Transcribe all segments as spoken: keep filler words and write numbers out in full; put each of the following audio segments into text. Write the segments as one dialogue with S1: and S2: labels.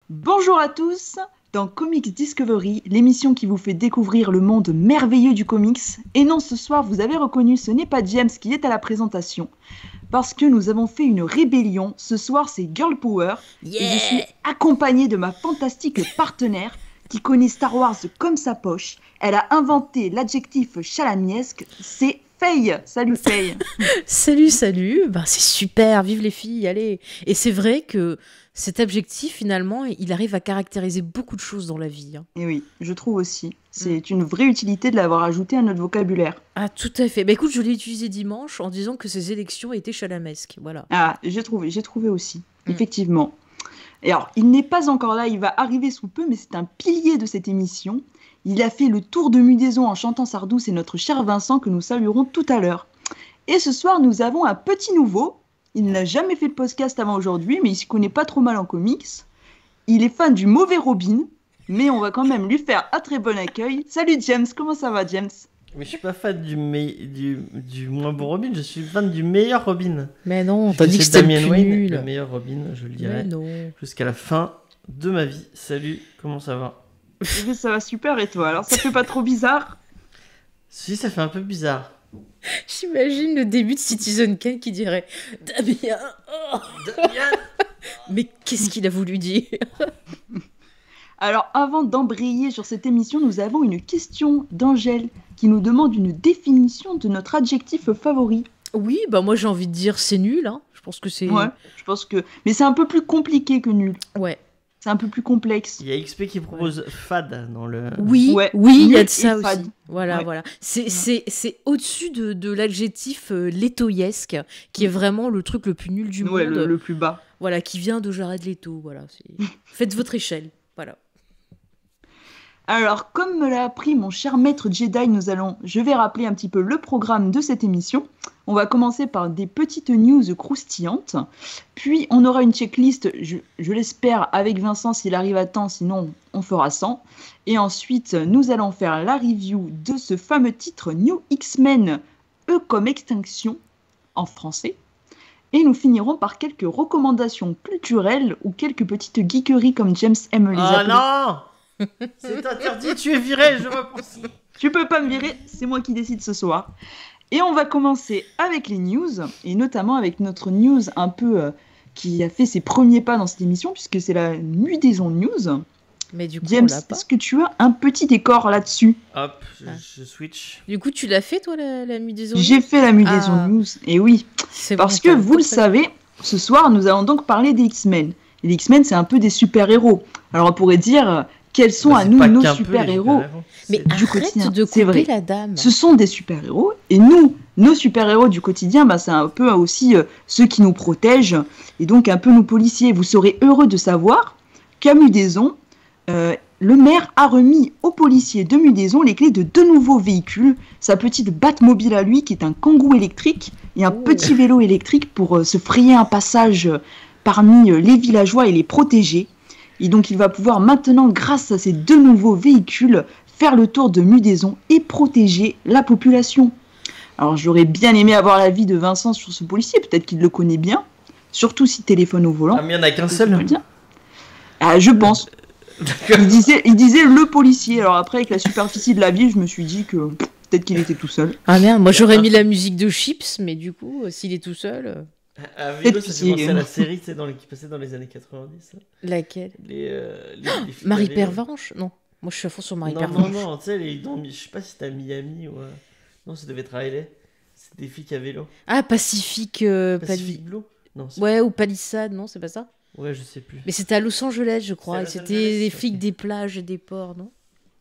S1: Bonjour à tous, dans Comics Discovery, l'émission qui vous fait découvrir le monde merveilleux du comics. Et non, ce soir, vous avez reconnu, ce n'est pas James qui est à la présentation, parce que nous avons fait une rébellion. Ce soir, c'est Girl Power,
S2: Yeah.
S1: et je suis accompagnée de ma fantastique partenaire qui connaît Star Wars comme sa poche. Elle a inventé l'adjectif chalamiesque, c'est Faye. Salut Faye.
S2: Salut, salut, ben, c'est super, vive les filles, allez. Et c'est vrai que cet adjectif, finalement, il arrive à caractériser beaucoup de choses dans la vie. hein.
S1: Et oui, je trouve aussi. C'est une vraie utilité de l'avoir ajouté à notre vocabulaire.
S2: Ah, tout à fait. Bah écoute, je l'ai utilisé dimanche en disant que ces élections étaient chalamesques, voilà.
S1: Ah, j'ai trouvé, j'ai trouvé aussi,
S2: Mm.
S1: effectivement. Et alors, il n'est pas encore là, il va arriver sous peu, mais c'est un pilier de cette émission. Il a fait le tour de Mudaison en chantant Sardou, c'est notre cher Vincent que nous saluerons tout à l'heure. Et ce soir, nous avons un petit nouveau. Il n'a jamais fait de podcast avant aujourd'hui, mais il s'y connaît pas trop mal en comics. Il est fan du mauvais Robin, mais on va quand même lui faire un très bon accueil. Salut James, comment ça va James ?
S3: Mais je suis pas fan du, me... du... du moins bon Robin, je suis fan du meilleur Robin.
S2: Mais non,
S3: Je
S2: t'as dit que
S3: c'est
S2: c'était le
S3: Damian
S2: plus
S3: Wayne,
S2: nul.
S3: le meilleur Robin, je le
S2: Mais
S3: dirais,
S2: non.
S3: jusqu'à la fin de ma vie. Salut, comment ça va?
S1: Eh bien, ça va super et toi ? Alors ça fait pas trop bizarre ?
S3: Si, ça fait un peu bizarre.
S2: J'imagine le début de Citizen Kane qui dirait « Damien, oh
S3: Damian.
S2: mais qu'est-ce qu'il a voulu dire ?»
S1: Alors, avant d'embrayer sur cette émission, nous avons une question d'Angèle qui nous demande une définition de notre adjectif favori.
S2: Oui, bah moi j'ai envie de dire c'est nul, hein. Je pense que c'est...
S1: Ouais, je pense que... Mais c'est un peu plus compliqué que nul.
S2: Ouais.
S1: C'est un peu plus complexe.
S3: Il y a X P qui propose fade dans le...
S2: Oui,
S1: Ouais,
S2: oui, il y a
S1: nul
S2: de ça
S1: et fade.
S2: aussi. Voilà,
S1: Ouais.
S2: voilà. C'est,
S1: Ouais.
S2: c'est, c'est au-dessus de, de l'adjectif euh, létoyesque, qui est vraiment le truc le plus nul du
S1: Ouais,
S2: monde.
S1: le, le plus bas.
S2: Voilà, qui vient de Jared Leto. Voilà, c'est... Faites votre échelle. Voilà.
S1: Alors, comme me l'a appris mon cher maître Jedi, nous allons... Je vais rappeler un petit peu le programme de cette émission. On va commencer par des petites news croustillantes. Puis, on aura une checklist, je, je l'espère, avec Vincent s'il arrive à temps, sinon on fera sans. Et ensuite, nous allons faire la review de ce fameux titre New X-Men, E comme Extinction, en français. Et nous finirons par quelques recommandations culturelles ou quelques petites geekeries comme James aime les
S3: Oh
S1: appeler.
S3: non. C'est interdit, tu es viré, je repense.
S1: Tu peux pas me virer, c'est moi qui décide ce soir. Et on va commencer avec les news, et notamment avec notre news un peu euh, qui a fait ses premiers pas dans cette émission, puisque c'est la Mudaison News.
S2: Mais du coup,
S1: James,
S2: on l'a pas.
S1: est-ce que tu as un petit décor là-dessus ?
S3: Hop, je,
S2: Ah.
S3: je switch.
S2: Du coup, tu l'as fait, toi, la, la Mudaison
S1: J'ai fait la Mudaison
S2: Ah.
S1: News, et oui,
S2: C'est
S1: parce
S2: bon,
S1: que
S2: t'as-
S1: vous le
S2: t'as-
S1: savez, ce soir nous allons donc parler des X-Men. Et les X-Men, c'est un peu des super-héros. Alors on pourrait dire, euh, quels sont
S3: Bah,
S1: à
S3: c'est
S1: nous
S3: pas
S1: nos
S3: qu'un peu, les
S1: super-héros ?
S3: super-héros.
S2: Mais
S3: C'est-
S1: du
S2: arrête
S1: quotidien,
S2: de
S1: c'est vrai.
S2: couper la dame.
S1: Ce sont des super-héros, et nous, nos super-héros du quotidien, bah, c'est un peu aussi euh, ceux qui nous protègent, et donc un peu nos policiers. Vous serez heureux de savoir qu'à Mudaison, euh, le maire a remis aux policiers de Mudaison les clés de deux nouveaux véhicules, sa petite Batmobile à lui, qui est un kangou électrique, et un
S2: Oh.
S1: petit vélo électrique pour euh, se frayer un passage euh, parmi euh, les villageois et les protéger. Et donc il va pouvoir maintenant, grâce à ces deux nouveaux véhicules, faire le tour de Mudaison et protéger la population. Alors j'aurais bien aimé avoir l'avis de Vincent sur ce policier, peut-être qu'il le connaît bien, surtout s'il téléphone au volant.
S3: Ah, mais il n'y en a qu'un
S1: Je peux le
S3: seul.
S1: dire. Ah, je pense. Il disait, il disait le policier. Alors après, avec la superficie de la ville, je me suis dit que pff, peut-être qu'il était tout seul.
S2: Ah merde, moi j'aurais mis la musique de Chips, mais du coup, euh, s'il est tout seul... euh,
S3: À vélo, ça
S1: Peut-être
S3: fait penser
S1: qu'il-
S3: à la série tu sais, dans les... qui passait dans les années quatre-vingt-dix. hein.
S2: Laquelle
S3: Les, euh, les, les filles
S2: Marie
S3: à vélo.
S2: Pervenche Non, moi je suis à fond sur Marie
S3: Non, non,
S2: Pervenche.
S3: non, tu sais, les... dans... je sais pas si c'était à Miami ou. euh, Non, ça devait être à L A. C'est des filles à vélo.
S2: Ah, Pacifique... euh,
S3: Pacific
S2: Pali-
S3: Blue. Non, c'est...
S2: Ouais, ou Palissade, non, c'est pas ça?
S3: Ouais, je sais plus.
S2: Mais c'était à Los Angeles, je crois, et
S3: C'est à Los
S2: c'était
S3: Angeles,
S2: des
S3: ok.
S2: flics des plages et des ports, non?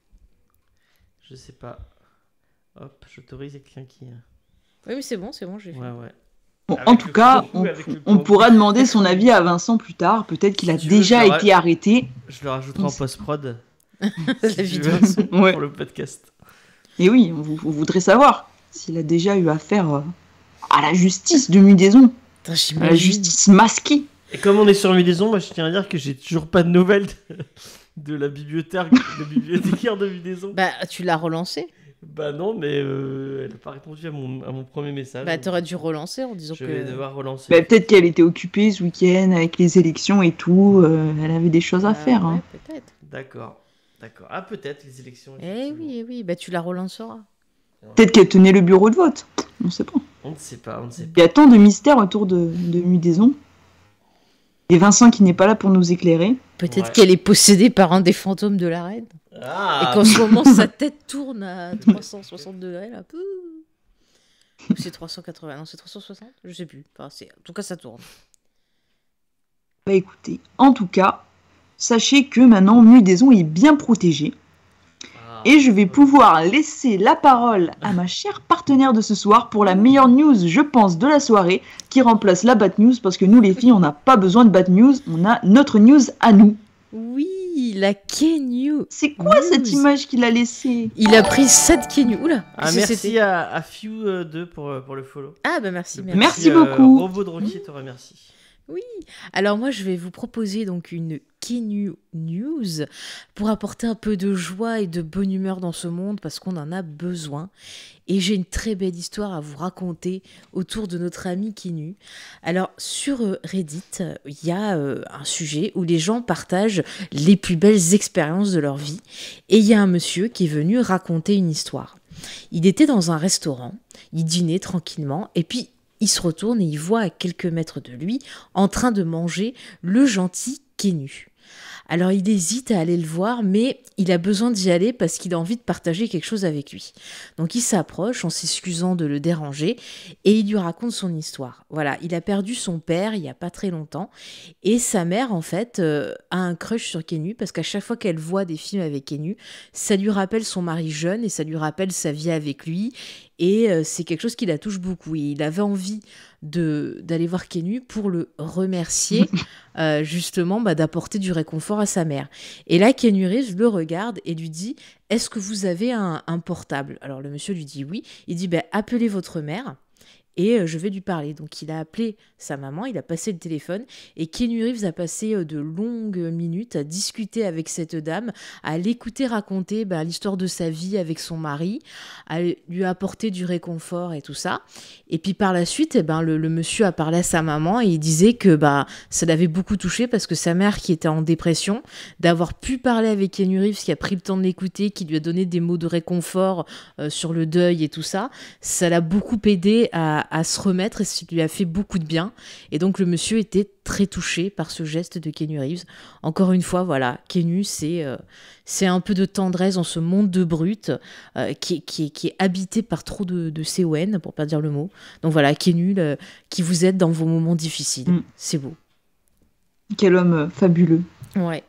S3: Je sais pas. Hop, j'autorise quelqu'un qui. euh,
S2: Oui, mais c'est bon, c'est bon, j'ai fait.
S3: Ouais, ouais.
S1: Bon,
S3: Avec
S1: en
S3: le
S1: tout cas,
S3: kangou,
S1: on,
S3: avec le
S1: on
S3: kangou.
S1: pourra demander son avis à Vincent plus tard. Peut-être qu'il a
S3: Si tu veux,
S1: déjà
S3: je le
S1: été arrêté.
S3: Je le rajouterai en post-prod.
S2: La
S3: si
S2: vie
S3: tu
S2: de
S3: veux,
S2: Vincent.
S1: Ouais.
S3: pour le podcast.
S1: Et oui, on, vou- on voudrait savoir s'il a déjà eu affaire euh, à la justice de Mudaison,
S2: Putain,
S1: à la
S2: j'imagine.
S1: justice masquée.
S3: Et comme on est sur Mudaison, moi je tiens à dire que j'ai toujours pas de nouvelles de, de la bibliothécaire de, bibliothécaire de Mudaison.
S2: Bah, tu l'as relancé?
S3: Bah non, mais euh, elle n'a pas répondu à mon, à mon premier message.
S2: Bah,
S3: donc
S2: t'aurais dû relancer en disant
S3: je
S2: que.
S3: vais devoir relancer.
S1: Bah, peut-être qu'elle était occupée ce week-end avec les élections et tout. euh, elle avait des choses à
S2: Bah,
S1: faire.
S2: ouais,
S1: hein.
S2: peut-être.
S3: D'accord, d'accord. Ah, peut-être les élections.
S2: Eh
S3: effectivement.
S2: oui, eh oui, bah tu la relanceras.
S1: Peut-être qu'elle tenait le bureau de vote. On sait pas.
S3: On ne sait pas, on ne sait
S1: Il
S3: pas.
S1: y a tant de mystères autour de, de Mudaison. Et Vincent qui n'est pas là pour nous éclairer.
S2: Peut-être
S3: Ouais.
S2: qu'elle est possédée par un des fantômes de la reine.
S3: Ah,
S2: Et qu'en ce moment, sa tête tourne à trois cent soixante degrés, là. Pouh. Ou c'est trois cent quatre-vingts, non, c'est trois cent soixante. Je sais plus. Enfin, c'est- en tout cas, ça tourne.
S1: Bah écoutez, en tout cas, sachez que maintenant Mudaison est bien protégée.
S3: Ah,
S1: Et je vais
S3: ouais.
S1: pouvoir laisser la parole à ma chère partenaire de ce soir pour la meilleure news, je pense, de la soirée, qui remplace la bad news, parce que nous, les filles, on n'a pas besoin de bad news, on a notre news à nous.
S2: Oui, la Kenyu.
S1: C'est quoi cette
S2: News.
S1: image qu'il a laissée?
S2: Il a pris sept Kenyu. Oula.
S3: Ah,
S2: qu'est-ce que
S3: merci
S2: c'était
S3: à, à Few deux pour, euh, pour le follow.
S2: Ah, bah merci,
S3: Le
S2: merci.
S1: Merci
S3: petit, euh,
S1: beaucoup.
S3: Robot de Rocky te remercie.
S2: Alors moi, je vais vous proposer donc une Kenyu News pour apporter un peu de joie et de bonne humeur dans ce monde parce qu'on en a besoin. Et j'ai une très belle histoire à vous raconter autour de notre ami Kenyu. Alors sur euh, Reddit, euh, il y a euh, un sujet où les gens partagent les plus belles expériences de leur vie. Et il y a un monsieur qui est venu raconter une histoire. Il était dans un restaurant, il dînait tranquillement et puis il se retourne et il voit à quelques mètres de lui en train de manger le gentil Kenyu. Alors il hésite à aller le voir, mais il a besoin d'y aller parce qu'il a envie de partager quelque chose avec lui. Donc il s'approche en s'excusant de le déranger et il lui raconte son histoire. Voilà, il a perdu son père il y a pas très longtemps et sa mère en fait euh, a un crush sur Kenyu parce qu'à chaque fois qu'elle voit des films avec Kenyu, ça lui rappelle son mari jeune et ça lui rappelle sa vie avec lui. Et euh, c'est quelque chose qui la touche beaucoup. Et il avait envie de d'aller voir Kenyu pour le remercier, euh, justement, bah, d'apporter du réconfort à sa mère. Et là, Kenyu Reeves le regarde et lui dit « Est-ce que vous avez un, un portable ?» Alors le monsieur lui dit oui. Il dit bah, « Appelez votre mère. » Et euh, je vais lui parler. Donc il a appelé sa maman, il a passé le téléphone et Kenyu Reeves a passé euh, de longues minutes à discuter avec cette dame, à l'écouter raconter bah, l'histoire de sa vie avec son mari, à lui apporter du réconfort et tout ça. Et puis par la suite, eh ben, le, le monsieur a parlé à sa maman et il disait que bah, ça l'avait beaucoup touché parce que sa mère qui était en dépression, d'avoir pu parler avec Kenyu Reeves qui a pris le temps de l'écouter, qui lui a donné des mots de réconfort euh, sur le deuil et tout ça, ça l'a beaucoup aidé à à se remettre et ça lui a fait beaucoup de bien. Et donc le monsieur était très touché par ce geste de Kenyu Reeves. Encore une fois, voilà, Kenyu, c'est euh, c'est un peu de tendresse dans ce monde de brutes euh, qui, est- qui, est- qui est habité par trop de, de C O N, pour pas dire le mot. Donc voilà, Kenyu, le- qui vous aide dans vos moments difficiles.
S1: Mm.
S2: C'est beau.
S1: Quel homme euh, fabuleux.
S2: Ouais.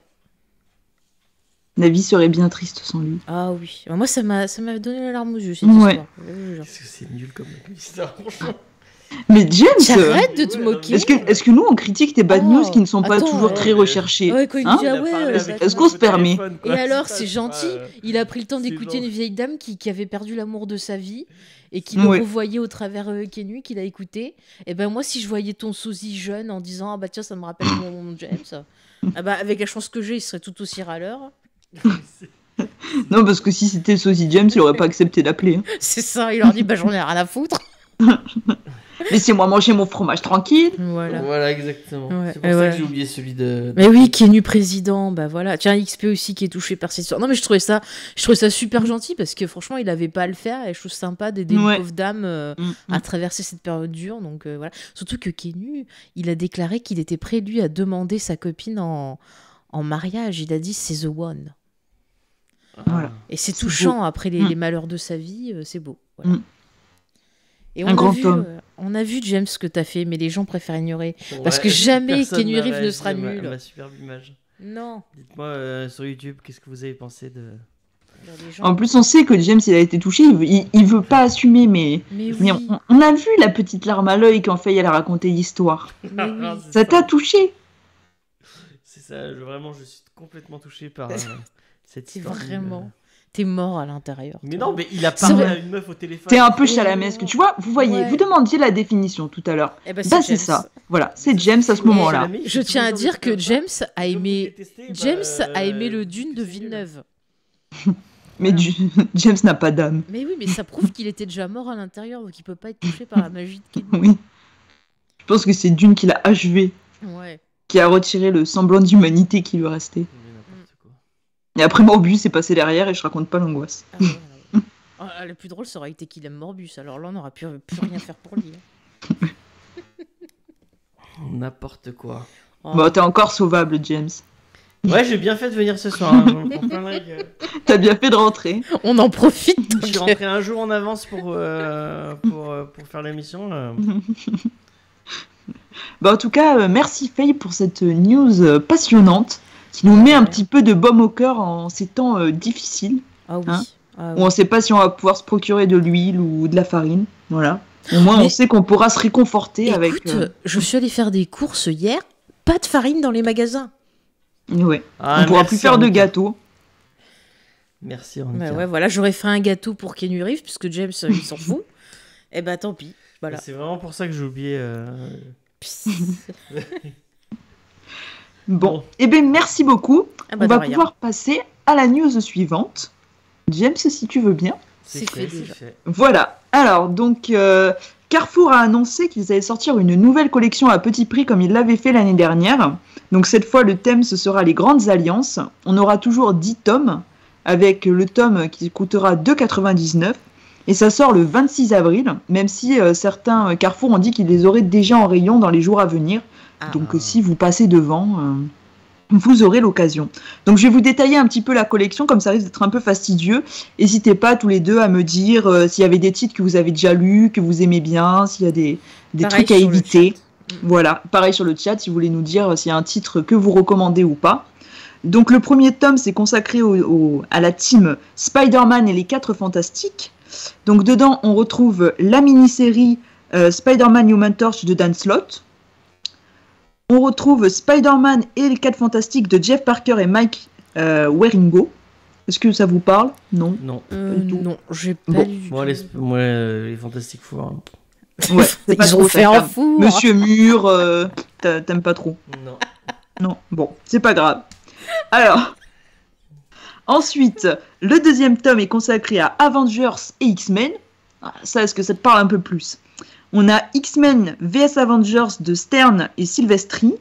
S1: La vie serait bien triste sans lui.
S2: Ah oui. Moi, ça m'a ça m'a donné la larme aux yeux, cette
S1: Ouais.
S2: histoire. Je vous jure.
S3: Qu'est-ce que c'est nul comme histoire, franchement.
S1: Mais James, euh,
S2: Arrête de te
S3: Ouais,
S2: moquer.
S1: est-ce que, est-ce que nous on critique des bad
S2: Oh,
S1: news qui ne sont pas
S2: attends,
S1: toujours
S2: euh,
S1: très recherchées
S2: Ouais, quand il
S1: Hein
S2: dit, ah
S3: Il a
S2: ouais,
S3: parlé
S2: euh,
S3: avec
S2: ça-
S1: est-ce
S3: un
S1: qu'on se
S3: autre
S1: permet
S3: téléphone,
S2: Et
S3: quoi.
S2: alors,
S3: pas-
S2: c'est gentil.
S3: pas, euh,
S2: Il a pris le temps
S3: c'est
S2: d'écouter
S3: genre-
S2: une vieille dame qui, qui avait perdu l'amour de sa vie et qui
S1: Ouais.
S2: le revoyait au travers euh, Kenyu, qu'il a écouté. Et ben moi, si je voyais ton sosie jeune en disant ah bah tiens, ça me rappelle mon, mon James, ah bah avec la chance que j'ai, il serait tout aussi râleur.
S1: Non, parce que si c'était le sosie James, il aurait pas accepté d'appeler. hein.
S2: C'est ça. Il leur dit bah j'en ai rien à foutre.
S1: Laissez-moi manger mon fromage tranquille.
S2: Voilà.
S3: Voilà, exactement.
S2: Ouais,
S3: C'est pour
S2: et
S3: ça
S2: ouais.
S3: que j'ai oublié celui de.
S2: Mais oui, Kenyu président, bah voilà. Tiens, X P aussi qui est touché par cette histoire. Non, mais je trouvais ça, je trouvais ça super gentil parce que franchement, il avait pas à le faire et je trouve sympa d'aider
S1: Ouais.
S2: une pauvre dame euh,
S1: Mm, mm.
S2: à traverser cette période dure. Donc euh, voilà. Surtout que Kenyu, il a déclaré qu'il était prêt lui à demander sa copine en, en mariage. Il a dit c'est the one.
S3: Ah.
S1: Voilà.
S2: Et c'est
S1: C'est
S2: touchant après les,
S1: Mm.
S2: les malheurs de sa vie, euh, c'est beau. Voilà.
S1: Mm.
S2: Et
S1: Un
S2: on
S1: grand
S2: a vu,
S1: homme.
S2: euh, on a vu James ce que t'as fait, mais les gens préfèrent ignorer.
S3: Ouais,
S2: Parce que jamais
S3: personne
S2: Kenyu
S3: n'a
S2: Reeves ne
S3: réagi
S2: sera
S3: à ma-
S2: nul.
S3: à ma superbe image.
S2: Non.
S3: Dites-moi euh, sur YouTube, qu'est-ce que vous avez pensé de.
S2: Alors, les gens-
S1: En plus, on sait que James, il a été touché. Il veut, il, il veut pas assumer, mais,
S2: Mais
S1: mais
S2: oui.
S1: on, on a vu la petite larme à l'œil quand Faye elle a raconté l'histoire.
S2: Mais oui.
S3: Ah, c'est
S1: Ça t'a touché?
S3: C'est ça, je- vraiment, je suis complètement touché par euh, cette
S2: C'est
S3: histoire.
S2: vraiment. T'es mort à l'intérieur.
S3: Mais
S2: toi.
S3: non, mais il a
S2: C'est
S3: parlé
S2: vrai.
S3: à une meuf au téléphone.
S1: T'es un peu
S2: Ouais.
S1: chalamesque. Tu vois, vous voyez,
S2: Ouais.
S1: vous demandiez la définition tout à l'heure.
S2: Eh ben,
S1: Bah, c'est
S2: James.
S1: ça. Voilà, c'est James à ce
S3: Et
S1: moment-là.
S3: Chalamé, il
S2: Je
S3: fait
S2: tiens à
S3: tous les
S2: dire
S3: jours
S2: que
S3: des trucs comme
S2: James
S3: ça.
S2: a
S3: Donc, vous
S2: aimé.
S3: détestez, bah,
S2: James a aimé
S3: euh,
S2: le Dune de
S3: c'est nul.
S2: Villeneuve.
S1: Mais du- James n'a pas d'âme.
S2: Mais oui, mais ça prouve qu'il était déjà mort à l'intérieur, donc il peut pas être touché par la magie de Kenny.
S1: Oui. Je pense que c'est Dune qui l'a achevé,
S2: Ouais.
S1: qui a retiré le semblant d'humanité qui lui restait.
S3: Mais n'importe quoi.
S1: Et après, Morbus est passé derrière et je raconte pas l'angoisse.
S2: Ah ouais, ouais, ouais. Ah, le plus drôle, ça aurait été qu'il aime Morbus. Alors là, on n'aurait pu, plus rien faire pour lui. hein.
S3: N'importe quoi.
S2: Oh.
S1: Bon, t'es encore sauvable, James.
S3: Ouais, j'ai bien fait de venir ce soir. hein, je me comprendrai que-
S1: T'as bien fait de rentrer.
S2: On en profite.
S3: Je
S2: donc,
S3: suis rentré un jour en avance pour, euh, pour, euh, pour faire l'émission. là.
S1: Bah, en tout cas, euh, merci Faye pour cette news euh, passionnante qui nous met un
S2: Ouais.
S1: petit peu de baume au cœur en ces temps euh, difficiles
S2: Ah oui.
S1: Hein
S2: Ah
S1: où
S2: oui.
S1: on sait pas si on va pouvoir se procurer de l'huile ou de la farine. Voilà. Au moins,
S2: Mais-
S1: on sait qu'on pourra se réconforter
S2: Écoute,
S1: avec. euh,
S2: je suis allée faire des courses hier. Pas de farine dans les magasins.
S1: Ouais.
S3: Ah,
S1: on pourra
S3: merci,
S1: plus faire de
S3: Annika.
S1: gâteaux.
S3: Merci,
S2: Bah
S3: Annika.
S2: ouais, voilà, j'aurais fait un gâteau pour Keanu Reeves, puisque James, euh, il s'en fout. Eh ben, tant pis. Voilà.
S3: C'est vraiment pour ça que j'ai oublié. euh,
S1: Bon.
S3: Bon.
S1: Eh bien, merci beaucoup.
S2: Ah bah,
S1: on
S2: de
S1: va
S2: rien.
S1: pouvoir passer à la news suivante. James, si tu veux bien.
S2: C'est fait déjà.
S3: fait.
S1: Voilà. Alors, donc, euh, Carrefour a annoncé qu'ils allaient sortir une nouvelle collection à petit prix comme ils l'avaient fait l'année dernière. Donc, cette fois, le thème, ce sera les grandes alliances. On aura toujours dix tomes, avec le tome qui coûtera deux euros quatre-vingt-dix-neuf. Et ça sort le vingt-six avril, même si euh, certains euh, Carrefour ont dit qu'ils les auraient déjà en rayon dans les jours à venir.
S2: Ah.
S1: Donc, euh, si vous passez devant, euh, vous aurez l'occasion. Donc, je vais vous détailler un petit peu la collection, comme ça risque d'être un peu fastidieux. N'hésitez pas tous les deux à me dire euh, s'il y avait des titres que vous avez déjà lus, que vous aimez bien, s'il y a des, des
S2: Pareil
S1: trucs à
S2: sur le
S1: éviter.
S2: chat.
S1: Voilà, pareil sur le chat, si vous voulez nous dire s'il y a un titre que vous recommandez ou pas. Donc, le premier tome, c'est consacré au, au- à la team Spider-Man et les Quatre Fantastiques. Donc, dedans, on retrouve la mini-série euh, Spider-Man Human Torch de Dan Slott. On retrouve Spider-Man et les Quatre Fantastiques de Jeff Parker et Mike euh, Wieringo. Est-ce que ça vous parle? Non.
S3: Non.
S2: Euh,
S1: Pas du tout.
S2: non, j'ai pas
S1: Bon,
S2: lu du
S3: Moi,
S2: tout.
S3: les, moi, euh, les Fantastiques Four. hein.
S1: Ouais, c'est pas
S2: Ils
S1: trop
S2: ont
S1: ça,
S2: fait un
S1: Cam.
S2: four.
S1: Monsieur Mur, euh, t'a- t'aimes pas trop.
S3: Non.
S1: Non, bon, c'est pas grave. Alors, ensuite, le deuxième tome est consacré à Avengers et X-Men. Ah, ça, est-ce que ça te parle un peu plus? On a X-Men V S Avengers de Stern et Silvestri.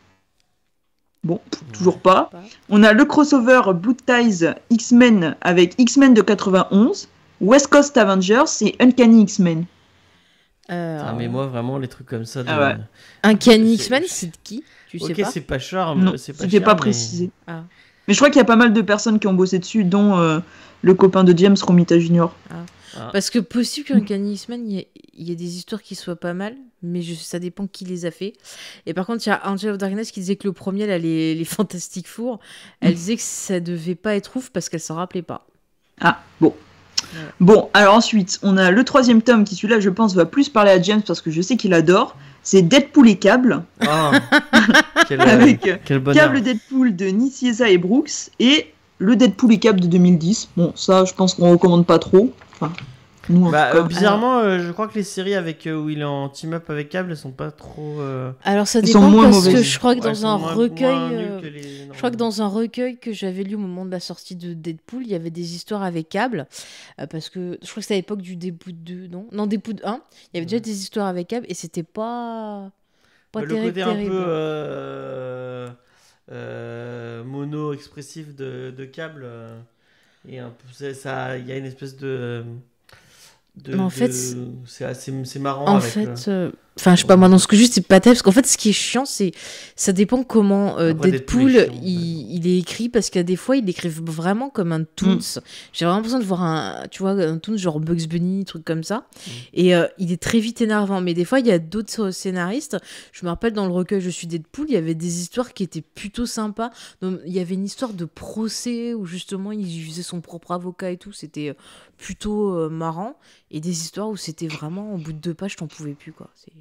S1: Bon, pff, toujours pas.
S2: Pas.
S1: On a le crossover Blood Ties X-Men avec X-Men de quatre-vingt-onze, West Coast Avengers et Uncanny X-Men.
S2: Euh,
S3: Ah, mais moi, vraiment, les trucs comme ça. De...
S1: Ah ouais.
S2: Un Canny
S3: c'est-
S2: X-Men, c'est de qui? Tu sais
S3: Ok,
S2: pas?
S3: c'est pas cher.
S1: Non,
S3: mais c'est pas
S1: c'était
S3: cher,
S1: pas
S3: mais-
S1: précisé.
S2: Ah.
S1: Mais je crois qu'il y a pas mal de personnes qui ont bossé dessus, dont euh, le copain de James, Romita Junior
S2: Parce que possible qu'un Canny X-Men, il y, ait- il y ait des histoires qui soient pas mal, mais je, ça dépend qui les a fait. Et par contre, il y a Angel of Darkness qui disait que le premier, là, les, les Fantastic Four, elle disait que ça devait pas être ouf parce qu'elle s'en rappelait pas.
S1: Ah, bon.
S2: Ouais.
S1: Bon, alors ensuite, on a le troisième tome qui, celui-là, je pense, va plus parler à James parce que je sais qu'il adore. C'est Deadpool et Cable,
S3: Ah, quel, euh,
S1: avec euh,
S3: quel bonheur.
S1: Cable Deadpool de Nicieza et Brooks et le Deadpool et Cable de deux mille dix. Bon, ça, je pense qu'on recommande pas trop. Enfin, nous, en
S3: Bah,
S1: tout cas.
S3: euh, bizarrement, euh, je crois que les séries avec euh, où il est en team-up avec Cable, elles sont pas trop. euh,
S2: Alors ça
S1: Ils
S2: dépend
S1: sont moins
S2: parce que
S1: mauvaises.
S2: je crois que
S3: ouais, elles
S2: dans
S3: sont
S2: un
S3: moins-
S2: recueil,
S3: moins nulles
S2: euh,
S3: que les-
S2: je crois que dans un recueil que j'avais lu au moment de la sortie de Deadpool, il y avait des histoires avec Cable, euh, parce que je crois que c'était à l'époque du Deadpool deux, non Non, Deadpool un, il y avait déjà
S3: Ouais.
S2: des histoires avec Cable et c'était pas pas
S3: Bah, le
S2: terrible,
S3: côté un
S2: terrible.
S3: peu euh, euh, mono expressif de, de Cable euh, et un peu c'est- ça il y a une espèce de de,
S2: Mais en
S3: de-
S2: fait, c'est-
S3: c'est assez c'est marrant
S2: En
S3: avec
S2: fait,
S3: le-
S2: euh, enfin, je sais pas, moi, dans ce que juste, c'est pas terrible, parce qu'en fait, ce qui est chiant, c'est, ça dépend comment euh,
S3: Après,
S2: Deadpool,
S3: Deadpool est chiant,
S2: il, il est écrit, parce qu'il y a des fois, il l'écrit vraiment comme un Toons. J'ai vraiment besoin de voir un, tu vois, un Toons genre Bugs Bunny, truc comme ça.
S3: Mm.
S2: Et euh, il est très vite énervant. Mais des fois, il y a d'autres euh, scénaristes. Je me rappelle dans le recueil Je suis Deadpool, il y avait des histoires qui étaient plutôt sympas. Donc, il y avait une histoire de procès où justement, il faisait son propre avocat et tout. C'était euh, plutôt euh, marrant. Et des histoires où c'était vraiment, au bout de deux pages, t'en pouvais plus, quoi. C'est...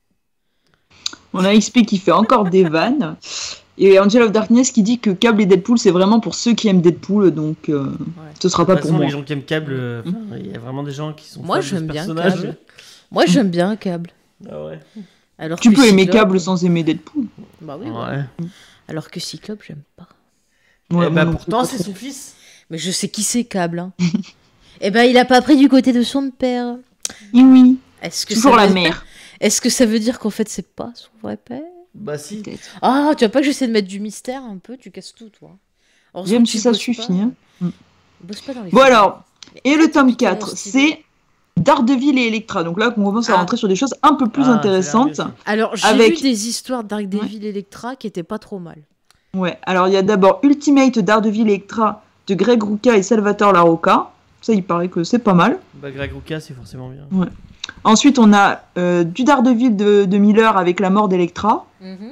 S1: On a X P qui fait encore des vannes. Et Angel of Darkness qui dit que Cable et Deadpool, c'est vraiment pour ceux qui aiment Deadpool, donc euh, ce sera
S3: de
S1: pas
S3: toute
S1: pour
S3: façon,
S1: moi.
S3: les gens qui aiment Cable euh, enfin, il y a vraiment des gens qui sont
S2: Moi,
S3: fans de
S2: j'aime
S3: ce
S2: bien
S3: personnage.
S2: Cable. Moi, j'aime bien Cable.
S3: Ah ouais.
S2: Alors
S1: Tu
S2: que
S1: peux aimer
S2: Cyclope-
S1: Cable sans aimer Deadpool.
S2: Bah oui, ouais.
S3: Ouais.
S2: Alors que Cyclope, j'aime pas.
S1: Ouais,
S3: Eh
S1: moi
S3: bah,
S1: non
S3: pourtant
S1: plus,
S3: c'est
S1: pas
S3: son fils.
S2: Mais je sais qui c'est, Cable. Hein. Eh ben, il a pas pris du côté de son père.
S1: Et oui.
S2: Est-ce que
S1: Toujours
S2: ça
S1: la
S2: veut...
S1: mère.
S2: Est-ce que ça veut dire qu'en fait, c'est pas son vrai père?
S3: Bah si.
S1: Peut-être.
S2: Ah, tu vois pas que j'essaie de mettre du mystère un peu? Tu casses tout, toi. Heureusement
S1: J'aime
S2: que
S1: si
S2: tu
S1: ça
S2: bosses
S1: suffit.
S2: pas.
S1: Hein. Mm.
S2: Bosse pas dans les
S1: Bon
S2: films.
S1: alors,
S2: Mais
S1: et le tome
S2: typiquement
S1: quatre,
S2: stylé.
S1: c'est Daredevil et Elektra. Donc là, on commence à
S2: Ah.
S1: rentrer sur des choses un peu plus
S3: Ah, ça a l'air
S1: intéressantes.
S3: mieux, ça.
S2: Alors, j'ai
S1: Avec-
S2: lu des histoires Daredevil Electra qui étaient pas trop mal.
S1: Ouais, alors il y a d'abord Ultimate Daredevil Elektra de Greg Rucka et Salvatore Larocca. Ça, il paraît que c'est pas mal.
S3: Bah Greg Rucka, c'est forcément bien.
S1: Ensuite, on a euh, du Daredevil de, de Miller avec la mort d'Elektra.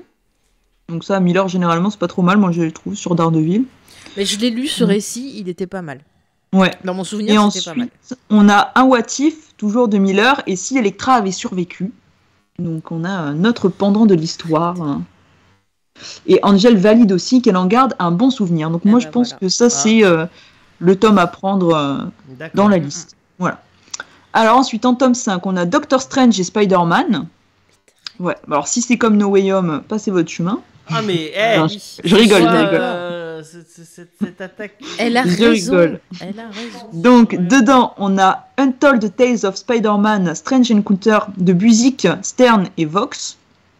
S1: Donc ça, Miller, généralement, c'est pas trop mal, moi je le trouve, sur Daredevil.
S2: Mais je l'ai lu, ce
S1: Mm.
S2: récit, il était pas mal.
S1: Ouais.
S2: Dans mon
S1: Et
S2: souvenir, c'était pas mal.
S1: ensuite, on a un What If, toujours de Miller, et si Elektra avait survécu. Donc on a un autre pendant de l'histoire. hein. Et Angel valide aussi qu'elle en garde un bon souvenir. Donc
S2: Ah
S1: moi,
S2: bah
S1: je pense
S2: voilà.
S1: que ça, c'est euh, le tome à prendre euh,
S3: D'accord.
S1: dans la
S2: Mm,
S1: liste. Voilà. Alors ensuite, en tome cinq, on a Doctor Strange et Spider-Man. Ouais, alors si c'est comme No Way Home, passez votre chemin.
S3: Ah mais, eh
S1: Non,
S2: oui.
S1: Je rigole,
S3: Soit,
S1: je rigole.
S3: euh, cette- cette cette attaque.
S2: Elle a
S1: Je
S2: raison.
S1: rigole.
S2: Elle a raison.
S1: Donc,
S3: Ouais.
S1: dedans, on a Untold Tales of Spider-Man, Strange Encounter de Buzik, Stern et Vox.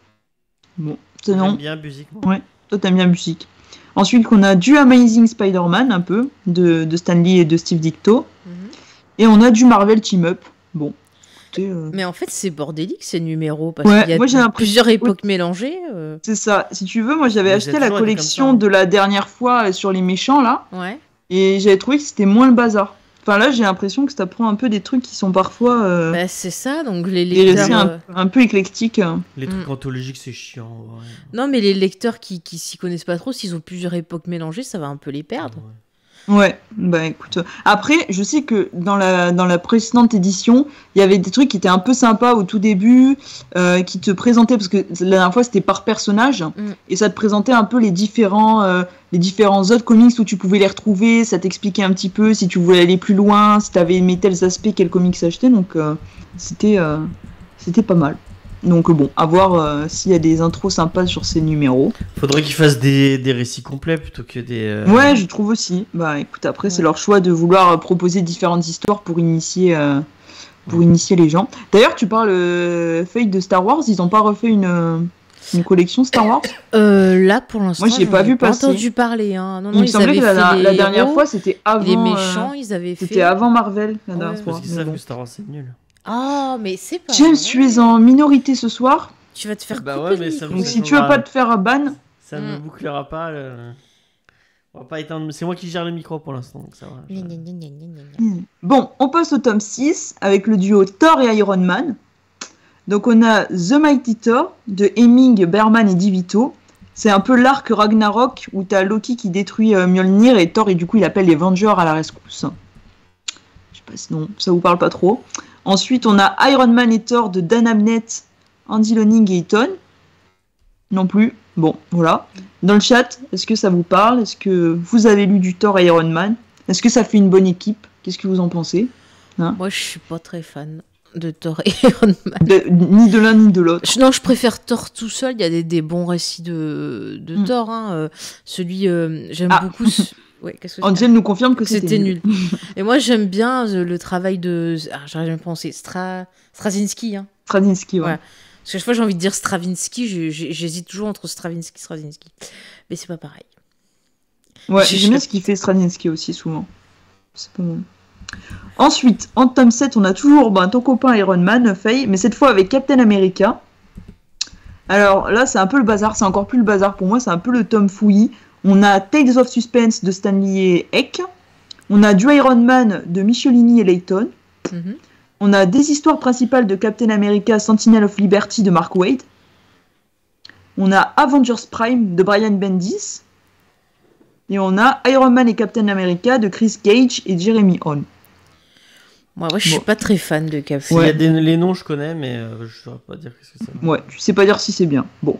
S1: Bon, c'est
S3: J'aime
S1: non.
S3: bien musique. moi.
S1: Toi, t'aimes bien Buzik. Ensuite, on a du Amazing Spider-Man, un peu, de, de Stan Lee et de Steve Ditko.
S2: Mhm.
S1: Et on a du Marvel Team Up. Bon, écoutez, euh,
S2: Mais en fait, c'est bordélique ces numéros parce
S1: Ouais,
S2: qu'il y a
S1: moi, j'ai l'impression-
S2: plusieurs époques mélangées. euh.
S1: c'est ça. Si tu veux, moi, j'avais
S3: Mais
S1: acheté
S3: j'ai
S1: la
S3: toujours été comme
S1: collection
S3: ça, hein.
S1: de la dernière fois euh, sur les méchants, là.
S2: Ouais.
S1: Et j'avais trouvé que c'était moins le bazar. Enfin, là, j'ai l'impression que ça prend un peu des trucs qui sont parfois euh,
S2: Bah, c'est ça. Donc les
S1: des récits
S2: lecteurs.
S1: un,
S2: euh,
S1: un peu éclectiques.
S3: Les trucs
S2: Mm.
S3: anthologiques, c'est chiant. ouais.
S2: Non, mais les lecteurs qui, qui s'y connaissent pas trop, s'ils ont plusieurs époques mélangées, ça va un peu les perdre.
S3: Ouais.
S1: Ouais, bah écoute. euh, Après, je sais que dans la, dans la précédente édition, il y avait des trucs qui étaient un peu sympas au tout début, euh, qui te présentaient, parce que la dernière fois c'était par personnage,
S2: Mm.
S1: et ça te présentait un peu les différents, euh, les différents autres comics où tu pouvais les retrouver, ça t'expliquait un petit peu si tu voulais aller plus loin, si t'avais aimé tels aspects, quels comics acheter, donc euh, c'était euh, c'était pas mal. Donc bon, à voir euh, s'il y a des intros sympas sur ces numéros.
S3: Faudrait qu'ils fassent des, des récits complets plutôt que des. euh,
S1: Ouais, je trouve aussi. Bah écoute, après c'est
S2: Ouais.
S1: leur choix de vouloir euh, proposer différentes histoires pour initier, euh, pour initier les gens. D'ailleurs, tu parles euh, Fate de Star Wars, ils ont pas refait une, euh, une collection Star Wars.
S2: Euh, là, pour l'instant,
S1: Moi, j'y ai
S2: j'en
S1: pas vu passer.
S2: entendu parler. Hein. Non, non,
S1: Il me
S2: ils
S1: semblait
S2: avaient
S1: que la,
S2: fait
S1: la
S2: les
S1: dernière
S2: héros,
S1: fois c'était avant.
S2: les
S1: euh,
S2: méchants, ils avaient fait.
S1: C'était avant Marvel la
S2: Ouais,
S1: dernière
S2: ouais.
S1: fois.
S3: Parce qu'ils
S1: mais
S3: savent
S1: bon.
S3: que Star Wars c'est nul.
S2: Ah, mais c'est pas.
S1: James,
S2: vrai.
S1: tu es en minorité ce soir,
S2: Tu vas te faire
S3: Bah
S2: couper
S3: ouais,
S2: le
S3: mais ça
S2: micro.
S3: me-
S1: donc si tu veux pas te faire ban,
S3: Ça ne
S2: Mm.
S3: bouclera pas. le- On va pas éteindre. C'est moi qui gère le micro pour l'instant, donc ça va.
S2: Gna, gna, gna, gna, gna, gna.
S1: bon, on passe au tome six avec le duo Thor et Iron Man. Donc on a The Mighty Thor de Hemming, Berman et DeVito. C'est un peu l'arc Ragnarok où t'as Loki qui détruit euh, Mjolnir et Thor et du coup il appelle les Vengeurs à la rescousse. Je sais pas si non, ça vous parle pas trop. Ensuite on a Iron Man et Thor de Dan Abnett, Andy Loning et Eaton. Non plus. Bon, voilà. Dans le chat, est-ce que ça vous parle? Est-ce que vous avez lu du Thor et Iron Man? Est-ce que ça fait une bonne équipe? Qu'est-ce que vous en pensez?
S2: Moi, je suis pas très fan de Thor et Iron Man.
S1: De- Ni de l'un ni de l'autre.
S2: Je- Non, je préfère Thor tout seul. Il y a des, des bons récits de, de
S1: Mm.
S2: Thor. Hein. Euh, celui, euh, j'aime
S1: Ah.
S2: beaucoup. ce- Ouais, qu'est-ce que c'est
S1: Angel nous confirme que
S2: C'était
S1: c'était
S2: nul. Et moi, j'aime bien euh, le travail de. Ah, j'aurais jamais pensé. Stra... Straczynski. Hein.
S1: Straczynski, ouais.
S2: Ouais. Parce que chaque fois, j'ai envie de dire Stravinsky. je- j'ai- J'hésite toujours entre Stravinsky et Straczynski. Mais c'est pas pareil.
S1: Ouais,
S2: J'ai-
S1: j'aime bien ce qu'il fait Straczynski aussi souvent. C'est pas mal. Ensuite, en tome sept, on a toujours ben, ton copain Iron Man, Faye, mais cette fois avec Captain America. Alors là, c'est un peu le bazar, c'est encore plus le bazar pour moi, c'est un peu le tome fouillis. On a Tales of Suspense de Stanley et Eck. On a du Iron Man de Michelini et Layton.
S2: Mhm.
S1: On a des histoires principales de Captain America, Sentinel of Liberty de Mark Waid. On a Avengers Prime de Brian Bendis. Et on a Iron Man et Captain America de Chris Gage et Jeremy Hall.
S2: Moi, ouais, je suis
S1: Bon.
S2: pas très fan de Cap.
S3: Il y
S1: Ouais.
S3: a des, les noms, je connais, mais euh, je saurais pas dire qu'est-ce que c'est.
S1: Ouais, tu sais pas dire si c'est bien. Bon.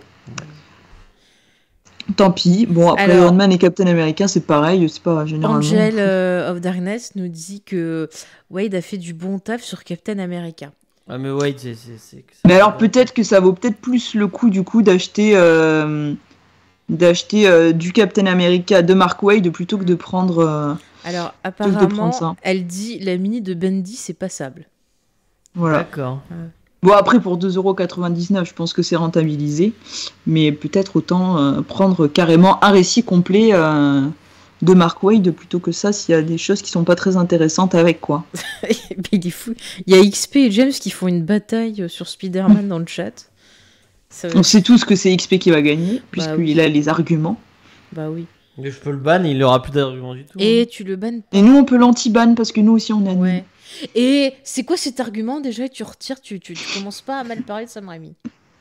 S1: Tant pis. Bon, après
S2: Alors-
S1: Iron Man et Captain America, c'est pareil, c'est pas généralement.
S2: Angel euh, of Darkness nous dit que Wade a fait du bon taf sur Captain America.
S3: Ah, mais ouais, c'est. c'est- c'est-
S1: Mais alors peut-être que ça vaut peut-être plus le coup du coup d'acheter euh, d'acheter euh, du Captain America de Mark Waid plutôt que de prendre. Euh,
S2: Alors,
S1: de
S2: apparemment,
S1: prendre ça.
S2: elle dit la mini de Bendy, c'est passable.
S1: Voilà.
S3: D'accord.
S1: Bon, après, pour deux euros quatre-vingt-dix-neuf, je pense que c'est rentabilisé. Mais peut-être autant euh, prendre carrément un récit complet euh, de Mark Waid plutôt que ça, s'il y a des choses qui sont pas très intéressantes avec, quoi.
S2: Il est fou. Il y a X P et James qui font une bataille sur Spider-Man dans le chat. Ça va...
S1: On sait tous que c'est X P qui va gagner, puisqu'il
S2: oui.
S1: a les arguments.
S2: Bah oui.
S3: Mais je peux le ban, il aura plus d'arguments du tout.
S2: Et
S3: hein.
S2: tu le bannes.
S1: Et nous, on peut l'anti-ban parce que nous aussi, on a
S2: Ouais. Et c'est quoi cet argument déjà? Tu retires, tu, tu, tu commences pas à mal parler de Sam Raimi.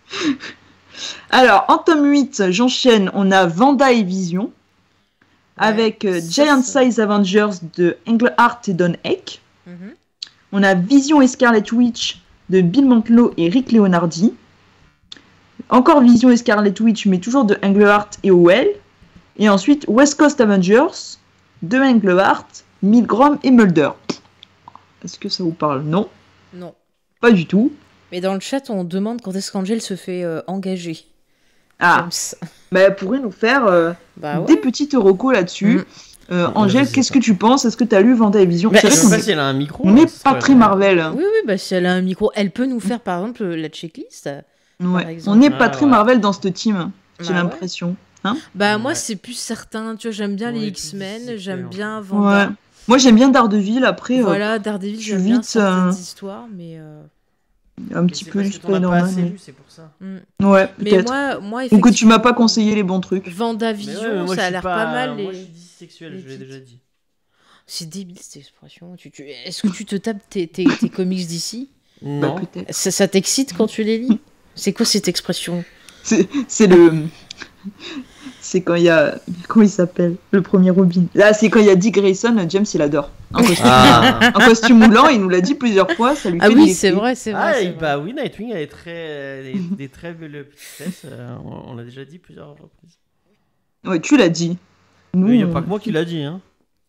S1: Alors, en tome huit, j'enchaîne, on a Vanda et Vision, ouais, avec euh, Giant ça. Size Avengers de Englehart et Don Heck. Mm-hmm. On a Vision et Scarlet Witch de Bill Mantlo et Rick Leonardi. Encore Vision et Scarlet Witch, mais toujours de Englehart et Howell. Et ensuite, West Coast Avengers de Englehart, Milgrom et Mulder. Est-ce que ça vous parle? Non.
S2: Non.
S1: Pas du tout.
S2: Mais dans le chat, on demande quand est-ce qu'Angèle se fait euh, engager.
S1: Ah. Bah, elle pourrait nous faire euh, bah, ouais. des petites recos là-dessus. Mmh. Euh, Angèle, ouais, qu'est-ce pas. que tu penses? Est-ce que tu as lu Vanda et Vision?
S3: Je sais pas si elle a un micro.
S1: On n'est pas très Marvel.
S2: Oui, oui, bah si elle a un micro, elle peut nous faire par exemple la checklist.
S1: Ouais. On n'est pas ah, très ouais. Marvel dans ce team, j'ai bah, l'impression.
S2: Ouais.
S1: Hein
S2: bah
S3: ouais.
S2: moi c'est plus certain, tu vois, j'aime bien
S3: ouais,
S2: les X-Men, j'aime
S3: en
S2: bien Vanda.
S1: Ouais. Moi j'aime bien Daredevil, après
S2: voilà, Daredevil, j'aime bien certaines euh... histoires, mais euh...
S1: un petit peu juste pas énorme.
S3: C'est pour ça.
S2: Mm.
S1: Ouais,
S2: mais moi, moi
S1: ou que tu m'as pas conseillé les bons trucs.
S2: Vendavision, ouais, ça a l'air pas, pas mal.
S3: Moi
S2: les...
S3: je suis dissexuel, je l'ai déjà dit.
S2: C'est débile cette expression. Tu, tu... Est-ce que tu te tapes tes, tes, tes comics d'ici?
S3: Non.
S1: Bah,
S2: ça, ça t'excite quand tu les lis? C'est quoi cette expression?
S1: C'est, c'est le... C'est quand il y a... Comment il s'appelle? Le premier Robin. Là, c'est quand il y a Dick Grayson, James, il adore. En costume, ah. en costume moulant, il nous l'a dit plusieurs fois, ça lui
S2: ah
S1: fait
S2: oui, c'est vrai, c'est vrai.
S3: Ah,
S2: c'est
S3: et
S2: vrai.
S3: bah oui, Nightwing a des très, des, des très belles petites fesses, euh, on, on l'a déjà dit plusieurs reprises.
S1: Ouais, tu l'as dit.
S3: Nous, il n'y a on... pas que moi qui l'a dit, hein.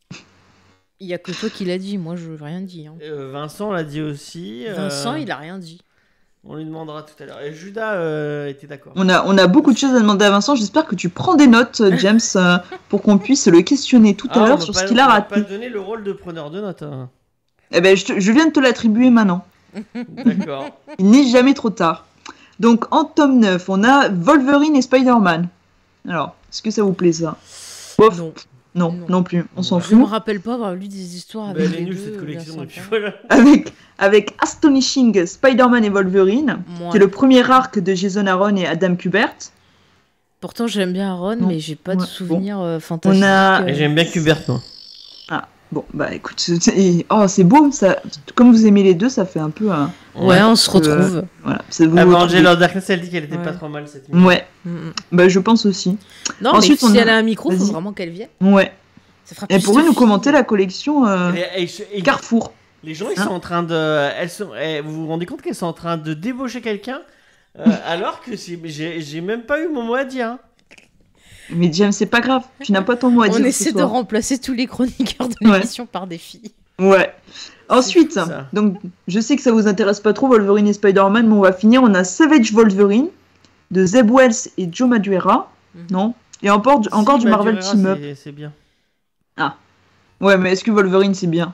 S2: Il n'y a que toi qui l'a dit, moi je n'ai rien dit. Hein.
S3: Euh, Vincent l'a dit aussi.
S2: Vincent,
S3: euh...
S2: il a rien dit.
S3: On lui demandera tout à l'heure. Et Judas euh, était d'accord.
S1: On a, on a beaucoup de choses à demander à Vincent. J'espère que tu prends des notes, James, euh, pour qu'on puisse le questionner tout à ah, l'heure sur pas, ce qu'il a raté.
S3: On va pas donner le rôle de preneur de notes. Hein.
S1: Eh ben, je, te, je viens de te l'attribuer maintenant.
S3: D'accord.
S1: Il n'est jamais trop tard. Donc, en tome neuf, on a Wolverine et Spider-Man. Alors, est-ce que ça vous plaît, ça? Bof.
S2: Non.
S1: Non, non, non plus, on s'en
S2: je
S1: fout.
S2: Je me rappelle pas avoir lu des histoires avec
S3: bah,
S2: les
S3: nulle,
S2: deux.
S3: Cette collection, depuis,
S2: voilà.
S1: avec, avec Astonishing Spider-Man et Wolverine, ouais. qui est le premier arc de Jason Aaron et Adam Kubert.
S2: Pourtant, j'aime bien Aaron, non. mais j'ai pas ouais. de souvenirs bon. euh,
S1: On
S2: fantastiques.
S1: a...
S3: Et j'aime bien Kubert, moi.
S1: Ah, bon, bah écoute, c'est... Oh, c'est beau, ça... comme vous aimez les deux, ça fait un peu... Un...
S2: Ouais, ouais, on se retrouve.
S1: Euh, voilà, ça vous
S3: ah, bah, Angela Darkness, elle dit qu'elle était ouais. pas trop mal cette nuit.
S1: Ouais, mm-hmm. bah je pense aussi.
S2: Non, Ensuite, mais si on a... elle a un micro, il faut vraiment qu'elle vienne.
S1: Ouais. Elle pourrait nous commenter la collection euh, et, et, et, Carrefour.
S3: Les gens, ils hein sont en train de... Elles sont... eh, vous vous rendez compte qu'elles sont en train de débaucher quelqu'un euh, alors que c'est... J'ai... j'ai même pas eu mon mot à dire. Hein.
S1: Mais James, c'est pas grave. Tu n'as pas ton mot à
S2: On
S1: dire.
S2: On essaie de remplacer tous les chroniqueurs de l'émission ouais. par des filles.
S1: Ouais. Ensuite, donc, je sais que ça vous intéresse pas trop, Wolverine et Spider-Man, mais on va finir. On a Savage Wolverine de Zeb Wells et Joe Madureira. Mm-hmm. Non. Et encore, si, encore du Marvel Team Up.
S3: C'est, c'est bien.
S1: Ah. Ouais, mais est-ce que Wolverine, c'est bien?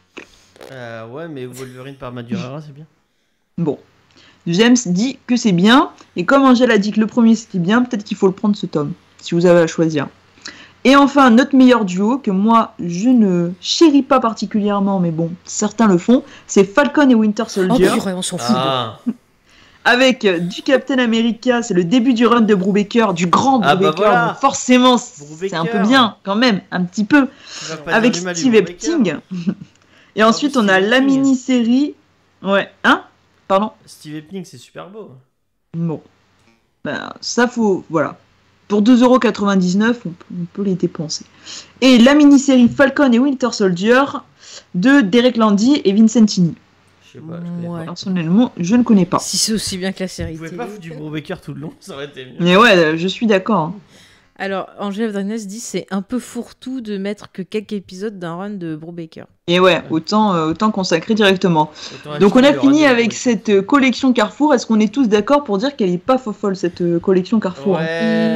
S3: euh, Ouais, mais Wolverine par Madureira, c'est bien.
S1: Bon. James dit que c'est bien. Et comme Angèle a dit que le premier, c'était bien, peut-être qu'il faut le prendre, ce tome. Si vous avez à choisir. Et enfin, notre meilleur duo, que moi, je ne chéris pas particulièrement, mais bon, certains le font, c'est Falcon et Winter Soldier.
S2: Oh, purée, on s'en fout.
S3: Ah.
S1: Avec euh, du Captain America, c'est le début du run de Brubaker, du grand
S3: ah
S1: Brubaker,
S3: bah voilà.
S1: donc forcément,
S3: Brubaker.
S1: C'est un peu bien, quand même, un petit peu. Avec Steve Epting. Et oh, ensuite, on a Steve la Epting. Mini-série... Ouais, hein Pardon
S3: Steve Epting, c'est super beau.
S1: Bon. Ben, ça, faut... Voilà. Pour deux euros quatre-vingt-dix-neuf, on, on peut les dépenser. Et la mini-série Falcon et Winter Soldier de Derek Landy et Vincentini.
S3: Je sais pas, je connais
S1: ouais. pas. Personnellement, je ne connais pas.
S2: Si c'est aussi bien que la série.
S3: Vous pouvez pas foutre du Brubaker tout le long, ça aurait été mieux.
S1: Mais ouais, je suis d'accord. Hein.
S2: Alors, Angèle Darkness dit c'est un peu fourre-tout de mettre que quelques épisodes d'un run de Brubaker.
S1: Et ouais, autant, euh, autant consacrer directement. Autant Donc on a fini avec cette euh, collection Carrefour. Est-ce qu'on est tous d'accord pour dire qu'elle est pas fofolle, cette euh, collection Carrefour?
S3: Ouais.
S2: Non,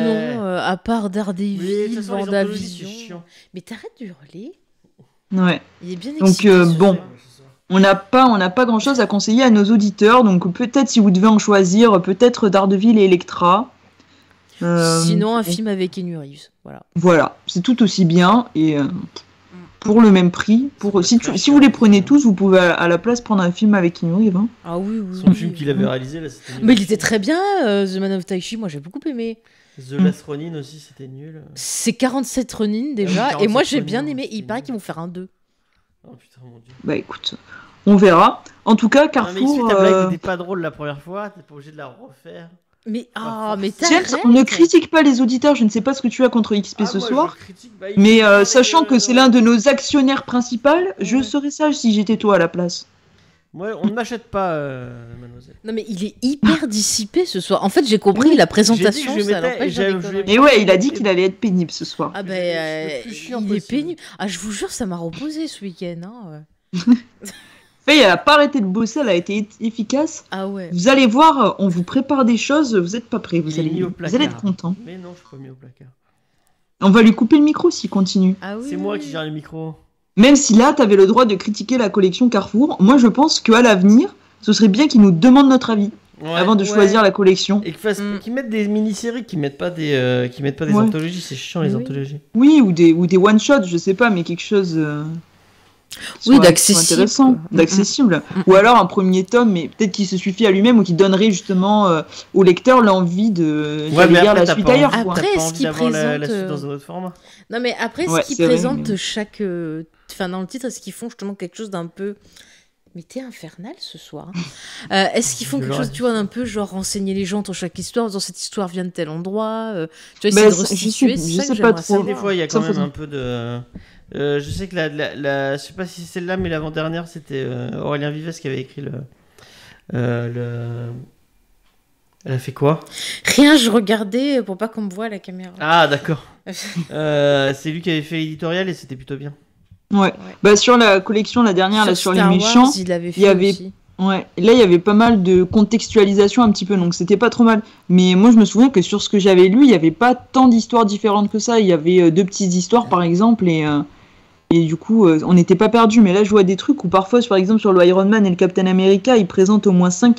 S2: euh, à part
S3: Oui, de
S2: Daredevil,
S3: toute façon, les anthologies,
S2: Vendavision.
S3: c'est chiant.
S2: Mais t'arrêtes de hurler.
S1: Ouais.
S2: Il est bien
S1: Donc,
S2: excité.
S1: euh,
S2: ce
S1: bon.
S2: soir.
S1: On n'a pas, on n'a pas grand-chose à conseiller à nos auditeurs. Donc peut-être si vous devez en choisir, peut-être Daredevil et Elektra. Euh,
S2: Sinon, un film avec Keanu Reeves. Voilà.
S1: Voilà, c'est tout aussi bien et euh, pour le même prix. Pour si, tu- si vous les prenez tous, vous pouvez à, à la place prendre un film avec Keanu Reeves. Hein.
S2: Ah oui, oui.
S3: Son
S2: oui.
S3: film qu'il avait réalisé, là, c'était nul.
S2: Mais il était très bien, euh, The Man of Taichi. Moi, j'ai beaucoup aimé.
S3: The Last Ronin aussi, c'était nul.
S2: C'est quarante-sept Ronin déjà.
S3: Ah oui,
S2: et moi,
S3: quarante-sept
S2: j'ai bien
S3: Ronin,
S2: aimé.
S3: c'est
S2: Il paraît
S3: nul.
S2: qu'ils vont faire un deux.
S3: Oh putain, mon dieu.
S1: Bah écoute, on verra. En tout cas,
S3: Non, mais
S1: Carrefour.
S3: explique, ta blague
S1: euh,
S3: n'était pas drôle la première fois, t'es pas obligé de la refaire.
S2: Mais ah,
S3: Bah,
S2: mais
S1: James,
S2: t'arrêtes.
S1: ne critique pas les auditeurs. Je ne sais pas ce que tu as contre X P
S3: Ah,
S1: ce
S3: moi,
S1: soir.
S3: je critique, bah, il
S1: Mais
S3: critique
S1: euh,
S3: avec,
S1: sachant
S3: euh,
S1: que c'est
S3: nos-
S1: l'un de nos actionnaires principaux, je
S2: Ouais.
S1: serais sage si j'étais toi à la place.
S3: Ouais, on ne m'achète pas, euh, mademoiselle.
S2: Non, mais il est hyper dissipé ce soir. En fait, j'ai compris la présentation.
S3: J'ai dit que je
S2: ça
S3: mettais-
S2: n'empêche
S3: j'ai-
S2: dire des
S3: je
S2: conneries.
S3: vais-
S1: Et ouais, il a dit qu'il allait être pénible ce soir.
S2: Ah ben,
S3: Je vais être
S2: euh,
S3: le plus chiant
S2: il est
S3: possible.
S2: pénible. Ah, je vous jure, ça m'a reposé ce week-end. Hein.
S1: Et elle a pas arrêté de bosser, elle a été efficace.
S2: Ah ouais.
S1: Vous allez voir, on vous prépare des choses, vous êtes pas prêts, vous
S3: Il est
S1: allez,
S3: mis au
S1: vous
S3: placard.
S1: allez être contents.
S3: Mais non, je suis pas mis au placard.
S1: On va lui couper le micro s'il continue.
S2: Ah oui.
S3: C'est moi
S2: oui.
S3: qui gère le micro.
S1: Même si là, t'avais le droit de critiquer la collection Carrefour, moi je pense qu'à l'avenir, ce serait bien qu'il nous demande notre avis
S3: Ouais.
S1: avant de
S2: Ouais.
S1: choisir la collection.
S3: Et qu'ils fassent-
S2: Mm.
S3: qu'ils mettent des mini-séries, qu'ils mettent pas des, euh, qu'ils mettent pas des
S1: Ouais.
S3: anthologies, c'est chiant les
S2: Oui.
S3: anthologies.
S1: Oui, ou des, ou des one-shots, je sais pas, mais quelque chose euh, qui
S2: Oui,
S1: soit-
S2: d'accessible,
S1: qui soit intéressant,
S2: quoi.
S1: d'accessible. Ou alors un premier tome, mais peut-être qu'il se suffit à lui-même ou qui donnerait justement euh, au lecteur l'envie de
S3: Ouais,
S1: d'aller
S3: mais
S1: lire
S3: après,
S1: la
S3: t'as
S1: suite
S3: pas
S1: ailleurs.
S3: envie-
S1: quoi.
S2: Après,
S3: t'as pas
S2: ce
S3: envie
S2: qu'il
S3: d'avoir la, la
S2: présente,
S3: suite
S2: euh,
S3: dans un autre format.
S2: Non, mais après,
S1: Ouais,
S2: ce qu'ils
S1: c'est vrai,
S2: présentent
S1: mais-
S2: chaque. euh, Enfin, dans le titre, est-ce qu'ils font justement quelque chose d'un peu. Mais t'es infernal ce soir. hein. Euh, est-ce qu'ils font
S3: Je
S2: quelque
S3: l'aurais
S2: chose,
S3: dit.
S2: tu vois, d'un peu genre renseigner les gens entre chaque histoire, dans cette histoire vient de tel endroit, euh, tu vois,
S1: Bah,
S2: essayer de
S1: c'est- je
S2: restituer,
S1: sais-
S2: c'est
S1: je
S2: ça
S1: sais
S2: que
S1: pas
S2: j'aimerais
S1: trop.
S2: savoir.
S3: Des fois, il y a
S1: Ça
S3: quand même
S1: faudrait-
S3: un peu de. Euh, je sais que la, la, la- je sais pas si c'est celle-là, mais l'avant-dernière, c'était euh, Aurélien Vives qui avait écrit le. euh, le... Elle a fait quoi?
S2: Rien, je regardais pour pas qu'on me voie à la caméra.
S3: Ah, d'accord. Euh, c'est lui qui avait fait l'éditorial et c'était plutôt bien.
S1: Ouais. Bah, sur la collection, la dernière, là, sur les
S2: Star
S1: méchants,
S2: Wars, il avait fait
S1: il y avait-
S2: aussi.
S1: ouais. Là, il y avait pas mal de contextualisation un petit peu, donc c'était pas trop mal. Mais moi, je me souviens que sur ce que j'avais lu, il y avait pas tant d'histoires différentes que ça. Il y avait euh, deux petites histoires, par exemple, et, euh, et du coup, euh, on n'était pas perdu. Mais là, je vois des trucs où parfois, par exemple, sur le Iron Man et le Captain America, ils présentent au moins cinq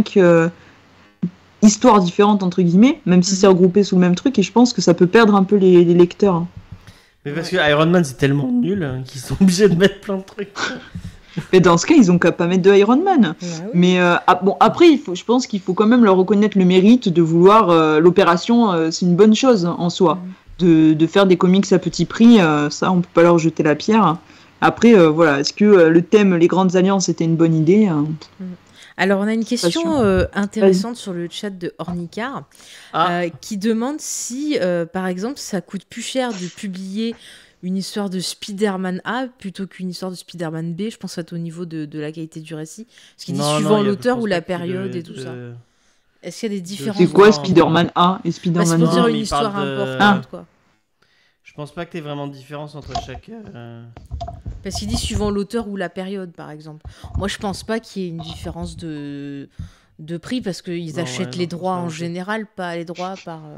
S1: histoires différentes, entre guillemets, même si
S2: Mhm.
S1: c'est regroupé sous le même truc, et je pense que ça peut perdre un peu les, les lecteurs. hein.
S3: Mais parce que Iron Man, c'est tellement nul hein, qu'ils sont obligés de mettre plein de trucs.
S1: Mais dans ce cas, ils ont qu'à pas mettre de Iron Man.
S2: Ah oui.
S1: Mais euh, ah, bon, après, il faut, je pense qu'il faut quand même leur reconnaître le mérite de vouloir euh, l'opération. Euh, c'est une bonne chose en soi,
S2: Mhm.
S1: de, de faire des comics à petit prix. Euh, ça, on peut pas leur jeter la pierre. Après, euh, voilà, est-ce que euh, le thème les grandes alliances était une bonne idée hein
S2: Alors, on a une
S1: sûr.
S2: question euh, intéressante sur le chat de Ornicar
S3: Ah,
S2: euh, qui demande si, euh, par exemple, ça coûte plus cher de publier une histoire de Spider-Man A plutôt qu'une histoire de Spider-Man B. Je pense que c'est au niveau de, de la qualité du récit. Parce qu'il dit
S3: non, non,
S2: suivant
S3: il y a-
S2: l'auteur
S3: je
S2: ou
S3: pense
S2: la
S3: pas qu'il y ait
S2: période
S3: de-
S2: et tout
S3: de-
S2: ça. Est-ce qu'il y a des différences
S1: C'est quoi
S3: non,
S1: Spider-Man A et
S2: Bah, c'est
S1: Spider-Man
S2: pour
S3: Non,
S2: dire
S1: deux
S2: une
S3: mais il
S2: histoire
S3: parle de-
S2: importante, quoi.
S3: Je pense pas que t'aies vraiment de différence entre chaque. euh,
S2: Parce qu'il dit suivant l'auteur ou la période, par exemple. Moi, je pense pas qu'il y ait une différence de, de prix parce qu'ils
S3: Non,
S2: achètent
S3: ouais,
S2: les
S3: non,
S2: droits
S3: c'est pas
S2: en
S3: ok.
S2: général, pas les droits par. euh,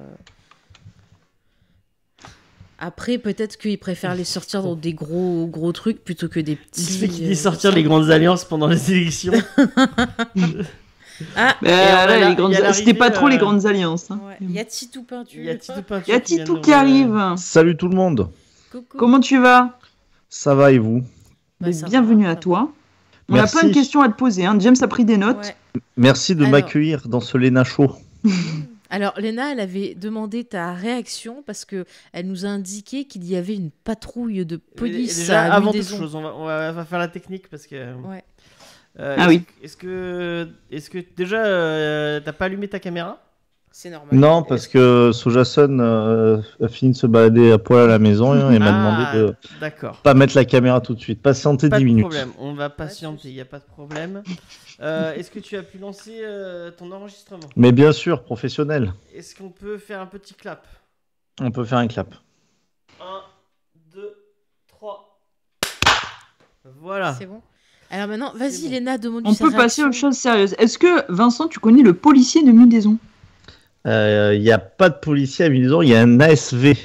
S2: Après, peut-être qu'ils préfèrent les sortir dans des gros gros trucs plutôt que des petits.
S3: Il se fait qu'il
S2: euh,
S3: dit sortir les grandes alliances pendant les élections.
S2: Ah,
S1: Bah,
S3: Et on a
S1: ouais,
S3: la-
S1: les grandes-
S3: il y a
S1: C'était pas
S3: l'arrivée,
S1: trop les
S3: euh,
S1: grandes alliances. hein.
S2: ouais. Y a Titou Peinture.
S3: Il y a Tito Peinture.
S1: Il y a
S3: qui vient
S1: Titou
S3: de
S1: qui
S3: nous-
S1: arrive.
S4: Salut tout le monde.
S2: Coucou.
S1: Comment tu vas
S4: Ça va et vous?
S2: Bah, ça va,
S1: Bienvenue
S2: ça
S1: à
S2: va.
S1: toi. On a
S4: Merci.
S1: plein de questions à te poser. Hein. James a pris des notes.
S2: Ouais.
S4: Merci de
S2: Alors-
S4: m'accueillir dans ce Léna Show.
S2: Alors, Léna, elle avait demandé ta réaction parce que elle nous a indiqué qu'il y avait une patrouille de
S3: Mais
S2: police
S3: déjà,
S2: à
S3: avant toute
S2: Louis-des-Ondes.
S3: chose, on va, on va- on va faire la technique parce que.
S2: Ouais.
S3: euh,
S1: Ah
S3: est-ce-
S1: oui.
S3: Est-ce que, est-ce que déjà, euh, t'as pas allumé ta caméra?
S2: C'est normal.
S4: Non, parce que Sojason euh, a fini de se balader à poil à la maison et il m'a
S3: Ah,
S4: demandé de
S3: D'accord.
S4: pas mettre la caméra tout de suite. Patienter
S3: Pas
S4: dix
S3: de
S4: minutes.
S3: problème, on va patienter, il n'y a pas de problème. Euh, Est-ce que tu as pu lancer euh, ton enregistrement?
S4: Mais bien sûr, professionnel.
S3: Est-ce qu'on peut faire un petit clap?
S4: On peut faire un clap.
S3: un, deux, trois. Voilà.
S2: C'est bon. Alors maintenant, vas-y,
S3: C'est bon.
S2: Léna, demande
S1: On peut passer aux choses sérieuses. Est-ce que, Vincent, tu connais le policier de Mudaison?
S4: Il euh, n'y a pas de policier à Mille-Maisons, il y a un A S V.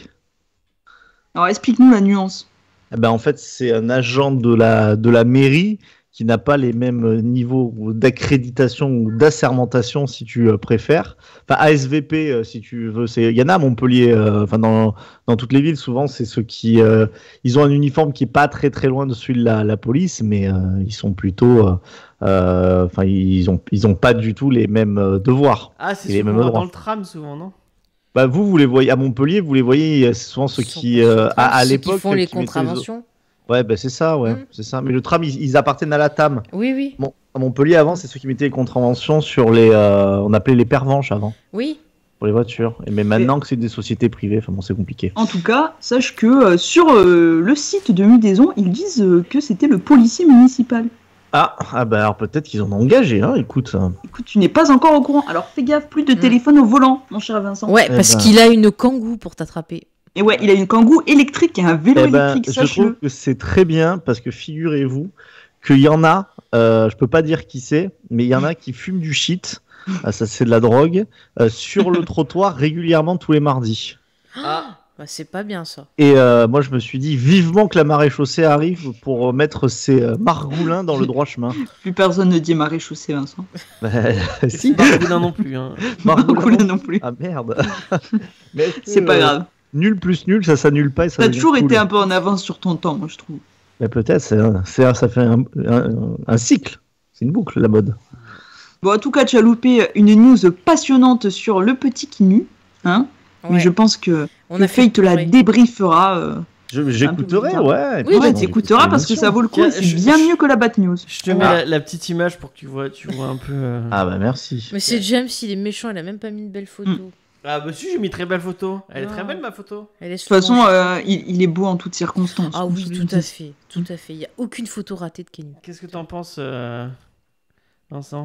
S1: Alors explique-nous la nuance.
S4: Eh ben, en fait, c'est un agent de la, de la mairie qui n'a pas les mêmes niveaux d'accréditation ou d'assermentation, si tu euh, préfères. Enfin, A S V P, euh, si tu veux. Il y en a à Montpellier, euh, enfin, dans, dans toutes les villes, souvent, c'est ceux qui... Euh, ils ont un uniforme qui n'est pas très très loin de celui de la, la police, mais euh, ils sont plutôt... Enfin, euh, euh, ils n'ont ils ont pas du tout les mêmes euh, devoirs.
S3: Ah, c'est
S4: les
S3: souvent
S4: mêmes
S3: dans
S4: droits.
S3: le tram, souvent, non?
S4: Bah, vous, vous les voyez à Montpellier, vous les voyez, c'est souvent ceux qui, euh, à, à
S2: Ceux
S4: l'époque...
S2: qui font les
S4: qui mettaient
S2: contraventions.
S4: Ouais, bah c'est ça, ouais,
S2: Mm.
S4: c'est ça. Mais le tram, ils, ils appartiennent à la T A M.
S2: Oui, oui.
S4: Bon, à Montpellier, avant, c'est ceux qui mettaient les contraventions sur les... Euh, on appelait les pervenches avant,
S2: Oui.
S4: pour les voitures. Et mais maintenant que c'est des sociétés privées, enfin bon, c'est compliqué.
S1: En tout cas, sache que euh, sur euh, le site de Mudaison, ils disent euh, que c'était le policier municipal.
S4: Ah, ah bah alors peut-être qu'ils en ont engagé, hein, écoute.
S1: Écoute, tu n'es pas encore au courant. Alors fais gaffe, plus de
S2: Mm.
S1: téléphone au volant, mon cher Vincent.
S2: Ouais,
S4: Eh
S2: parce
S4: ben.
S2: qu'il a une kangou pour t'attraper.
S1: Et ouais, il a une kangou électrique et un vélo
S4: Eh ben,
S1: électrique,
S4: je trouve
S1: sache-le.
S4: que c'est très bien, parce que figurez-vous qu'il y en a, euh, je peux pas dire qui c'est, mais il y en a qui fument du shit, ah, ça c'est de la drogue, euh, sur le trottoir régulièrement tous les mardis.
S3: Ah,
S2: Bah, c'est pas bien ça.
S4: Et euh, moi, je me suis dit vivement que la maréchaussée arrive pour mettre ses euh, margoulins dans le droit chemin.
S1: Plus personne ne dit maréchaussée, Vincent.
S4: Bah, si,
S3: pas Margoulin non plus. Hein.
S1: Margoulin non plus.
S4: Ah merde. Mais est-ce que,
S1: C'est pas
S4: euh,
S1: grave.
S4: Nul plus nul, ça s'annule pas et ça
S1: T'as
S4: devient
S1: toujours
S4: cool.
S1: été un peu en avance sur ton temps, moi, je trouve.
S4: Mais peut-être, c'est un- c'est un- ça fait un, un- un cycle. C'est une boucle, la mode.
S1: Bon, en tout cas, tu as loupé une news passionnante sur le petit Kinu. Hein. Mais
S2: Ouais.
S1: je pense que,
S2: On
S1: que
S2: a fait
S1: Faye te la
S2: pleurer.
S1: débriefera. euh.
S4: Je- J'écouterai,
S1: bizarre.
S4: ouais. et
S2: Oui,
S4: puis,
S1: Ouais,
S2: bah,
S4: bon,
S1: t'écouteras parce que
S4: l'émission.
S1: ça vaut le coup
S3: Tiens,
S1: et c'est
S3: je-
S1: bien
S3: je-
S1: mieux que la Bad News.
S3: Je te mets
S4: Ah.
S3: la, la petite image pour que tu vois, tu vois un peu. euh.
S4: Ah bah merci.
S2: Mais c'est James, il est méchant, il a même pas mis une belle photo.
S1: Mm.
S3: Ah, bah si, j'ai mis très belle photo. Elle est
S2: Non.
S3: très belle, ma photo.
S2: Elle est
S1: De toute façon,
S2: souvent-
S1: euh, il, il est beau en toutes circonstances.
S2: Ah
S1: qu'on
S2: oui,
S1: se le
S2: tout à
S1: dise.
S2: fait, tout à fait. Il y a aucune photo ratée de Kenny.
S3: Qu'est-ce que t'en penses, euh, Vincent?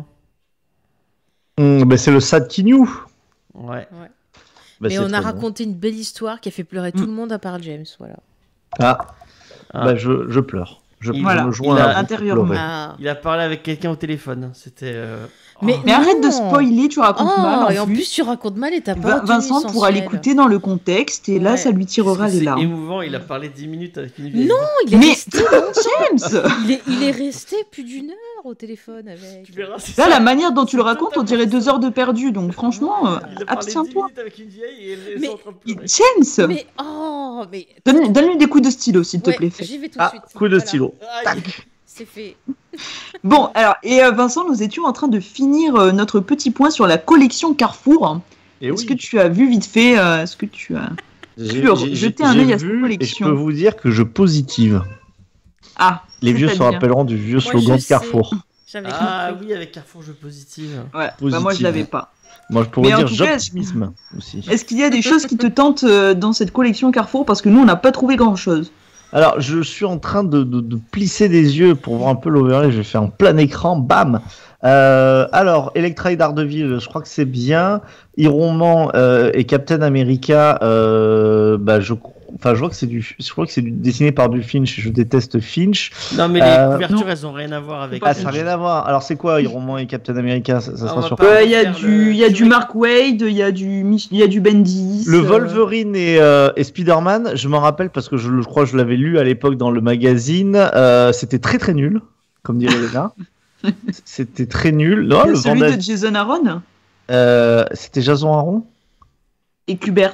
S4: Hum, bah, c'est le Sad Kinyu.
S3: Ouais.
S4: Bah,
S2: Mais
S4: c'est
S2: on a
S4: très bien.
S2: raconté une belle histoire qui a fait pleurer tout
S1: Mm.
S2: le monde à part James, voilà.
S4: Ah,
S3: Ah.
S4: bah je, je pleure. Je,
S3: Il-
S4: je
S1: Voilà,
S4: me joins
S3: il a-
S4: à vous
S1: intérieurement.
S4: pleurer.
S2: Ah.
S3: Il a parlé avec quelqu'un au téléphone. C'était. euh,
S2: Mais-
S3: oh.
S1: Mais arrête de
S2: Non.
S1: spoiler, tu racontes
S2: Oh,
S1: mal. En
S2: et en
S1: plus.
S2: plus tu racontes mal et t'as pas
S1: Vin-
S2: retenu
S1: Vincent pourra
S2: l'essentiel.
S1: l'écouter dans le contexte et là,
S2: Ouais.
S1: ça lui tirera
S3: Parce que
S1: les
S3: c'est
S1: larmes.
S3: émouvant, il a parlé dix minutes avec une vieille.
S2: Non, il est
S1: Mais
S2: resté,
S1: James
S2: il est, il est resté plus d'une heure au téléphone avec.
S3: Tu verras, c'est
S1: Là,
S3: ça.
S1: la manière dont tu le
S3: C'est
S1: racontes, on
S3: totalement
S1: dirait deux
S3: ça.
S1: heures de perdu. Donc, franchement, euh,
S3: Il a parlé dix
S1: abstiens-toi.
S3: minutes avec une vieille et elle est
S2: Mais-
S3: en train de pleurer.
S1: James
S2: Mais oh, mais
S1: Donne- Donne-lui des coups de stylo, s'il te
S2: ouais,
S1: plaît. Faye.
S2: j'y vais tout de
S4: Ah,
S2: suite.
S4: coup de
S2: Voilà,
S4: stylo.
S3: Aïe.
S2: C'est fait.
S1: Bon, alors, et euh, Vincent, nous étions en train de finir euh, notre petit point sur la collection Carrefour.
S4: Et
S1: Est-ce
S4: oui,
S1: que tu as vu vite fait euh, Est-ce que tu as.
S4: j'ai-
S1: pu
S4: j'ai-
S1: jeter
S4: j'ai-
S1: un
S4: j'ai
S1: œil à cette
S4: vu
S1: collection.
S4: Et je peux vous dire que je positive.
S1: Ah,
S4: Les vieux se
S1: c'est-à-dire
S4: rappelleront du vieux
S2: Moi,
S4: slogan
S2: je
S4: de Carrefour.
S2: J'avais
S3: Ah
S2: compris.
S3: oui, avec Carrefour Jeux Positifs.
S1: Ouais, bah,
S4: Positive.
S1: moi, je l'avais pas.
S4: Moi, je pourrais
S1: Mais en
S4: dire
S1: tout cas,
S4: j'optimisme aussi.
S1: Est-ce qu'il y a des choses qui te tentent euh, dans cette collection Carrefour? Parce que nous, on n'a pas trouvé grand-chose.
S4: Alors, je suis en train de, de, de plisser des yeux pour voir un peu l'overlay. Je vais faire un plein écran, bam. Euh, alors, Electra et Daredevil, je crois que c'est bien. Iron Man euh, et Captain America, euh, bah, je, enfin, je vois que c'est du, je crois que c'est du, dessiné par du Finch. Je déteste Finch.
S3: Non, mais les
S4: Euh,
S3: couvertures,
S1: non.
S3: elles ont rien à voir avec.
S4: Ah, ça n'a rien à voir. Alors, c'est quoi Iron Man et Captain America? Ça, ça
S3: Ah,
S4: sera
S3: on va
S4: sur
S3: pas-
S4: quoi
S1: Euh, Il y a
S3: faire
S1: du,
S3: le-
S1: il y a du
S3: tu-
S1: Mark Wade, il y a du, Mich- il y a du Bendis.
S4: Le
S1: euh,
S4: Wolverine et, euh, et Spider-Man, je m'en rappelle parce que je, le- je crois que je l'avais lu à l'époque dans le magazine. Euh, c'était très très nul, comme dirait les gars. C'était très nul. Non,
S1: il y a
S4: le
S1: celui
S4: Vanda-
S1: de Jason Aaron
S4: euh, c'était Jason Aaron.
S1: et Kubert.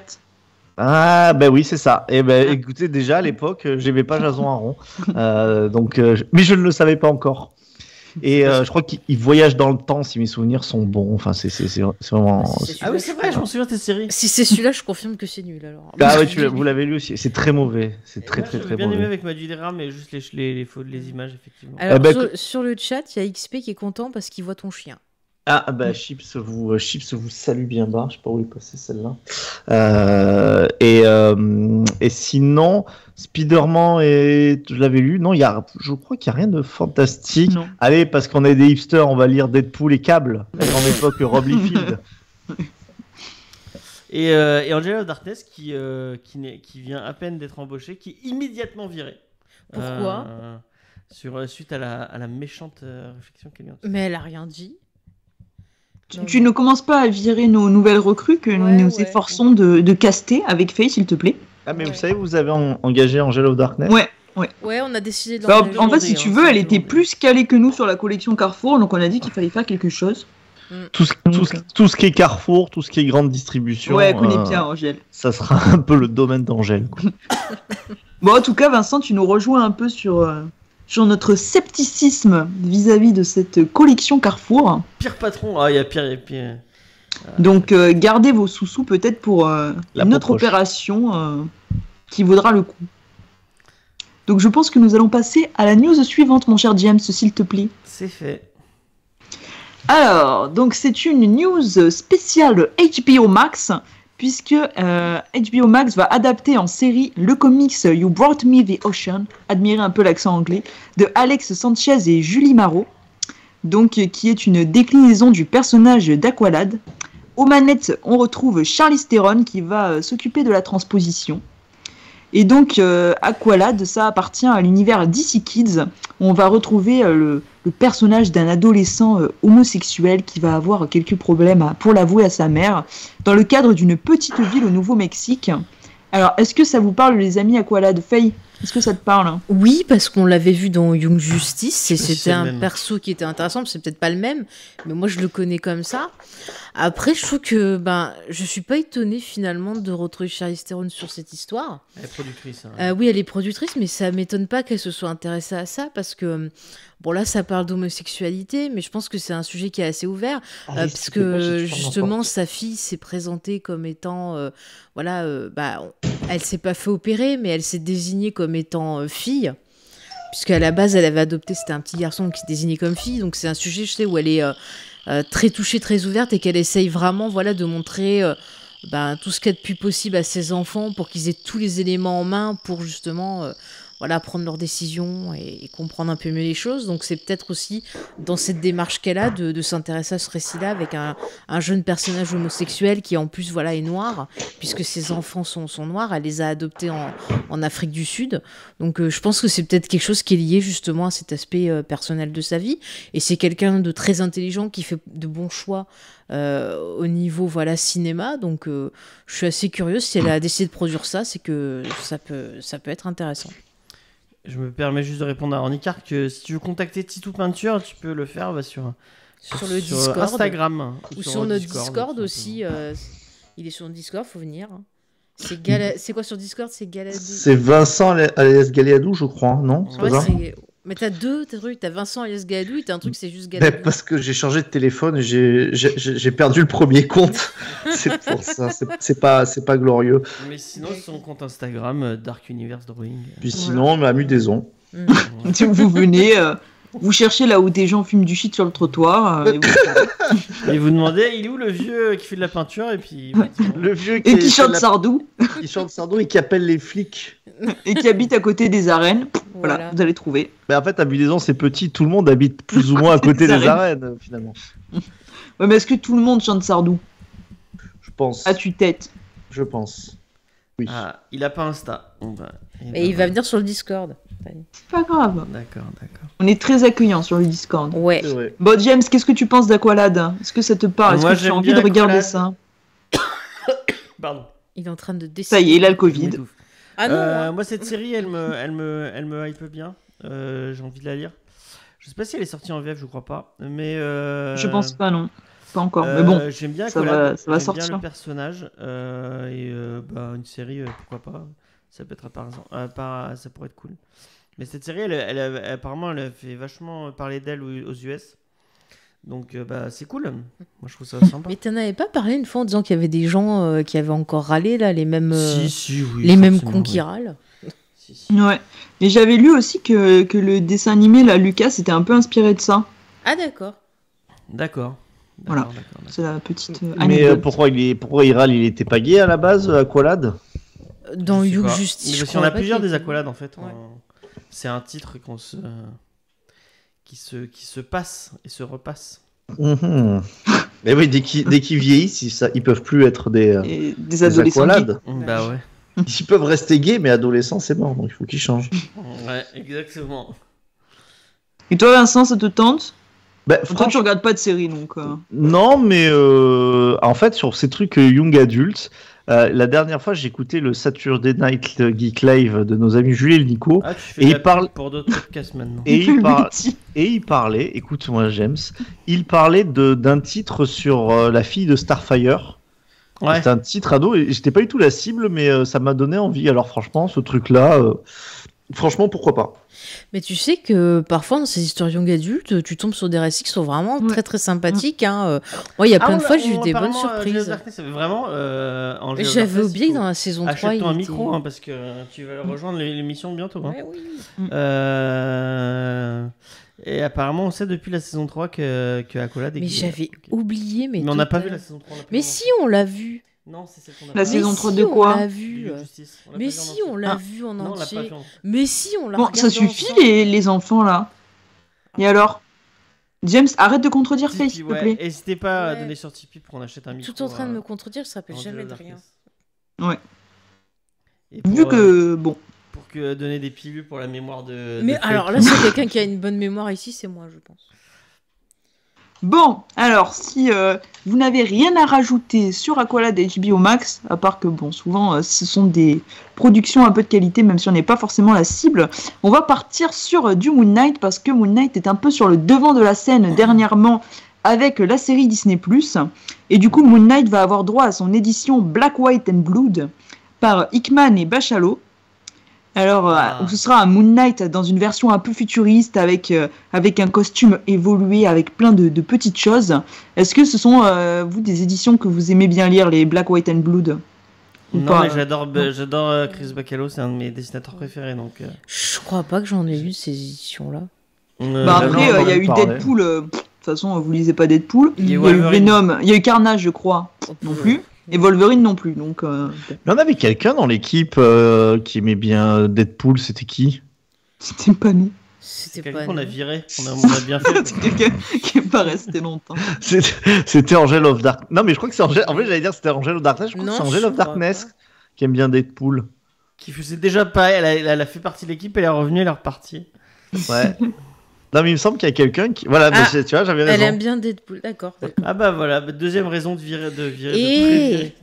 S4: Ah ben oui, c'est ça. Et ben écoutez, déjà à l'époque, euh, j'aimais pas Jason Aaron, euh, donc euh, je- mais je ne le savais pas encore. Et euh, je crois qu'il il voyage dans le temps, si mes souvenirs sont bons. Enfin, c'est c'est c'est c'est vraiment.
S2: Ah, c'est
S3: Ah oui, c'est vrai, je m'en souviens de tes séries.
S2: Si c'est celui-là, je confirme que c'est nul alors.
S4: Ah ouais, tu l'as- vous l'avez lu aussi. C'est très mauvais. C'est
S3: Et
S4: très
S3: moi,
S4: très
S3: j'avais
S4: très
S3: bien aimé
S4: mauvais.
S3: avec Madudera, mais juste les, les, les, photos- les images, effectivement.
S2: Alors,
S4: Eh ben,
S2: sur,
S4: que-
S2: sur le chat, il y a X P qui est content parce qu'il voit ton chien.
S4: Ah bah Chips vous euh, Chips vous salue bien bas, je sais pas où est passée celle-là. Euh, et euh, et sinon Spider-Man et je l'avais lu, non il y a je crois qu'il y a rien de fantastique.
S1: Non.
S4: Allez parce qu'on est des hipsters, on va lire Deadpool et Cable à grande époque Rob Liefeld.
S3: Et, euh, et Angela of Darkness, qui, euh, qui, n'est- qui vient à peine d'être embauchée, qui est immédiatement virée.
S2: Pourquoi
S3: Euh, sur, Suite à la, à la méchante euh, réflexion qu'elle vient de faire.
S2: Mais elle a rien dit.
S1: Tu,
S2: Non,
S1: tu
S2: non.
S1: ne commences pas à virer nos nouvelles recrues que nous
S2: Ouais,
S1: nous
S2: ouais.
S1: efforçons de, de caster avec Faye, s'il te plaît.
S4: Ah, mais
S2: Ouais.
S4: vous savez, vous avez en- engagé Angel of Darkness.
S1: Ouais.
S2: Ouais, on a décidé de
S1: Bah,
S2: l'engager.
S1: en fait,
S3: demandé,
S1: si tu
S3: hein,
S1: veux,
S3: c'est
S1: elle était
S3: demandé.
S1: plus calée que nous sur la collection Carrefour, donc on a dit qu'il fallait faire quelque chose.
S4: Tout, ce, tout, ce, tout ce qui est Carrefour, tout ce qui est grande distribution,
S1: Ouais, elle connaît
S4: euh,
S1: bien, Angèle.
S4: ça sera un peu le domaine d'Angèle. quoi.
S1: Bon, en tout cas, Vincent, tu nous rejoins un peu sur, euh, sur notre scepticisme vis-à-vis de cette collection Carrefour.
S3: Pire patron. Ah, il y a pire, il y a pire.
S1: Donc, euh, gardez vos sous-sous peut-être pour euh,
S4: La
S1: une autre
S4: poproche.
S1: opération euh, qui vaudra le coup. Donc, je pense que nous allons passer à la news suivante, mon cher James, s'il te plaît.
S3: C'est fait.
S1: Alors, donc c'est une news spéciale H B O Max, puisque euh, H B O Max va adapter en série le comics You Brought Me the Ocean, admirez un peu l'accent anglais, de Alex Sanchez et Julie Marot, donc euh, qui est une déclinaison du personnage d'Aqualad. Aux manettes, on retrouve Charlize Theron qui va euh, s'occuper de la transposition. Et donc, euh, Aqualad, ça appartient à l'univers D C Kids. On va retrouver euh, le, le personnage d'un adolescent euh, homosexuel qui va avoir quelques problèmes à- pour l'avouer à sa mère, dans le cadre d'une petite ville au Nouveau-Mexique. Alors, est-ce que ça vous parle, les amis Aqualad? Faye, est-ce que ça te parle?
S2: Oui, parce qu'on l'avait vu dans Young Justice et
S3: Je sais pas si
S2: c'était
S3: c'est le
S2: un
S3: même.
S2: perso qui était intéressant. C'est peut-être pas le même, mais moi je le connais comme ça. Après, je trouve que ben, je suis pas étonnée finalement de retrouver Charlize Theron sur cette histoire.
S3: Elle est productrice. hein.
S2: Euh, oui, elle est productrice, mais ça m'étonne pas qu'elle se soit intéressée à ça parce que bon là, ça parle d'homosexualité, mais je pense que c'est un sujet qui est assez ouvert. Euh, parce que justement, sa fille s'est présentée comme étant, euh, voilà, euh, bah, on- elle s'est pas fait opérer, mais elle s'est désignée comme étant euh, fille, puisqu'à la base, elle avait adopté, c'était un petit garçon qui se désignait comme fille, donc c'est un sujet, je sais, où elle est euh, euh, très touchée, très ouverte, et qu'elle essaye vraiment, voilà, de montrer euh, ben, tout ce qu'il y a de plus possible à ses enfants pour qu'ils aient tous les éléments en main pour justement... euh, voilà, prendre leurs décisions et, et comprendre un peu mieux les choses. Donc c'est peut-être aussi dans cette démarche qu'elle a de, de s'intéresser à ce récit-là avec un, un jeune personnage homosexuel qui en plus voilà est noir, puisque ses enfants sont, sont noirs. Elle les a adoptés en, en Afrique du Sud. Donc euh, je pense que c'est peut-être quelque chose qui est lié justement à cet aspect euh, personnel de sa vie. Et c'est quelqu'un de très intelligent qui fait de bons choix euh, au niveau voilà cinéma. Donc euh, je suis assez curieuse. Si elle a décidé de produire ça, c'est que ça peut, ça peut être intéressant.
S3: Je me permets juste de répondre à Ornicar que si tu veux contacter Titou Peinture, tu peux le faire bah, sur,
S2: Sur le Discord.
S3: Instagram.
S2: Ou sur, notre Discord, aussi. euh, il est sur notre Discord, faut venir. C'est Gala... c'est quoi sur Discord? C'est Galadou.
S4: C'est Vincent alias Galiadou, je crois, non? C'est
S2: Ouais,
S4: pas ça
S2: c'est- Mais t'as deux trucs. T'as Vincent alias Galadou et t'as un truc, c'est juste
S4: Mais
S2: Galadou.
S4: parce que j'ai changé de téléphone et j'ai- j'ai j'ai perdu le premier compte. C'est pour ça, c'est- c'est pas, c'est pas glorieux.
S3: Mais sinon, son compte Instagram, euh, Dark Universe Drawing.
S4: Puis sinon, ma mudaison.
S2: Mm.
S1: Si vous venez, euh, vous cherchez là où des gens fument du shit sur le trottoir, euh, et, vous-
S3: Et vous demandez, il est où le vieux qui fait de la peinture Et puis.
S4: Le vieux
S1: et qui
S4: est-
S1: chante
S4: la-
S1: Sardou,
S4: qui chante Sardou et qui appelle les flics.
S1: et qui habite à côté des arènes. Voilà,
S2: Voilà.
S1: vous allez trouver.
S4: Mais en fait, à Budaison, c'est petit, tout le monde habite plus ou moins à côté
S1: Des
S4: des arènes, euh, finalement.
S1: Ouais, mais est-ce que tout le monde chante Sardou?
S4: Je pense.
S1: À tue-tête.
S4: Je pense. Oui.
S3: Ah, il a pas Insta. Bon, bah,
S2: Et il va venir sur le Discord.
S1: C'est pas grave.
S3: D'accord, d'accord.
S1: On est très accueillant sur le Discord.
S2: Ouais.
S4: C'est vrai.
S1: Bon, James, qu'est-ce que tu penses d'Aqualad? Est-ce que ça te parle? Est-ce
S3: Moi,
S1: que tu as
S3: j'aime
S1: envie de
S3: bien
S1: regarder
S3: Aqualad.
S1: ça?
S3: Pardon.
S2: Il est en train de décider.
S1: Ça y est, il a le
S3: Je
S1: Covid.
S3: m'étouffe.
S2: Ah non
S3: Euh,
S2: hein.
S3: moi, cette série, elle me, elle me, elle me hype bien. Euh, J'ai envie de la lire. Je sais pas si elle est sortie en V F, je crois pas. Mais. euh,
S1: Je pense pas, non. Pas encore.
S3: euh,
S1: Mais bon,
S3: j'aime bien
S1: ça
S3: Aqualad,
S1: va- ça va
S3: j'aime
S1: sortir.
S3: bien le personnage. euh, et euh, bah, une série, euh, pourquoi pas. Ça peut être par euh, par- ça pourrait être cool. Mais cette série, elle, elle, elle- apparemment, elle a fait vachement parler d'elle aux, aux U S. Donc, euh, bah, c'est cool. Moi, je trouve ça sympa.
S2: Mais t'en avais pas parlé une fois en disant qu'il y avait des gens euh, qui avaient encore râlé, là, les mêmes, euh,
S3: Si, si, oui.
S2: les mêmes
S3: forcément,
S2: cons qui
S3: ouais.
S2: râlent.
S3: Si, si.
S1: ouais. Et j'avais lu aussi que, que le dessin animé, là, Lucas, était un peu inspiré de ça.
S2: Ah d'accord.
S3: D'accord.
S1: Voilà.
S3: D'accord, d'accord, d'accord.
S1: C'est la petite euh,
S4: Mais euh,
S1: anecdote.
S4: pourquoi il est, pourquoi il râle? Il était pas gay à la base, Aqualad?
S2: Dans
S3: Je sais
S2: Young
S3: pas.
S2: Justice,
S3: Mais
S2: je
S3: parce qu'il y
S2: crois
S3: en a
S2: pas
S3: plusieurs
S2: qu'il
S3: des
S2: était-
S3: accolades en fait.
S2: Ouais.
S3: en- C'est un titre qu'on se... qui, se... qui se passe et se repasse.
S4: Mhm. Mais oui, dès qu'ils dès qu'ils vieillissent, ils, ça, ils peuvent plus être des, euh,
S1: Et des
S4: des
S1: adolescents. gays.
S4: Aqualad.
S3: Bah ouais.
S4: Ils peuvent rester gays, mais adolescents, c'est mort, donc il faut qu'ils changent.
S3: Ouais, exactement.
S1: Et toi, Vincent, ça te tente?
S4: Bah,
S1: Toi, tu
S4: franchement,
S1: regardes pas de série, donc. euh.
S4: non, mais euh, en fait, sur ces trucs euh, Young Adult, euh, la dernière fois, j'ai écouté le Saturday Night Geek Live de nos amis Julie et Nico.
S3: Ah, tu fais
S4: Et
S3: de
S4: il
S3: la
S4: parle-
S3: pub pour d'autres podcasts maintenant.
S4: Et il, par-
S1: Petit.
S4: et il parlait, écoute-moi James, il parlait de- d'un titre sur euh, la fille de Starfire.
S3: Ouais.
S4: C'était un titre ado et j'étais pas du tout la cible, mais euh, ça m'a donné envie. Alors franchement, ce truc-là, euh, franchement, pourquoi pas.
S2: Mais tu sais que parfois dans ces histoires young adultes, tu tombes sur des récits qui sont vraiment
S1: Ouais.
S2: très très sympathiques. Hein. Euh, Moi, il y a plein
S3: Ah,
S2: de
S3: on-
S2: fois, j'ai eu
S3: on-
S2: des bonnes
S3: apparemment, euh, Angel of
S2: surprises.
S3: Darkness, c'est vraiment. Euh, Angel of
S2: J'avais
S3: Darkness,
S2: oublié
S3: il
S2: que
S3: faut-
S2: dans la saison trois,
S3: Achète-toi
S2: il
S3: un
S2: était-
S3: micro, hein, parce que tu vas rejoindre l'é- l'émission bientôt. Hein.
S2: Ouais, oui.
S3: Euh, Et apparemment, on sait depuis la saison trois que, que Accolade est
S2: Mais
S3: gay.
S2: j'avais
S3: Ok.
S2: oublié. Mais,
S3: Mais on n'a pas
S2: total.
S3: vu la saison trois. on l'a pas
S2: Mais
S3: vu
S2: si,
S3: encore.
S2: on l'a vu.
S3: Non, c'est celle qu'on a
S1: La
S3: pas
S2: Mais
S3: vue.
S1: saison
S2: si,
S1: trois de
S2: on
S1: quoi
S2: l'a
S3: Du
S2: vu.
S3: Lieu de Justice. On l'a
S2: Mais
S3: pas vu en
S2: si,
S3: entier.
S2: on l'a
S1: Ah.
S2: vu en
S3: Non, on l'a pas
S2: entier.
S3: vu en entier.
S2: Mais si, on l'a
S1: Bon,
S2: regardé
S1: ça suffit,
S2: ensemble.
S1: les, les enfants, là. Et alors James, arrête de contredire Faye,
S3: Tipeee,
S1: s'il te
S3: ouais.
S1: plaît.
S3: N'hésitez pas à
S2: Ouais.
S3: donner sur Tipeee pour qu'on achète un micro.
S2: Tout en train de
S3: euh,
S2: me contredire, je ne rappelle
S3: Angel
S2: jamais
S3: of
S2: de rien.
S3: Darkness.
S1: Ouais.
S3: Et pour,
S1: Vu
S3: euh,
S1: que, bon,
S3: Pour que donner des pilules pour la mémoire de.
S2: Mais
S3: de
S2: alors
S3: Fake.
S2: là, c'est quelqu'un qui a une bonne mémoire ici, c'est moi, je pense.
S1: Bon, alors, si euh, vous n'avez rien à rajouter sur Aqualad H B O Max, à part que, bon, souvent, euh, ce sont des productions un peu de qualité, même si on n'est pas forcément la cible, on va partir sur euh, du Moon Knight, parce que Moon Knight est un peu sur le devant de la scène dernièrement avec la série Disney plus. Et du coup, Moon Knight va avoir droit à son édition Black, White and Blood par Hickman et Bachalo. Alors, euh,
S3: Ah.
S1: où ce sera un Moon Knight dans une version un peu futuriste, avec, euh, avec un costume évolué, avec plein de, de petites choses. Est-ce que ce sont, euh, vous, des éditions que vous aimez bien lire, les Black, White and Blood Ou
S3: Non,
S1: pas
S3: mais j'adore, bah, j'adore euh, Chris Bacalo, c'est un de mes dessinateurs préférés. Donc, euh,
S2: Je crois pas que j'en ai lu ces éditions-là.
S3: euh,
S1: Bah
S4: j'adore
S1: après,
S4: en
S1: euh, il y a
S4: entendre
S1: eu
S4: parler.
S1: Deadpool, euh, pff, de toute façon, vous lisez pas Deadpool.
S3: Il y a
S1: Il y a eu
S3: Wolverine.
S1: Venom, il y a eu Carnage, je crois, non plus. Et Wolverine non plus, donc... euh,
S4: Mais on avait quelqu'un dans l'équipe euh, qui aimait bien Deadpool, c'était qui?
S1: c'était pas nous.
S3: C'est
S2: C'était
S3: quelqu'un
S2: pas
S3: qu'on a
S2: nous.
S3: viré. On a, on a bien fait.
S1: C'est quelqu'un qui n'est pas resté longtemps.
S4: C'était c'était Angel of Dark. Non, mais je crois que c'est Angel. En fait, j'allais dire que c'était Angel of Darkness. Je crois
S2: Non,
S4: que c'est Angel
S2: je
S4: of
S2: crois
S4: Darkness
S2: pas.
S4: qui aime bien Deadpool.
S3: Qui faisait déjà pareil. Elle a, elle a fait partie de l'équipe, elle est revenue, elle est repartie.
S4: Ouais. Non, mais il me semble qu'il y a quelqu'un qui. Voilà, mais
S2: Ah,
S4: c'est- tu vois, j'avais
S2: Elle
S4: raison.
S2: aime bien Deadpool, d'accord. d'accord.
S3: Ah bah voilà, bah, deuxième raison de virer. De virer de
S2: Et-
S3: prévirer.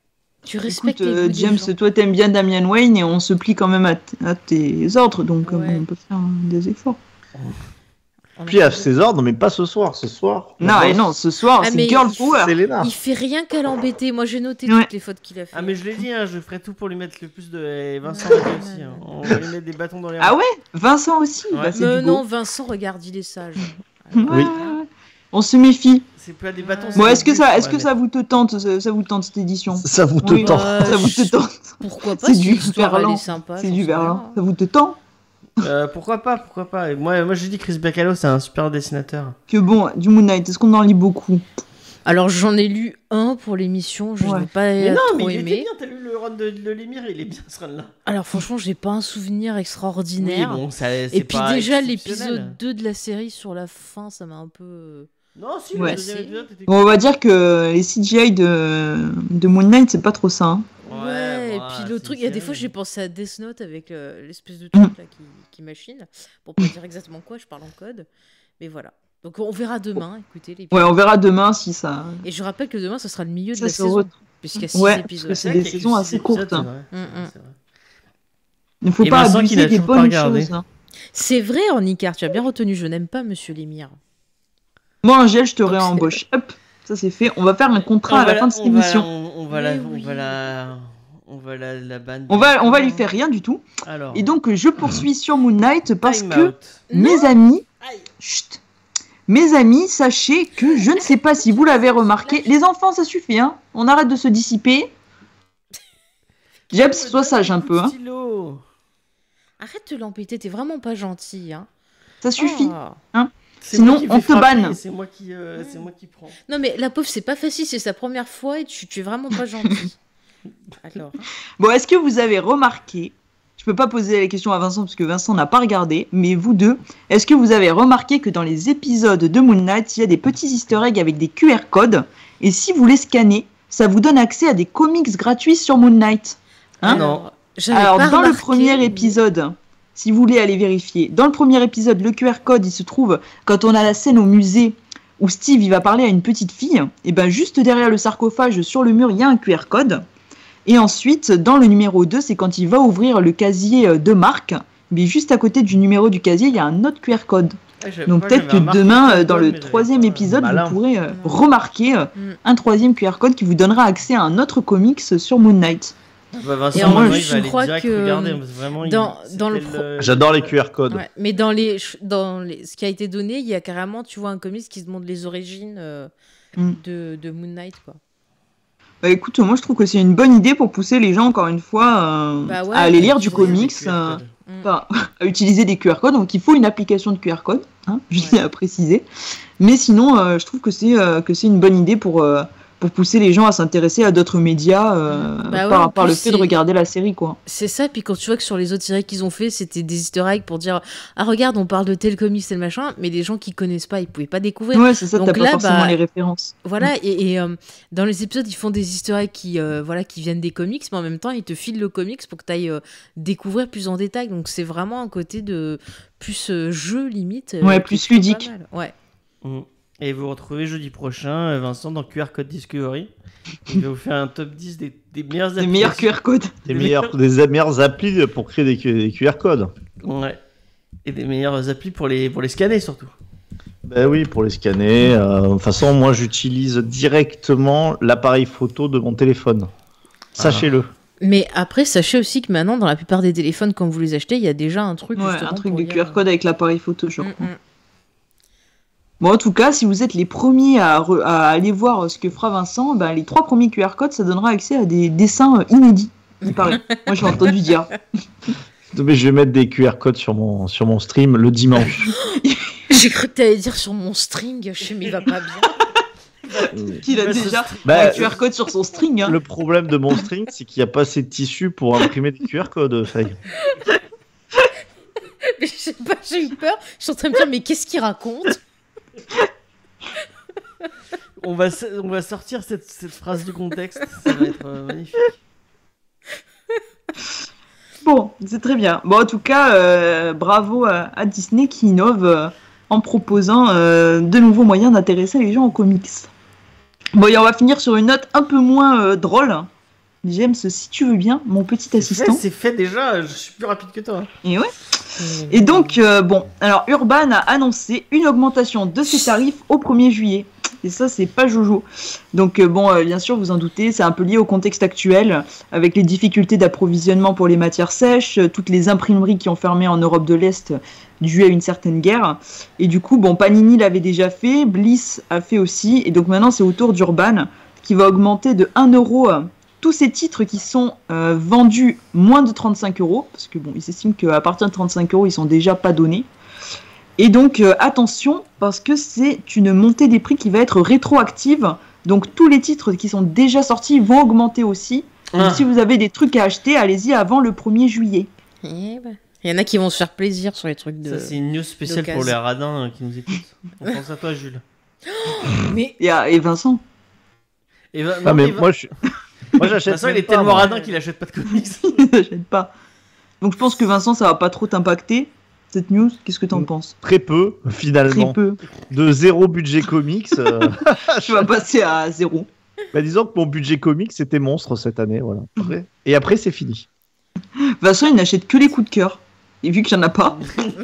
S2: Tu respectes
S1: Écoute, euh,
S2: les goûts des
S1: James,
S2: gens.
S1: toi t'aimes bien Damian Wayne et on se plie quand même à, t- à tes ordres, donc euh,
S2: Ouais.
S1: bon, on peut faire euh, des efforts.
S2: On a
S4: Puis à
S2: pas
S4: ses ordres, mais pas ce soir. Ce soir.
S1: Non,
S4: on
S1: et
S4: bosse.
S1: non, ce soir,
S2: Ah,
S1: c'est
S2: mais
S1: Girl
S2: il
S1: Power.
S4: C'est Léna.
S2: Il fait rien qu'à l'embêter. Moi, j'ai noté
S1: Ouais.
S2: toutes les fautes qu'il a fait.
S3: Ah mais je l'ai dit, hein, je ferai tout pour lui mettre le plus de. Et Vincent l'a fait aussi. Hein. On va lui mettre des bâtons dans les roues.
S1: Ah ouais Vincent aussi
S3: Ouais.
S1: bah, c'est
S2: Mais
S1: du
S2: non,
S1: go.
S2: Vincent, regarde, il est sage.
S1: Ouais,
S4: Oui.
S1: ouais, ouais. On se méfie.
S3: C'est pas des bâtons.
S1: Bon,
S3: c'est
S1: est-ce
S3: des
S1: que ça,
S3: bûches,
S1: est-ce
S3: on
S1: que
S3: va
S1: ça vous te tente, ça, ça vous tente cette édition
S4: Ça vous te
S1: Oui.
S4: tend.
S2: Bah,
S1: Ça vous te
S2: je-
S1: tente
S2: Pourquoi pas
S1: C'est
S2: si
S1: du
S2: l'histoire, elle
S1: verlan.
S2: est sympa.
S1: C'est
S2: j'en
S1: du
S2: sais
S1: verlan.
S2: rien.
S1: Ça vous te tend
S3: Euh, pourquoi pas, pourquoi pas. Et moi, moi j'ai dit Chris Bacalo, c'est un super dessinateur.
S1: Que bon, du Moon Knight, est-ce qu'on en lit beaucoup
S2: Alors, j'en ai lu un pour l'émission. Je
S1: Ouais.
S2: n'ai pas
S3: Mais non,
S2: trop
S3: mais il
S2: aimé.
S3: était bien. T'as lu le run de, de Lemire, il est bien ce run-là.
S2: Alors, franchement, j'ai pas un souvenir
S3: Oui,
S2: extraordinaire.
S3: bon, ça, c'est
S2: Et puis
S3: pas
S2: déjà,
S3: exceptionnel.
S2: l'épisode deux de la série sur la fin, ça m'a un peu...
S3: Non, si,
S1: Ouais.
S3: le deuxième
S2: Si.
S3: épisode était
S1: Bon, on va dire que les C G I de, de Moon Knight, c'est pas trop ça. hein.
S2: Ouais, et
S3: bah,
S2: puis
S3: c'est
S2: le
S3: une
S2: truc, il y a des
S3: série.
S2: fois j'ai pensé à Death Note avec euh, l'espèce de
S1: Mm.
S2: truc là qui, qui machine, pour pas dire exactement quoi, je parle en code, mais voilà. Donc on verra demain, écoutez les
S1: Ouais, on verra demain si ça.
S2: Et je rappelle que demain ce sera le milieu de
S1: Ça
S2: la
S1: se
S2: saison,
S1: re-
S2: puisqu'il y a six
S1: Ouais, parce
S2: épisodes.
S1: que c'est
S3: vrai
S1: des
S3: qu'il y a que
S1: saisons
S3: six
S1: assez
S3: épisodes,
S1: courtes.
S3: c'est
S1: hein.
S3: vrai.
S2: Mm, mm.
S3: C'est vrai.
S1: Il ne faut
S3: Et
S1: pas
S3: Vincent qui
S1: abuser
S3: n'a
S1: des
S3: toujours pas
S1: bonnes
S3: regardé.
S1: choses. hein.
S2: C'est vrai, Ornicard, tu as bien retenu, je n'aime pas Monsieur Lémire.
S1: Moi, Angèle, je te
S2: Donc, c'est-
S1: réembauche. Hop, ça c'est fait. On va faire un
S3: On
S1: contrat à
S3: va
S1: la fin de cette
S3: on va la-
S1: émission.
S3: On, on va la,
S2: Mais
S3: on
S2: oui.
S3: va la, on va la, la ban.
S1: On va, on va lui faire rien du tout.
S3: Alors.
S1: Et donc, je poursuis sur Moon Knight parce
S3: time
S1: que,
S3: out.
S1: mes amis, chut, mes amis, sachez que je ne sais pas si vous l'avez remarqué. Les enfants, ça suffit, hein. On arrête de se dissiper. Jeb, sois sage un peu, hein.
S3: Stylo.
S2: Arrête de l'embêter, t'es vraiment pas gentil. Hein.
S1: Ça suffit.
S2: Ah.
S3: C'est
S1: Sinon,
S3: moi qui
S1: on
S3: vais
S1: te
S3: frapper,
S1: banne.
S3: C'est moi qui, euh, c'est moi qui prends.
S2: Non mais la pauvre, c'est pas facile, c'est sa première fois et tu, tu es vraiment pas gentil. Alors,
S1: Bon, est-ce que vous avez remarqué, je peux pas poser la question à Vincent parce que Vincent n'a pas regardé, mais vous deux, est-ce que vous avez remarqué que dans les épisodes de Moon Knight, il y a des petits easter eggs avec des Q R codes, et si vous les scannez, ça vous donne accès à des comics gratuits sur Moon Knight. Hein
S3: non.
S2: alors, j'avais
S1: Alors,
S2: pas
S1: dans le
S2: remarqué,
S1: premier
S2: mais-
S1: épisode, si vous voulez aller vérifier. Dans le premier épisode, le Q R code, il se trouve quand on a la scène au musée où Steve il va parler à une petite fille. Et ben juste derrière le sarcophage, sur le mur, il y a un Q R code. Et ensuite, dans le numéro deux, c'est quand il va ouvrir le casier de Marc. Mais juste à côté du numéro du casier, il y a un autre Q R code.
S3: Ouais,
S1: Donc
S3: moi,
S1: peut-être que
S3: remarqué
S1: demain,
S3: le
S1: dans
S3: code,
S1: le
S3: mais
S1: troisième
S3: j'avais pas-
S1: épisode,
S4: Malin.
S1: vous pourrez euh,
S2: Mm.
S1: remarquer euh,
S2: Mm.
S1: un troisième Q R code qui vous donnera accès à un autre comics sur Moon Knight.
S3: Ah bah, Vincent,
S2: Et en
S3: maintenant,
S2: plus,
S3: il
S2: je
S3: va aller
S2: crois
S3: direct
S2: que,
S3: regarder, parce que vraiment, il-
S2: dans-
S3: c'était
S2: dans le pro-
S4: J'adore les Q R codes.
S2: Ouais, mais dans, les, ch- dans les, ce qui a été donné, il y a carrément, tu vois, un comics qui se montre les origines euh,
S1: Mm.
S2: de, de Moon Knight, quoi.
S1: Bah écoute, moi je trouve que c'est une bonne idée pour pousser les gens, encore une fois, euh,
S2: Bah ouais,
S1: à aller
S2: et
S1: lire
S2: puis
S1: du
S2: vraiment
S3: des
S1: comics,
S3: Q R
S1: euh,
S3: codes.
S2: Mm.
S1: enfin, à utiliser des Q R codes. Donc il faut une application de Q R code, hein, je
S2: Ouais.
S1: tiens à préciser. Mais sinon, euh, je trouve que c'est euh, que c'est une bonne idée pour, euh, pour pousser les gens à s'intéresser à d'autres médias euh,
S2: Bah ouais,
S1: par,
S2: en
S1: par le
S2: plus,
S1: fait de
S2: c'est-
S1: regarder la série, quoi.
S2: C'est ça, puis quand tu vois que sur les autres séries qu'ils ont fait, c'était des easter eggs pour dire ah regarde, on parle de tel comics, tel machin, mais les gens qui connaissent pas, ils pouvaient pas découvrir.
S1: Ouais, c'est ça,
S2: Donc
S1: t'as pas
S2: là,
S1: forcément
S2: bah,
S1: les références.
S2: Voilà, et, et, euh, dans les épisodes, ils font des easter eggs qui, euh, voilà, qui viennent des comics, mais en même temps, ils te filent le comics pour que tu ailles découvrir plus en détail. Donc c'est vraiment un côté de plus euh, jeu limite. euh,
S1: Ouais,
S2: qui
S1: plus
S2: est plutôt
S1: ludique.
S2: pas mal. Ouais.
S3: Mm. Et vous retrouvez jeudi prochain euh, Vincent dans Q R Code Discovery. Il va vous faire un top dix des, des meilleurs
S1: Les meilleurs Q R codes.
S4: Des, meilleurs, des meilleures applis pour créer des, Q- des Q R codes.
S3: Ouais. Et des meilleures applis pour les, pour les scanner surtout.
S4: Ben oui, pour les scanner. euh, de toute façon, moi, j'utilise directement l'appareil photo de mon téléphone. Sachez-le.
S2: Mais après, sachez aussi que maintenant, dans la plupart des téléphones, quand vous les achetez, il y a déjà un truc.
S1: Ouais,
S2: justement
S1: un truc
S2: pour
S1: de
S2: lire,
S1: Q R code avec l'appareil photo, je
S2: euh,
S1: crois.
S2: mm, mm.
S1: Bon, en tout cas, si vous êtes les premiers à, re- à aller voir ce que fera Vincent, ben, les trois premiers Q R codes, ça donnera accès à des dessins euh, inédits, il paraît. Moi, j'ai entendu dire.
S4: Mais je vais mettre des Q R codes sur mon, sur mon stream le dimanche.
S2: J'ai cru que t'allais dire sur mon string, je sais, mais il va pas bien.
S1: Qu'il a
S3: Ouais, ce
S1: déjà
S4: Bah,
S1: un Q R code sur son string. Hein.
S4: Le problème de mon string, c'est qu'il n'y a pas assez de tissu pour imprimer des Q R codes, Faye.
S2: Mais je sais pas, j'ai eu peur. Je suis en train de me dire, mais qu'est-ce qu'il raconte?
S3: On va, s- on va sortir cette, cette phrase du contexte. Ça va être euh, magnifique.
S1: Bon, c'est très bien. Bon, en tout cas, euh, bravo à, à Disney qui innove euh, en proposant euh, de nouveaux moyens d'intéresser les gens aux comics. Bon, et on va finir sur une note un peu moins euh, drôle. James, si tu veux bien, mon petit
S3: C'est fait,
S1: assistant.
S3: c'est fait déjà, je suis plus rapide que toi.
S1: Et ouais. Et donc, euh, bon, alors Urban a annoncé une augmentation de ses tarifs au premier juillet. Et ça, c'est pas Jojo. Donc, euh, bon, euh, bien sûr, vous en doutez, c'est un peu lié au contexte actuel, avec les difficultés d'approvisionnement pour les matières sèches, euh, toutes les imprimeries qui ont fermé en Europe de l'Est dû à une certaine guerre. Et du coup, bon, Panini l'avait déjà fait, Bliss a fait aussi, et donc maintenant, c'est au tour d'Urban, qui va augmenter de un euro euh, tous ces titres qui sont euh, vendus moins de trente-cinq euros, parce que bon, ils estiment qu'à partir de trente-cinq euros, ils sont déjà pas donnés. Et donc, euh, attention, parce que c'est une montée des prix qui va être rétroactive. Donc, tous les titres qui sont déjà sortis vont augmenter aussi. Donc,
S3: Ah.
S1: si vous avez des trucs à acheter, allez-y avant le premier juillet.
S2: Eh ben, il y en a qui vont se faire plaisir sur les trucs de.
S3: Ça, c'est une news spéciale pour
S2: d'occasion.
S3: les radins euh, qui nous écoutent. On pense à toi, Jules.
S2: Mais
S1: Et, ah, et Vincent.
S3: Et va-
S4: Ah,
S3: non,
S4: mais
S3: il va-
S4: moi, je... moi j'achète.
S3: Vincent, il
S4: même
S3: est
S4: pas,
S3: tellement
S4: moi.
S3: radin qu'il achète pas de comics.
S1: Il n'achète pas. Donc, je pense que Vincent, ça va pas trop t'impacter, cette news. Qu'est-ce que t'en
S4: Mm.
S1: penses?
S4: Très peu,
S1: Très
S4: finalement.
S1: peu.
S4: De zéro budget comics. euh,
S1: Tu vas passer à zéro.
S4: bah, disons que mon budget comics c'était monstre cette année. Voilà. Après- Et après, c'est fini.
S1: Vincent, il n'achète que les coups de cœur. Et vu qu'il n'y en a pas,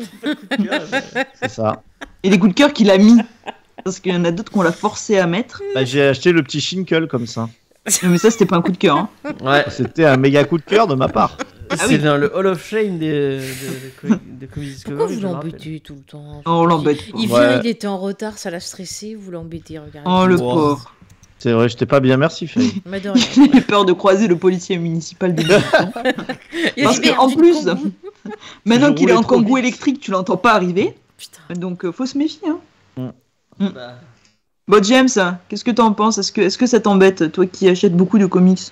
S4: C'est ça.
S1: et les coups de cœur qu'il a mis. Parce qu'il y en a d'autres qu'on l'a forcé à mettre.
S4: Bah, j'ai acheté le petit Shinkle comme ça.
S1: Non, mais ça, c'était pas un coup de cœur. Hein.
S3: Ouais.
S4: C'était un méga coup de cœur de ma part.
S3: C'est
S1: oui.
S3: dans le Hall of Shame des, de, de, de, de Comics Discovery.
S2: pourquoi vous
S3: je me rappelle.
S2: l'embêtez tout le temps?
S1: Oh, on l'embête pas.
S2: Il
S4: Ouais.
S2: vient, il était en retard, ça l'a stressé, vous l'embêtez, regardez.
S1: Oh, le
S4: Wow.
S1: pauvre.
S4: C'est vrai, je t'ai pas bien merci, Faye.
S2: Mais de rien.
S1: J'ai peur de croiser le policier municipal des habitants.
S2: Il a
S1: Parce
S2: dit,
S1: qu'en
S2: merde,
S1: plus,
S2: du con.
S1: maintenant
S4: Je
S1: qu'il est en
S4: roulais trop
S1: kangou
S4: vite.
S1: électrique, tu l'entends pas arriver.
S2: Putain.
S1: Donc, euh, faut se méfier. Hein.
S3: Bah,
S1: Bon, James, qu'est-ce que t'en penses? Est-ce que, est-ce que ça t'embête, toi qui achètes beaucoup de comics?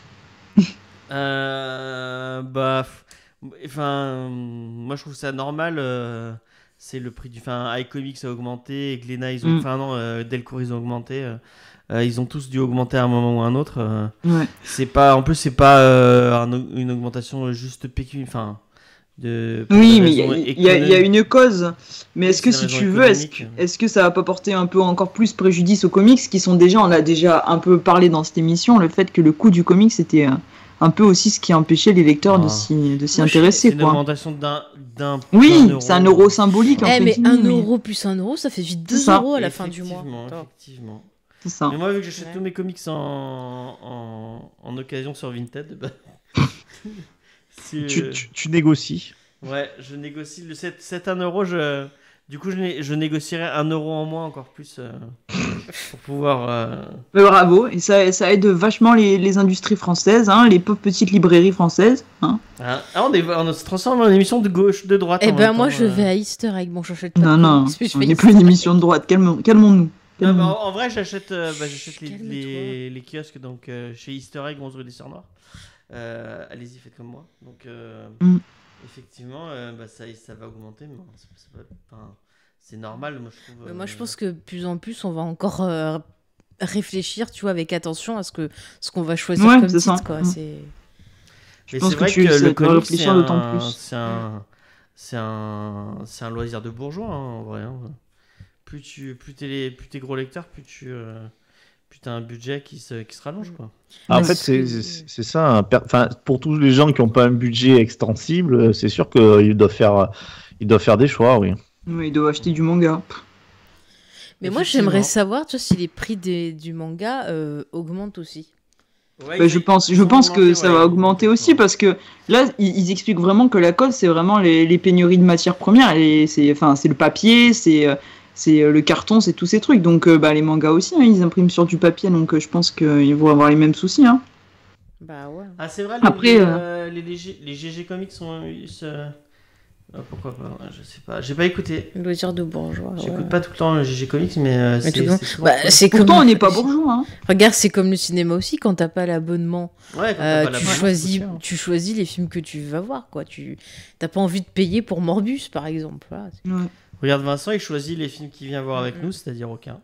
S3: Euh, bah, f- enfin, euh, moi je trouve ça normal. euh, c'est le prix du, enfin, iComics a augmenté, et Glénat ils ont,
S1: Mm.
S3: enfin non, euh, Delcourt ils ont augmenté. euh, euh, ils ont tous dû augmenter à un moment ou à un autre. euh,
S1: Ouais.
S3: c'est pas, en plus c'est pas euh, un au- une augmentation juste pécuniaire. Enfin, de pour
S1: Oui,
S3: des
S1: mais il y,
S3: raisons
S1: a- il y a- il y a
S3: économiques.
S1: une cause. Mais
S3: Oui,
S1: est-ce que
S3: c'est
S1: si
S3: des raisons
S1: tu veux, est-ce que,
S3: économiques.
S1: est-ce que ça va pas porter un peu encore plus préjudice aux comics qui sont déjà, on a déjà un peu parlé dans cette émission, le fait que le coût du comics c'était euh, un peu aussi ce qui empêchait les lecteurs de
S3: Ah.
S1: s'y de s'y
S3: Moi, je-
S1: intéresser,
S3: C'est une
S1: quoi.
S3: augmentation d'un d'un
S1: Oui,
S3: d'un
S1: c'est un euro symbolique
S2: Eh,
S1: entre
S2: mais
S1: guillemets,
S2: un
S1: mais
S2: euro plus un euro, ça fait vite deux
S1: ça.
S2: euros à la fin du mois.
S3: Effectivement,
S2: Attends.
S3: effectivement.
S1: c'est ça.
S3: Mais moi, vu que j'achète
S2: Ouais.
S3: tous mes comics en, en, en occasion sur Vinted, bah, si,
S4: Tu,
S3: euh,
S4: tu- tu négocies.
S3: ouais, je négocie le sept, sept un euro. Je, du coup, je, né- je négocierai un euro en moins encore plus euh, pour pouvoir. euh,
S1: Mais bravo, et ça, ça aide vachement les, les industries françaises, hein, les pauvres petites librairies françaises. Hein.
S3: Ah, ah, on, est, on se transforme en émission de gauche, de droite.
S2: Eh
S3: en
S2: ben
S3: même
S2: moi
S3: temps,
S2: je
S3: euh.
S2: vais à Easter Egg, bon j'achète pas
S1: Non,
S2: de
S1: non,
S2: comics, mais je
S1: on
S2: vais à
S1: n'est plus une
S2: Easter
S1: émission de droite, calmons- calmons-nous.
S3: Non, mais
S1: Calmons-nous.
S3: en, en vrai, j'achète euh, bah, j'achète les,
S2: Calme-toi.
S3: les, les kiosques donc, euh, chez Easter Egg, onze rue des Sœurs Noires. Euh, Allez-y, faites comme moi. Donc, euh,
S1: Mm.
S3: effectivement, euh, bah, ça, ça va augmenter, mais bon, c'est- c'est pas- enfin, c'est normal, moi je trouve.
S2: Mais moi, je
S3: euh,
S2: pense que de plus en plus, on va encore euh, réfléchir, tu vois, avec attention à ce que ce qu'on va choisir
S1: Ouais,
S2: comme
S1: c'est
S2: titre,
S1: ça.
S2: quoi.
S1: Mm.
S2: C'est
S1: Je
S3: Mais
S1: pense
S3: c'est
S1: que
S3: vrai
S1: tu-
S3: que
S1: ça
S3: le
S1: doit
S3: comics, c'est
S1: réfléchir d'autant
S3: un,
S1: plus.
S3: c'est un, c'est un, c'est un loisir de bourgeois, hein, en vrai. hein. Plus tu, plus t'es, les- plus t'es gros lecteur, plus tu, euh, plus t'as un budget qui se, qui se rallonge, quoi.
S4: Ah, en
S2: Ouais,
S4: fait,
S2: c'est-
S4: c'est c'est- c'est ça. un per- Enfin, pour tous les gens qui n'ont pas un budget extensible, euh, c'est sûr qu'ils doivent faire, ils doivent faire des choix, oui.
S1: Oui, il doit acheter du manga.
S2: Mais moi,
S3: Effectivement.
S2: j'aimerais savoir, tu vois, si les prix des, du manga euh, augmentent aussi.
S3: Ouais,
S1: Bah,
S3: ils-
S1: je pense,
S3: ils
S1: je
S3: ont
S1: pense que
S3: augmenté,
S1: ça
S3: ouais,
S1: va
S3: ils ont
S1: augmenter aussi
S3: ouais.
S1: parce que là, ils, ils expliquent vraiment que la cause, c'est vraiment les, les pénuries de matières premières. Et c'est, enfin, c'est le papier, c'est, euh, c'est euh, le carton, c'est tous ces trucs. Donc, euh, bah, les mangas aussi, hein, ils impriment sur du papier, donc euh, je pense qu'ils vont avoir les mêmes soucis. Hein.
S2: Bah ouais.
S3: Ah, c'est vrai, les,
S1: Après,
S3: les,
S1: euh,
S3: euh, les, les G- les G G Comics sont. ils se- Ah, pourquoi pas, ouais, je sais pas. J'ai pas écouté.
S2: Le loisir de bourgeois.
S3: J'écoute
S2: ouais.
S3: pas tout le temps le G G Comics, mais, euh,
S2: Mais
S3: c'est,
S2: tout le temps-
S3: c'est souvent
S2: Bah,
S3: cool.
S2: c'est
S1: Pourtant,
S2: comme-
S1: on n'est pas bourgeois. Hein.
S2: Regarde, c'est comme le cinéma aussi, quand t'as pas l'abonnement,
S3: Ouais, quand
S2: euh,
S3: t'as pas la
S2: tu,
S3: bonne-
S2: choisis,
S3: c'est sûr.
S2: tu choisis les films que tu vas voir, quoi. Tu t'as pas envie de payer pour Morbus, par exemple. Voilà.
S1: Ouais.
S3: Regarde Vincent, il choisit les films qu'il vient voir avec
S2: Mhm.
S3: nous, c'est-à-dire aucun.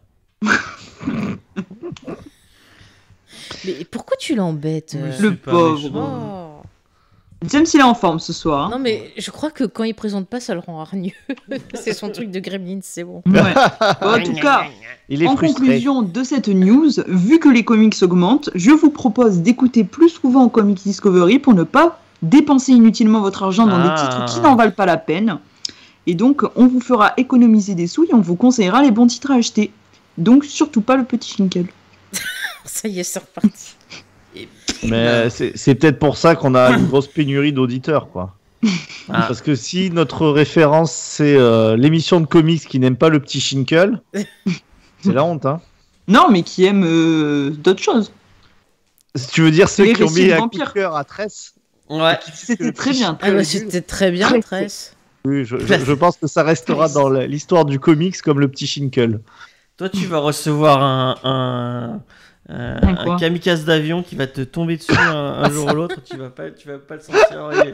S2: Mais pourquoi tu l'embêtes
S3: Oui,
S2: euh
S3: c'est
S1: Le
S3: pas
S1: pauvre.
S3: méchant.
S2: Oh.
S1: James, il est en forme ce soir.
S2: Non,
S1: Hein.
S2: mais je crois que quand il présente pas, ça le rend hargneux. C'est son truc de Gremlins, c'est bon.
S1: Ouais. Bon, en tout cas,
S4: Il est
S1: en
S4: frustré.
S1: conclusion de cette news, vu que les comics augmentent, je vous propose d'écouter plus souvent Comics Discovery pour ne pas dépenser inutilement votre argent dans
S3: Ah.
S1: des titres qui n'en valent pas la peine. Et donc, on vous fera économiser des sous et on vous conseillera les bons titres à acheter. Donc, surtout pas le petit Schinkel.
S2: Ça y est, c'est reparti.
S4: Mais euh, c'est c'est peut-être pour ça qu'on a une grosse pénurie d'auditeurs, quoi.
S3: Ah.
S4: Parce que si notre référence c'est euh, l'émission de comics qui n'aime pas le petit Schinkel, c'est la honte, hein.
S1: Non, mais qui aiment euh, d'autres choses.
S4: Si tu veux dire ceux
S1: Les
S4: qui ont
S1: récits
S4: mis
S1: de
S4: un coup de
S1: vampires.
S4: cœur à Tress,
S3: Ouais.
S1: C'était très bien.
S2: Ah bah c'était très bien,
S1: Très
S2: Tress.
S4: oui, je, je- je pense que ça restera dans la- l'histoire du comics comme le petit Schinkel.
S3: Toi, tu vas recevoir un, un, un,
S1: Un quoi
S3: un kamikaze d'avion qui va te tomber dessus un, un jour ou l'autre. Tu vas pas, tu vas pas le sentir. Et...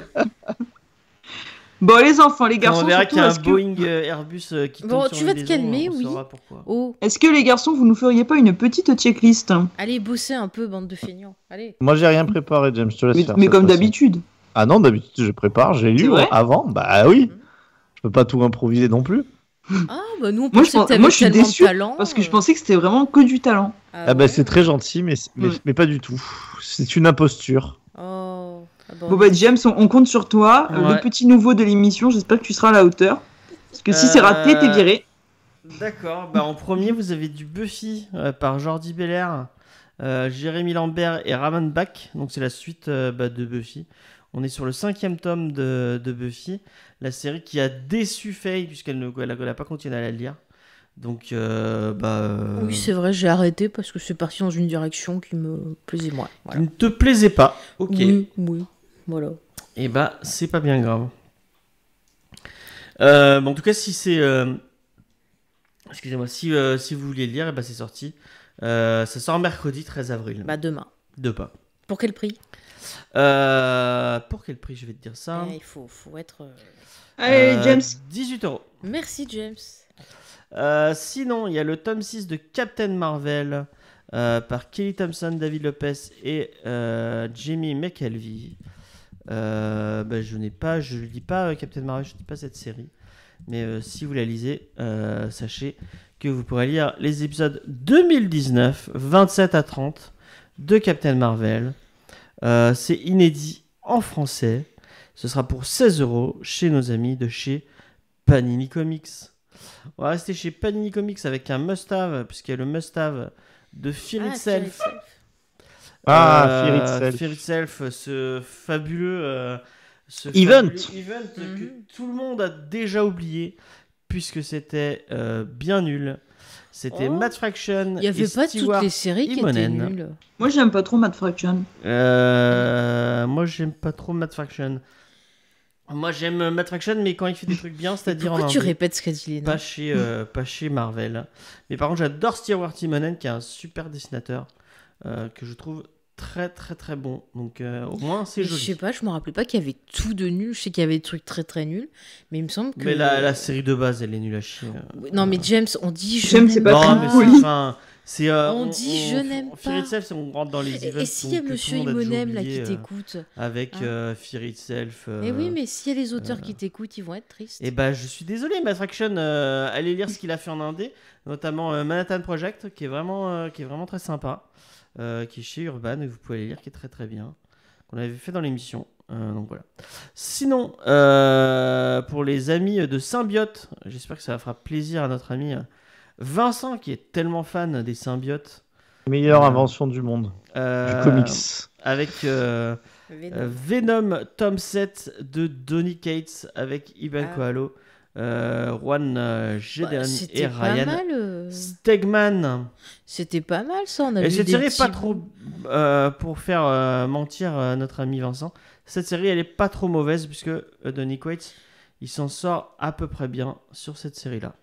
S1: Bon, les enfants, les
S3: Quand
S1: garçons,
S3: on verra
S1: surtout,
S3: qu'il y a un
S1: est-ce que...
S3: Boeing euh, Airbus euh, qui tombe
S2: Bon,
S3: sur
S2: tu
S3: une
S2: vas te
S3: maison,
S2: calmer,
S3: on
S2: oui.
S3: saura pourquoi.
S2: Oh,
S1: est-ce que les garçons, vous nous feriez pas une petite checklist?
S2: allez bosser un peu, bande de feignants. Allez.
S4: Moi j'ai rien préparé, James, je te laisse
S1: Mais,
S4: faire.
S1: mais
S4: cette
S1: comme
S4: fois-ci.
S1: d'habitude.
S4: Ah non, d'habitude je prépare, j'ai
S1: C'est
S4: lu
S1: vrai
S4: avant, bah oui.
S2: Mhm.
S4: Je peux pas tout improviser non plus.
S2: Ah bah nous on
S1: Moi, je
S2: pensait
S1: pense-
S2: que t'avais
S1: moi, je suis
S2: tellement
S1: déçu,
S2: de talent.
S1: Parce que je
S2: euh.
S1: pensais que c'était vraiment que du talent.
S4: Ah bah
S2: ouais.
S4: c'est très gentil, mais, mais,
S1: Ouais.
S4: mais pas du tout. C'est une imposture.
S2: Oh. Ah bah,
S1: Bon bah James, on, on compte sur toi. Euh,
S3: Ouais.
S1: Le petit nouveau de l'émission, j'espère que tu seras à la hauteur. Parce que si c'est raté, t'es
S3: Euh,
S1: viré.
S3: D'accord. Bah, en premier, vous avez du Buffy euh, par Jordi Belair, euh, Jérémy Lambert et Raman Bach. Donc c'est la suite euh, bah, de Buffy. On est sur le cinquième tome de, de Buffy, la série qui a déçu Faye puisqu'elle ne elle a, elle a pas continué à la lire. Donc euh, bah. euh,
S2: Oui, c'est vrai, j'ai arrêté parce que c'est parti dans une direction qui me plaisait moins.
S3: qui
S2: Voilà.
S3: ne te plaisait pas. Ok.
S2: Oui, oui, voilà.
S3: Et bah c'est pas bien grave. Euh, bon, en tout cas, si c'est, euh, excusez-moi, si euh, si vous voulez lire, et bah c'est sorti. Euh, ça sort mercredi treize avril.
S2: Bah demain.
S3: Deux pas.
S2: Pour quel prix
S3: Euh, pour quel prix je vais te dire ça
S2: Eh, Il faut, faut être... euh,
S1: Allez,
S3: Euh,
S1: James.
S3: dix-huit euros.
S2: Merci James.
S3: Euh, sinon, il y a le tome six de Captain Marvel euh, par Kelly Thompson, David Lopez et euh, Jamie McKelvey. Euh, bah, je n'ai pas, je ne lis pas euh, Captain Marvel, je ne lis pas cette série. Mais euh, si vous la lisez, euh, sachez que vous pourrez lire les épisodes deux mille dix-neuf, vingt-sept à trente de Captain Marvel. Euh, c'est inédit en français. Ce sera pour seize euros chez nos amis de chez Panini Comics. On va rester chez Panini Comics avec un must-have, puisqu'il y a le must-have de Fear
S2: Ah,
S3: Itself.
S2: Fear Itself.
S4: Ah,
S3: Euh,
S4: Fear Itself.
S3: Fear Itself, ce fabuleux, euh, ce
S4: Event.
S3: fabuleux event
S2: Mhm.
S3: que tout le monde a déjà oublié, puisque c'était euh, bien nul. C'était
S2: Oh.
S3: Matt Fraction.
S2: Il n'y avait
S3: et
S2: pas
S3: Stewart
S2: toutes les séries qui étaient
S3: Immonen.
S2: nulles.
S1: Moi, j'aime pas trop Matt Fraction.
S3: Euh, moi, j'aime pas trop Matt Fraction. Moi, j'aime Matt Fraction, mais quand il fait des trucs bien, c'est-à-dire en
S2: Pourquoi tu
S3: indé,
S2: répètes ce qu'a dit Léna
S3: pas chez, euh, pas chez Marvel. Mais par contre, j'adore Stewart Immonen, qui est un super dessinateur euh, que je trouve très très très bon. Donc, euh, au moins, c'est
S2: Mais Je
S3: joli.
S2: sais pas, je me rappelais pas qu'il y avait tout de nul. Je sais qu'il y avait des trucs très très nuls, mais il me semble que.
S3: Mais la, la série de base, elle est nulle à chier.
S2: Non, mais James, on dit je
S1: James,
S2: n'aime
S1: c'est pas
S3: Non,
S1: très
S3: mais
S1: poli.
S3: c'est, enfin, c'est, euh,
S2: On dit je n'aime
S3: Fear
S2: pas.
S3: Itself, c'est on rentre dans les
S2: Et,
S3: events
S2: et s'il y a
S3: que tout
S2: Monsieur
S3: le monde a déjà
S2: Immonem là qui
S3: oublié, euh,
S2: t'écoute
S3: avec
S2: hein.
S3: euh, Fear Itself. euh,
S2: Mais oui, mais s'il y a les auteurs qui t'écoutent, ils vont être tristes.
S3: Et bah, je suis désolé, Matt Fraction, euh, allez lire ce qu'il a fait en indé, notamment euh, Manhattan Project, qui est vraiment, euh, qui est vraiment très sympa, euh, qui est chez Urban, et vous pouvez aller lire, qui est très très bien, qu'on avait fait dans l'émission. Euh, donc voilà. Sinon, euh, pour les amis de Symbiote, j'espère que ça fera plaisir à notre ami euh, Vincent, qui est tellement fan des symbiotes.
S4: Meilleure
S3: Euh,
S4: invention du monde.
S3: euh,
S4: Du comics.
S3: Avec euh,
S2: Venom.
S3: euh, Venom tome sept de Donny Cates avec Iban
S2: Ah.
S3: Coelho, euh, Juan euh,
S2: Bah,
S3: Gedeon
S2: C'était
S3: et
S2: pas
S3: Ryan
S2: mal. euh,
S3: Stegman.
S2: C'était pas mal ça. On a
S3: Et
S2: vu
S3: cette
S2: des
S3: série est
S2: petits
S3: pas
S2: bouts.
S3: trop euh, pour faire euh, mentir euh, notre ami Vincent. Cette série elle est pas trop mauvaise puisque euh, Donny Cates il s'en sort à peu près bien sur cette série là.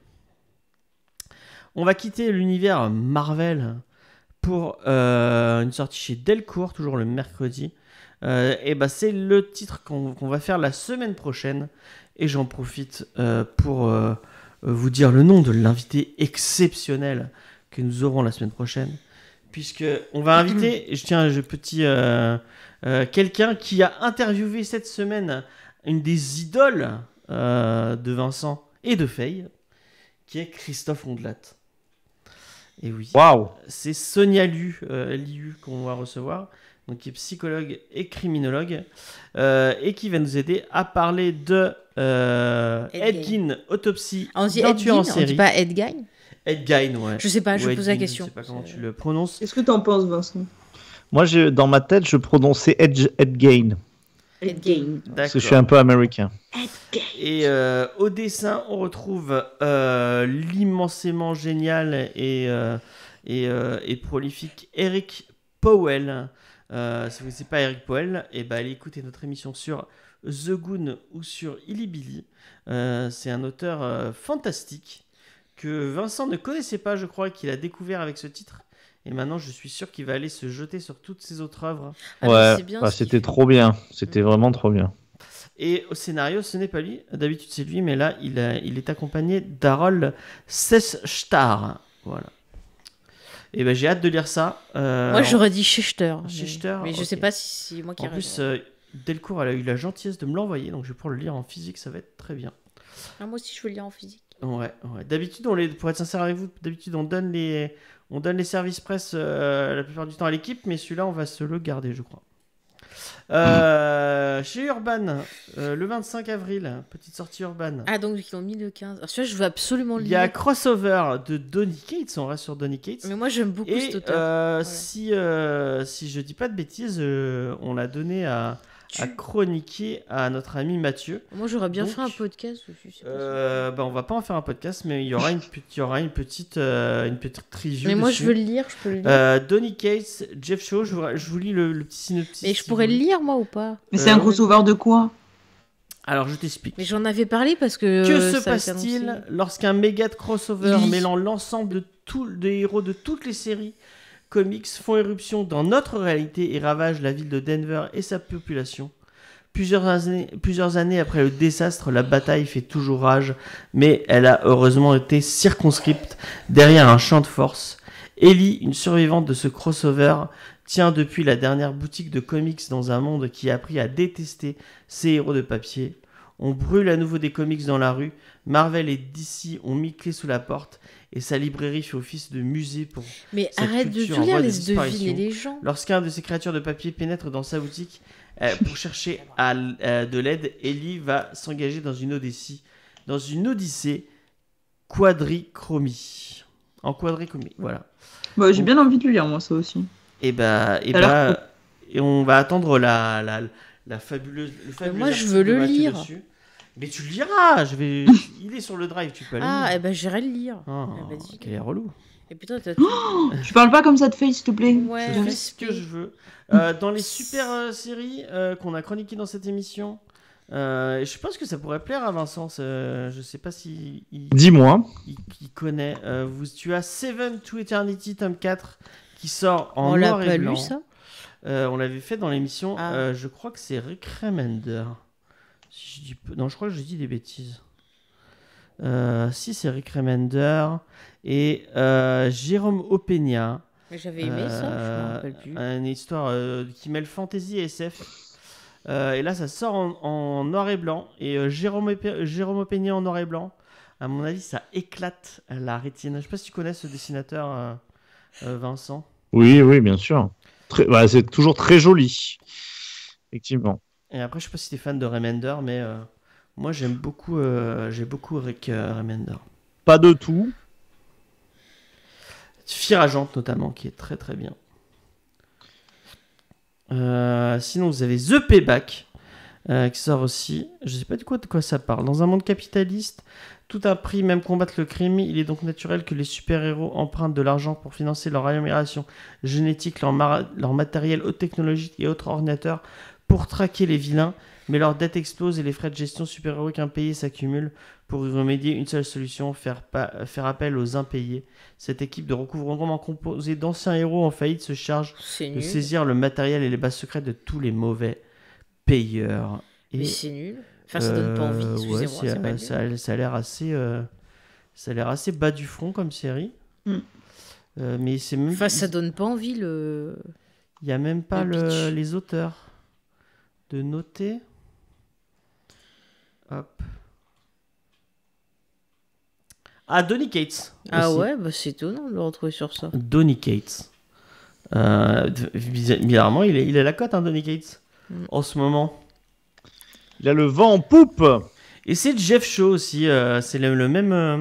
S3: On va quitter l'univers Marvel pour euh, une sortie chez Delcourt, toujours le mercredi. Euh, et bah c'est le titre qu'on qu'on va faire la semaine prochaine. Et j'en profite euh, pour euh, vous dire le nom de l'invité exceptionnel que nous aurons la semaine prochaine. Puisque on va inviter, je tiens, je petit euh, euh, quelqu'un qui a interviewé cette semaine une des idoles euh, de Vincent et de Faye, qui est Christophe Ondelat. Et oui,
S4: Waouh.
S3: c'est Sonia Liu, euh, Liu qu'on va recevoir, donc qui est psychologue et criminologue, euh, et qui va nous aider à parler de euh,
S2: Ed
S3: Ed Gein, autopsie
S2: On dit
S3: d'un
S2: Ed
S3: tueur
S2: Gein,
S3: en
S2: on dit
S3: série.
S2: pas Ed Gein.
S3: Ed Gein, ouais.
S2: Je sais pas, je
S3: Ou Ed
S2: pose la
S3: Gein,
S2: question.
S3: Je sais pas comment
S2: C'est-
S3: tu le prononces.
S1: Qu'est-ce que t'en penses, Vincent?
S4: Moi, j'ai- dans ma tête, je prononçais Edge Edgain.
S1: Ed Gein.
S4: Parce que je suis un peu américain.
S3: Et euh, au dessin, on retrouve euh, l'immensément génial et, euh, et, euh, et prolifique Eric Powell. Euh, si vous ne connaissez pas Eric Powell, et bah, allez écouter notre émission sur The Goon ou sur Illy-Billy. Euh, c'est un auteur euh, fantastique que Vincent ne connaissait pas, je crois, qu'il a découvert avec ce titre. Et maintenant, je suis sûr qu'il va aller se jeter sur toutes ses autres œuvres.
S2: Ah, mais
S4: Ouais,
S2: c'est bien
S4: bah,
S2: ce qu'il
S4: c'était
S2: fait.
S4: trop bien. C'était vraiment trop bien.
S3: Et au scénario, ce n'est pas lui. D'habitude, c'est lui, mais là, il, a- il est accompagné d'Harold Sestar. Voilà. Et ben, j'ai hâte de lire ça. Euh,
S2: Moi, j'aurais dit Schechter. mais-
S3: Schechter,
S2: Mais je
S3: ok.
S2: sais pas si c'est moi qui
S3: En
S2: ai
S3: plus,
S2: raison.
S3: euh, Delcourt, elle a eu la gentillesse de me l'envoyer, donc je vais pouvoir le lire en physique, ça va être très bien.
S2: Ah, moi aussi, je veux le lire en physique.
S3: Ouais, ouais. D'habitude, on les, pour être sincère avec vous, d'habitude, on donne les, on donne les services presse euh, la plupart du temps à l'équipe, mais celui-là, on va se le garder, je crois. Euh, Chez Urban, euh, le vingt-cinq avril, petite sortie Urban.
S2: Ah, donc ils l'ont mis le quinze. Alors, celui-là, je veux absolument le
S3: Il y a
S2: lire.
S3: crossover de Donny Cates, on reste sur Donny Cates.
S2: Mais moi, j'aime beaucoup
S3: Et
S2: cet auteur.
S3: euh,
S2: Voilà.
S3: si, euh, si je dis pas de bêtises, euh, on l'a donné à,
S2: Tu-
S3: à chroniquer à notre ami Mathieu.
S2: Moi, j'aurais bien
S3: donc,
S2: fait un podcast dessus. c'est pas
S3: Euh, bah, on va pas en faire un podcast, mais il y aura une, petite- il y aura une petite, euh, une petite
S2: sûr.
S3: review.
S2: Mais moi,
S3: dessus.
S2: je veux le lire, je peux le lire.
S3: Euh, Donny Cates, Jeff Shaw, je vous, je vous lis le, le petit synopsis.
S2: Mais je
S3: si
S2: pourrais
S3: vous
S2: le
S3: voulez.
S2: lire, moi, ou pas?
S1: Mais c'est
S3: Euh,
S1: un crossover de quoi?
S3: Alors je t'explique.
S2: Mais j'en avais parlé parce que.
S3: Que
S2: euh,
S3: se
S2: ça a été
S3: passe-t-il
S2: annoncé.
S3: lorsqu'un méga de crossover
S2: Il-
S3: mêlant l'ensemble de tous des héros de toutes les séries comics font éruption dans notre réalité et ravagent la ville de Denver et sa population? Plusieurs années, plusieurs années après le désastre, la bataille fait toujours rage, mais elle a heureusement été circonscrite derrière un champ de force. Ellie, une survivante de ce crossover, tient depuis la dernière boutique de comics dans un monde qui a appris à détester ses héros de papier. On brûle à nouveau des comics dans la rue. Marvel et D C ont mis clé sous la porte et sa librairie fait office de musée pour
S2: Mais
S3: cette
S2: arrête de
S3: culture
S2: tout
S3: en
S2: lire,
S3: voie de
S2: laisse deviner
S3: disparition.
S2: les gens.
S3: Lorsqu'un de ces créatures de papier pénètre dans sa boutique euh, pour chercher à, l- euh, de l'aide, Ellie va s'engager dans une odyssée, dans une odyssée quadrichromie. En quadrichromie, voilà.
S1: Bah, j'ai bien envie de le lire, moi, ça aussi.
S3: Et bah, et
S1: Ça a l'air
S3: bah, et on va attendre la, la, la fabuleuse. Le fabuleux
S2: moi, je
S3: article
S2: veux
S3: de
S2: le
S3: Mathieu
S2: lire.
S3: dessus. Mais tu le liras. Je vais. Il est sur le drive. Tu peux aller.
S2: Ah,
S3: le
S2: eh
S3: lire.
S2: ben j'irai le lire.
S3: Oh,
S2: Eh, vas-y.
S3: quel est relou.
S2: Et putain, t'as tout.
S1: Je parle pas comme ça de Faye, s'il te plaît.
S2: Ouais,
S3: Je fais ce
S2: respect.
S3: que je veux. Euh, dans les super euh, séries euh, qu'on a chroniquées dans cette émission, euh, et je pense que ça pourrait plaire à Vincent. ça- Je sais pas si il,
S4: Dis-moi.
S3: il- il connaît. Euh, vous, tu as Seven to Eternity tome quatre qui sort en
S2: On l'a
S3: noir et
S2: pas
S3: blanc.
S2: lu, ça
S3: Euh, on l'avait fait dans l'émission.
S2: Ah.
S3: euh, je crois que c'est Rick Remender. Si je dis peu- Non, je crois que je dis des bêtises. Euh, si c'est Rick Remender et euh, Jérôme Opeña.
S2: Mais j'avais aimé ça, je me
S3: Euh,
S2: rappelle plus.
S3: Une histoire euh, qui mêle fantasy et S F. Euh, et là, ça sort en, en noir et blanc. Et euh, Jérôme, Épé- Jérôme Opeña en noir et blanc. À mon avis, ça éclate la rétine. Je sais pas si tu connais ce dessinateur, euh, euh, Vincent.
S4: Oui, oui, bien sûr. Très... bah, c'est toujours très joli. Effectivement.
S3: Et après, je sais pas si t'es fan de Remender, mais euh, moi, j'aime beaucoup, euh, j'ai beaucoup Rick euh, Remender.
S4: Pas de tout.
S3: Fire Agent notamment, qui est très très bien. Euh, sinon, vous avez The Payback, euh, qui sort aussi. Je sais pas de quoi, de quoi ça parle. Dans un monde capitaliste, tout a prix, même combattre le crime. Il est donc naturel que les super-héros empruntent de l'argent pour financer leur amélioration génétique, leur, mara- leur matériel haute technologie et autres ordinateurs pour traquer les vilains. Mais leur dette explose et les frais de gestion super-héroïques impayés s'accumulent. Pour y remédier, une seule solution, faire, pa- faire appel aux impayés. Cette équipe de recouvrement composée d'anciens héros en faillite se charge
S2: C'est
S3: de
S2: nul.
S3: saisir le matériel et les bases secrètes de tous les mauvais payeurs. Et,
S2: Mais c'est nul. Enfin, ça donne pas envie,
S3: euh, ouais,
S2: excusez-moi.
S3: c'est,
S2: c'est pas
S3: euh,
S2: nul.
S3: ça, a- ça a l'air assez, euh, ça a l'air assez bas du front comme série.
S1: Mm.
S3: Euh, mais c'est même,
S2: Enfin, ça donne pas envie le.
S3: il y a même pas
S2: le
S3: le-
S2: pitch.
S3: les auteurs de noter. Hop. Ah, Donny Cates.
S2: Ah
S3: aussi.
S2: ouais, bah c'est étonnant de le retrouver sur ça.
S3: Donny Cates. Euh, bizarre- bizarrement, il est, il est à la cote, hein, Donny Cates,
S2: Mm.
S3: en ce moment.
S4: Il a le vent en poupe.
S3: Et c'est Jeff Shaw aussi. euh, c'est le, le même, euh,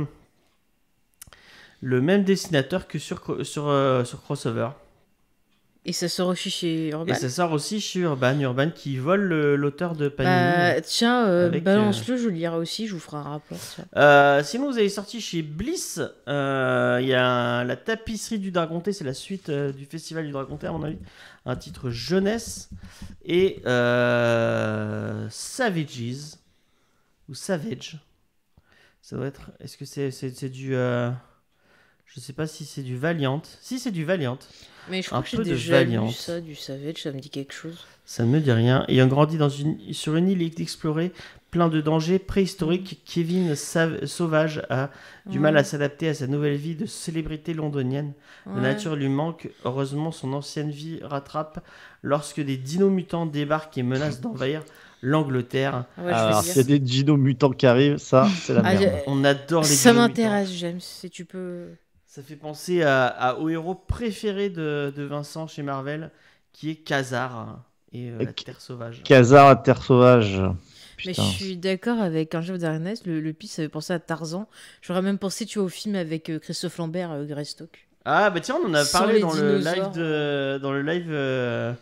S3: le même dessinateur que sur, cro- sur, euh, sur Crossover.
S2: Et ça sort aussi chez Urban.
S3: Et ça sort aussi chez Urban. Urban qui vole le- l'auteur de Panini.
S2: Bah, tiens, euh,
S3: avec,
S2: balance-le, je le lirai aussi, je vous ferai un rapport. tiens.
S3: Euh, sinon, vous avez sorti chez Bliss. euh, Il y a un- la tapisserie du Dragonté. C'est la suite euh, du Festival du Dragonté, à mon avis. Un titre jeunesse. Et euh, Savages. Ou Savage. Ça doit être. Est-ce que c'est c'est, c'est du. euh, Je sais pas si c'est du Valiant. Si, c'est du Valiant.
S2: Mais je
S3: Un
S2: crois que j'ai
S3: peu de
S2: déjà
S3: Valiant.
S2: lu ça, du Savage, ça me dit quelque chose.
S3: Ça ne me dit rien. Ayant grandi dans une, sur une île explorée, plein de dangers préhistoriques, Kevin Sav- Sauvage a du
S2: Ouais.
S3: mal à s'adapter à sa nouvelle vie de célébrité londonienne. La
S2: Ouais.
S3: nature lui manque. Heureusement, son ancienne vie rattrape lorsque des dinos mutants débarquent et menacent d'envahir l'Angleterre.
S2: Ouais, je vais
S4: Alors,
S2: lire.
S4: s'il y a des dinos mutants qui arrivent, ça, c'est la
S2: Ah,
S4: merde.
S2: j'ai-
S3: On adore les
S2: Ça
S3: dinos
S2: m'intéresse, James, si tu peux.
S3: mutants. Ça fait penser à, à- au héros préféré de, de Vincent chez Marvel, qui est Khazar et euh,
S4: Et
S3: la
S4: K-
S3: Terre Sauvage.
S4: Khazar à Terre Sauvage.
S2: Mais
S4: Putain.
S2: je suis d'accord avec un jeu d'Ernest, le, le pitch, ça fait penser à Tarzan. J'aurais même pensé, tu vois, au film avec euh, Christophe Lambert, euh, Greystock.
S3: Ah bah tiens, on en a
S2: Sans
S3: parlé
S2: les
S3: dans le
S2: dinosaures.
S3: live de dans le live euh,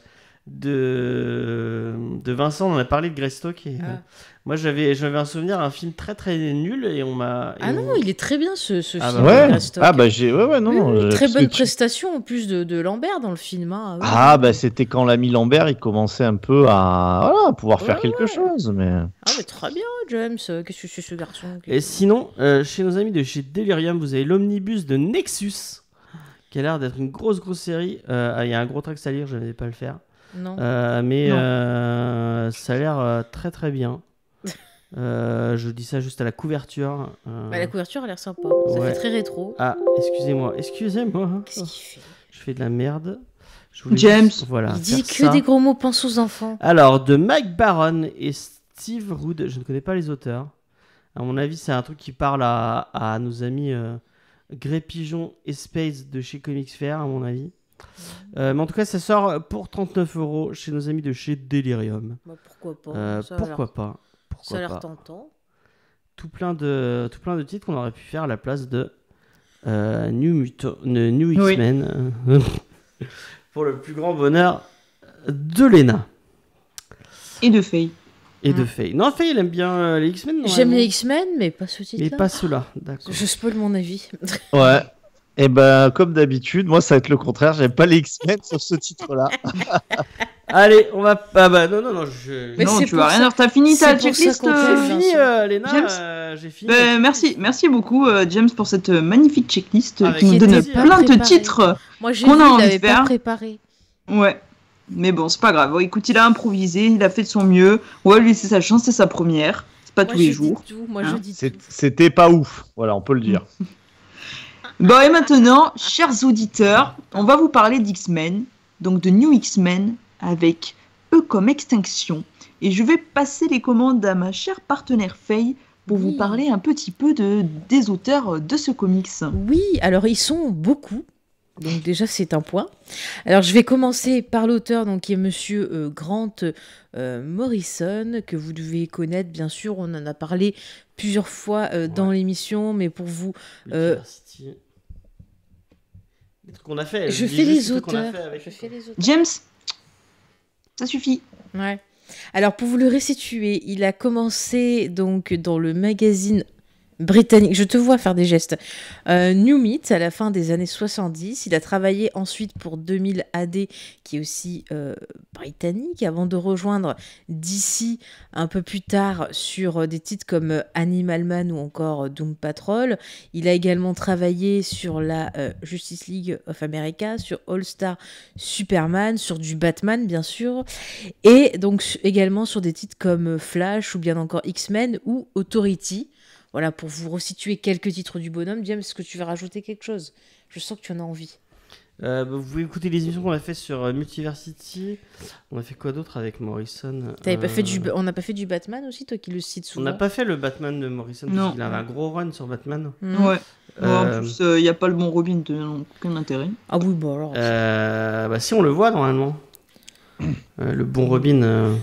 S3: de de Vincent, on en a parlé de Greystock et euh,
S2: Ah.
S3: moi j'avais j'avais un souvenir un film très très nul et on m'a et
S2: Ah non,
S3: on-
S2: il est très bien ce, ce
S3: Ah
S2: film.
S3: bah
S4: Ouais.
S2: Greystock.
S4: Ah bah j'ai ouais ouais non
S2: Oui,
S4: non.
S2: oui,
S4: j'ai-
S2: très
S4: parce
S2: bonne
S4: que tu-
S2: prestation en plus de, de Lambert dans le film. hein. oui.
S4: Ah bah c'était quand l'ami Lambert il commençait un peu à voilà, pouvoir faire
S2: Ouais,
S4: quelque chose mais
S2: Ah mais très bien, James. euh, Qu'est-ce que c'est ce garçon qui-
S3: Et sinon, euh, chez nos amis de chez Delirium, vous avez l'omnibus de Nexus qui a l'air d'être une grosse grosse série. Euh, ah, il y a un gros texte à lire, je ne vais pas le faire.
S2: Non.
S3: Euh, mais
S1: Non.
S3: euh, ça a l'air euh, très très bien. Euh, je dis ça juste à la couverture. Euh...
S2: Bah, la couverture a l'air sympa. Ça
S3: Ouais.
S2: fait très rétro.
S3: Ah, excusez-moi, excusez-moi.
S2: Qu'est-ce qu'il fait?
S3: Je fais de la merde. Je voulais
S1: James.
S3: juste- voilà,
S2: Il dit
S3: faire
S2: que
S3: ça.
S2: des gros mots, pense aux enfants.
S3: Alors, de Mike Baron et Steve Wood, je ne connais pas les auteurs. À mon avis, c'est un truc qui parle à, à nos amis euh, Grey Pigeon et Space de chez Comics Fair, à mon avis. Euh, mais en tout cas, ça sort pour trente-neuf euros chez nos amis de chez Delirium.
S2: Bah, pourquoi pas?
S3: Euh,
S2: Ça a l'air-
S3: pourquoi pas
S2: Ça a
S3: Pourquoi
S2: l'air
S3: pas
S2: tentant.
S3: tout plein, de, tout plein de titres qu'on aurait pu faire à la place de euh, New, Muto- de New
S1: Oui.
S3: X-Men. Pour le plus grand bonheur de Lena.
S1: Et de Faye.
S3: Et de
S2: Mm.
S3: Faye. Non, Faye, elle aime bien euh, les X-Men.
S2: J'aime
S3: normalement.
S2: les X-Men, mais pas ce
S3: Mais
S2: titre-là.
S3: pas ceux-là, d'accord.
S2: Je spoil mon avis.
S4: Ouais. Et ben, comme d'habitude, moi, ça va être le contraire. J'aime pas les X-Men sur ce titre-là.
S3: Allez, on va. Ah bah non, non, non, je.
S2: Mais
S1: non,
S2: c'est
S1: tu
S2: pour
S1: vas rien
S2: ça-
S1: dire. T'as fini
S2: c'est
S1: ta
S2: pour ça
S1: checklist
S2: qu'on
S1: euh,
S2: fait
S3: J'ai fini, euh, Léna.
S1: James
S3: euh, J'ai fini.
S1: Ben, merci, merci beaucoup euh, James pour cette euh, magnifique checklist euh,
S3: Avec
S1: qui nous
S2: qui
S1: donne
S2: était
S3: plaisir.
S1: plein de
S2: préparée.
S1: titres.
S2: Moi, j'ai
S1: Qu'on
S2: vu,
S1: a
S2: il
S1: envie de
S2: l'avait pas
S1: faire.
S2: préparé.
S1: Ouais. Mais bon, c'est pas grave. Écoute, il a improvisé, il a fait de son mieux. Ouais, lui, c'est sa chance, c'est sa première. C'est pas
S2: Moi,
S1: tous les
S2: je
S1: jours.
S2: dis tout. Moi,
S1: Hein
S2: je dis
S4: C'est-
S2: tout.
S4: C'était pas ouf. Voilà, on peut le dire.
S1: Bon, et maintenant, chers auditeurs, on va vous parler d'X-Men, donc de New X-Men, avec E comme Extinction. Et je vais passer les commandes à ma chère partenaire Faye pour vous
S2: Oui.
S1: parler un petit peu de, des auteurs de ce comics.
S2: Oui, alors ils sont beaucoup. Donc déjà, c'est un point. Alors, je vais commencer par l'auteur, donc qui est Monsieur euh, Grant euh, Morrison, que vous devez connaître, bien sûr. On en a parlé plusieurs fois euh, dans
S3: Ouais.
S2: l'émission, mais pour vous, euh,
S3: Multiversity. Les trucs qu'on a fait.
S2: je
S3: dis
S2: fais
S3: juste
S2: les
S3: les trucs qu'on a
S2: auteurs.
S3: fait avec-
S2: Je fais les auteurs.
S1: James, ça suffit.
S2: Ouais. Alors, pour vous le restituer, il a commencé donc dans le magazine britannique, je te vois faire des gestes, euh, New Meat à la fin des années soixante-dix. Il a travaillé ensuite pour deux mille A D, qui est aussi euh, britannique, avant de rejoindre D C un peu plus tard sur euh, des titres comme euh, Animal Man ou encore euh, Doom Patrol. Il a également travaillé sur la euh, Justice League of America, sur All Star Superman, sur du Batman bien sûr, et donc su- également sur des titres comme euh, Flash ou bien encore X-Men ou Authority. Voilà, pour vous resituer quelques titres du bonhomme. James, est-ce que tu veux rajouter quelque chose? Je sens que tu en as envie.
S3: Euh, bah, vous pouvez écouter les émissions qu'on a fait sur euh, Multiversity. On a fait quoi d'autre avec Morrison?
S2: T'avais pas fait du...
S3: Euh,
S2: On n'a pas fait du Batman aussi, toi qui le cites
S3: On
S2: souvent?
S3: n'a pas fait le Batman de Morrison.
S1: Non.
S3: Parce qu'il avait un gros run sur Batman.
S2: Hmm.
S1: Ouais. Ouais, en
S3: Euh,
S1: plus, il n'y a pas le bon Robin, de donc aucun intérêt.
S2: Ah oui, bon alors...
S3: Euh, bah si on le voit normalement. Euh, le bon Robin, euh,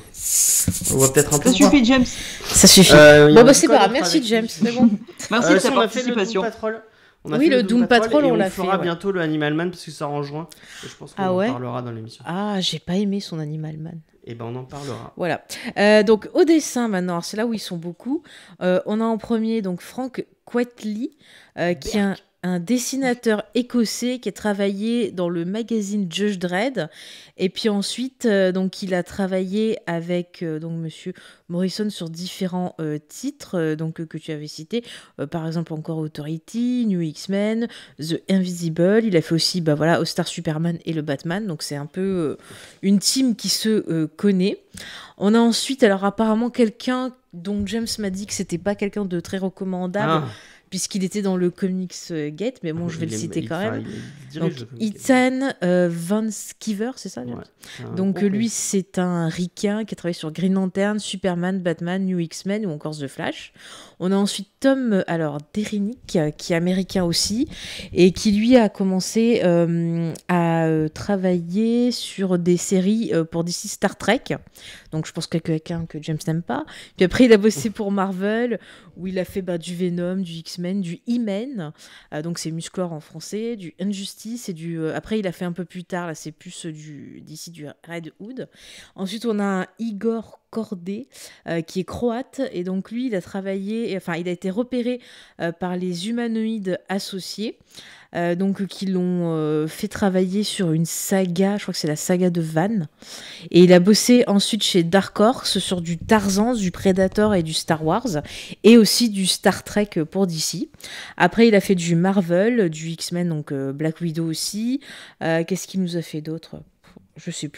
S3: on le voit peut-être un peu.
S1: Ça suffit, James.
S2: Ça suffit.
S3: Euh, il y
S2: Bon
S3: en a
S2: bah c'est
S3: quoi
S2: pas grave,
S3: d'autre
S2: merci
S3: avec
S2: James,
S3: lui
S2: c'est bon.
S1: Merci
S3: Euh,
S1: de
S3: si,
S1: ta
S3: on a fait le Doom
S1: participation.
S3: Patrol. On a
S2: Oui,
S3: fait
S2: le Doom Patrol,
S3: et
S2: on
S3: on
S2: l'a
S3: fera
S2: fait, ouais.
S3: bientôt le Animal Man parce que ça sort en juin. Et je pense qu'on
S2: Ah
S3: en
S2: ouais
S3: parlera dans l'émission.
S2: Ah, j'ai pas aimé son Animal Man.
S3: Et ben on en parlera.
S2: Voilà. Euh, donc au dessin maintenant, c'est là où ils sont beaucoup. Euh, on a en premier donc Frank Quitely, euh, qui est un, un dessinateur écossais qui a travaillé dans le magazine Judge Dredd. Et puis ensuite, euh, donc il a travaillé avec euh, donc Monsieur Morrison sur différents euh, titres euh, donc euh, que tu avais cités. Euh, par exemple encore Authority, New X-Men, The Invisible. Il a fait aussi bah voilà All Star Superman et le Batman. Donc c'est un peu euh, une team qui se euh, connaît. On a ensuite alors apparemment quelqu'un dont James m'a dit que c'était pas quelqu'un de très recommandable.
S3: Ah,
S2: Puisqu'il était dans le Comics euh, Gate, mais bon, je vais
S3: il
S2: le
S3: est-
S2: citer
S3: il-
S2: quand
S3: enfin,
S2: même.
S3: il dirige
S2: Donc,
S3: le Comic Gate.
S2: Ethan euh, Van Sciver, c'est ça?
S3: Ouais,
S2: James
S3: c'est un
S2: Donc,
S3: gros
S2: euh, lui,
S3: mec.
S2: c'est un ricain qui a travaillé sur Green Lantern, Superman, Batman, New X-Men ou encore The Flash. On a ensuite Tom euh, alors, Derenick, euh, qui est américain aussi, et qui, lui, a commencé euh, à euh, travailler sur des séries euh, pour D C Star Trek. Donc, je pense que quelqu'un que James n'aime pas. Puis après, il a bossé pour Marvel, où il a fait bah, du Venom, du X-Men, du E-Men, euh, donc c'est Musclor en français, du Injustice, et du... euh, après, il a fait un peu plus tard, là, c'est plus euh, du d'ici du Red Hood. Ensuite, on a un Igor Cordé, euh, qui est croate, et donc lui, il a travaillé, enfin, il a été repéré euh, par les humanoïdes associés, euh, donc qui l'ont euh, fait travailler sur une saga, je crois que c'est la saga de Van. Et il a bossé ensuite chez Dark Horse sur du Tarzan, du Predator et du Star Wars, et aussi du Star Trek pour D C. Après, il a fait du Marvel, du X-Men, donc euh, Black Widow aussi. Euh, Qu'est-ce qu'il nous a fait d'autre? Je sais plus.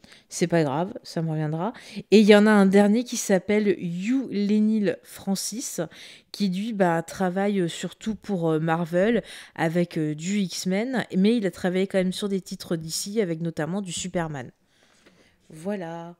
S2: C'est pas grave, ça me reviendra. Et il y en a un dernier qui s'appelle Hugh Lenil Francis, qui lui bah, travaille surtout pour euh, Marvel avec euh, du X-Men, mais il a travaillé quand même sur des titres d'ici, avec notamment du Superman. Voilà.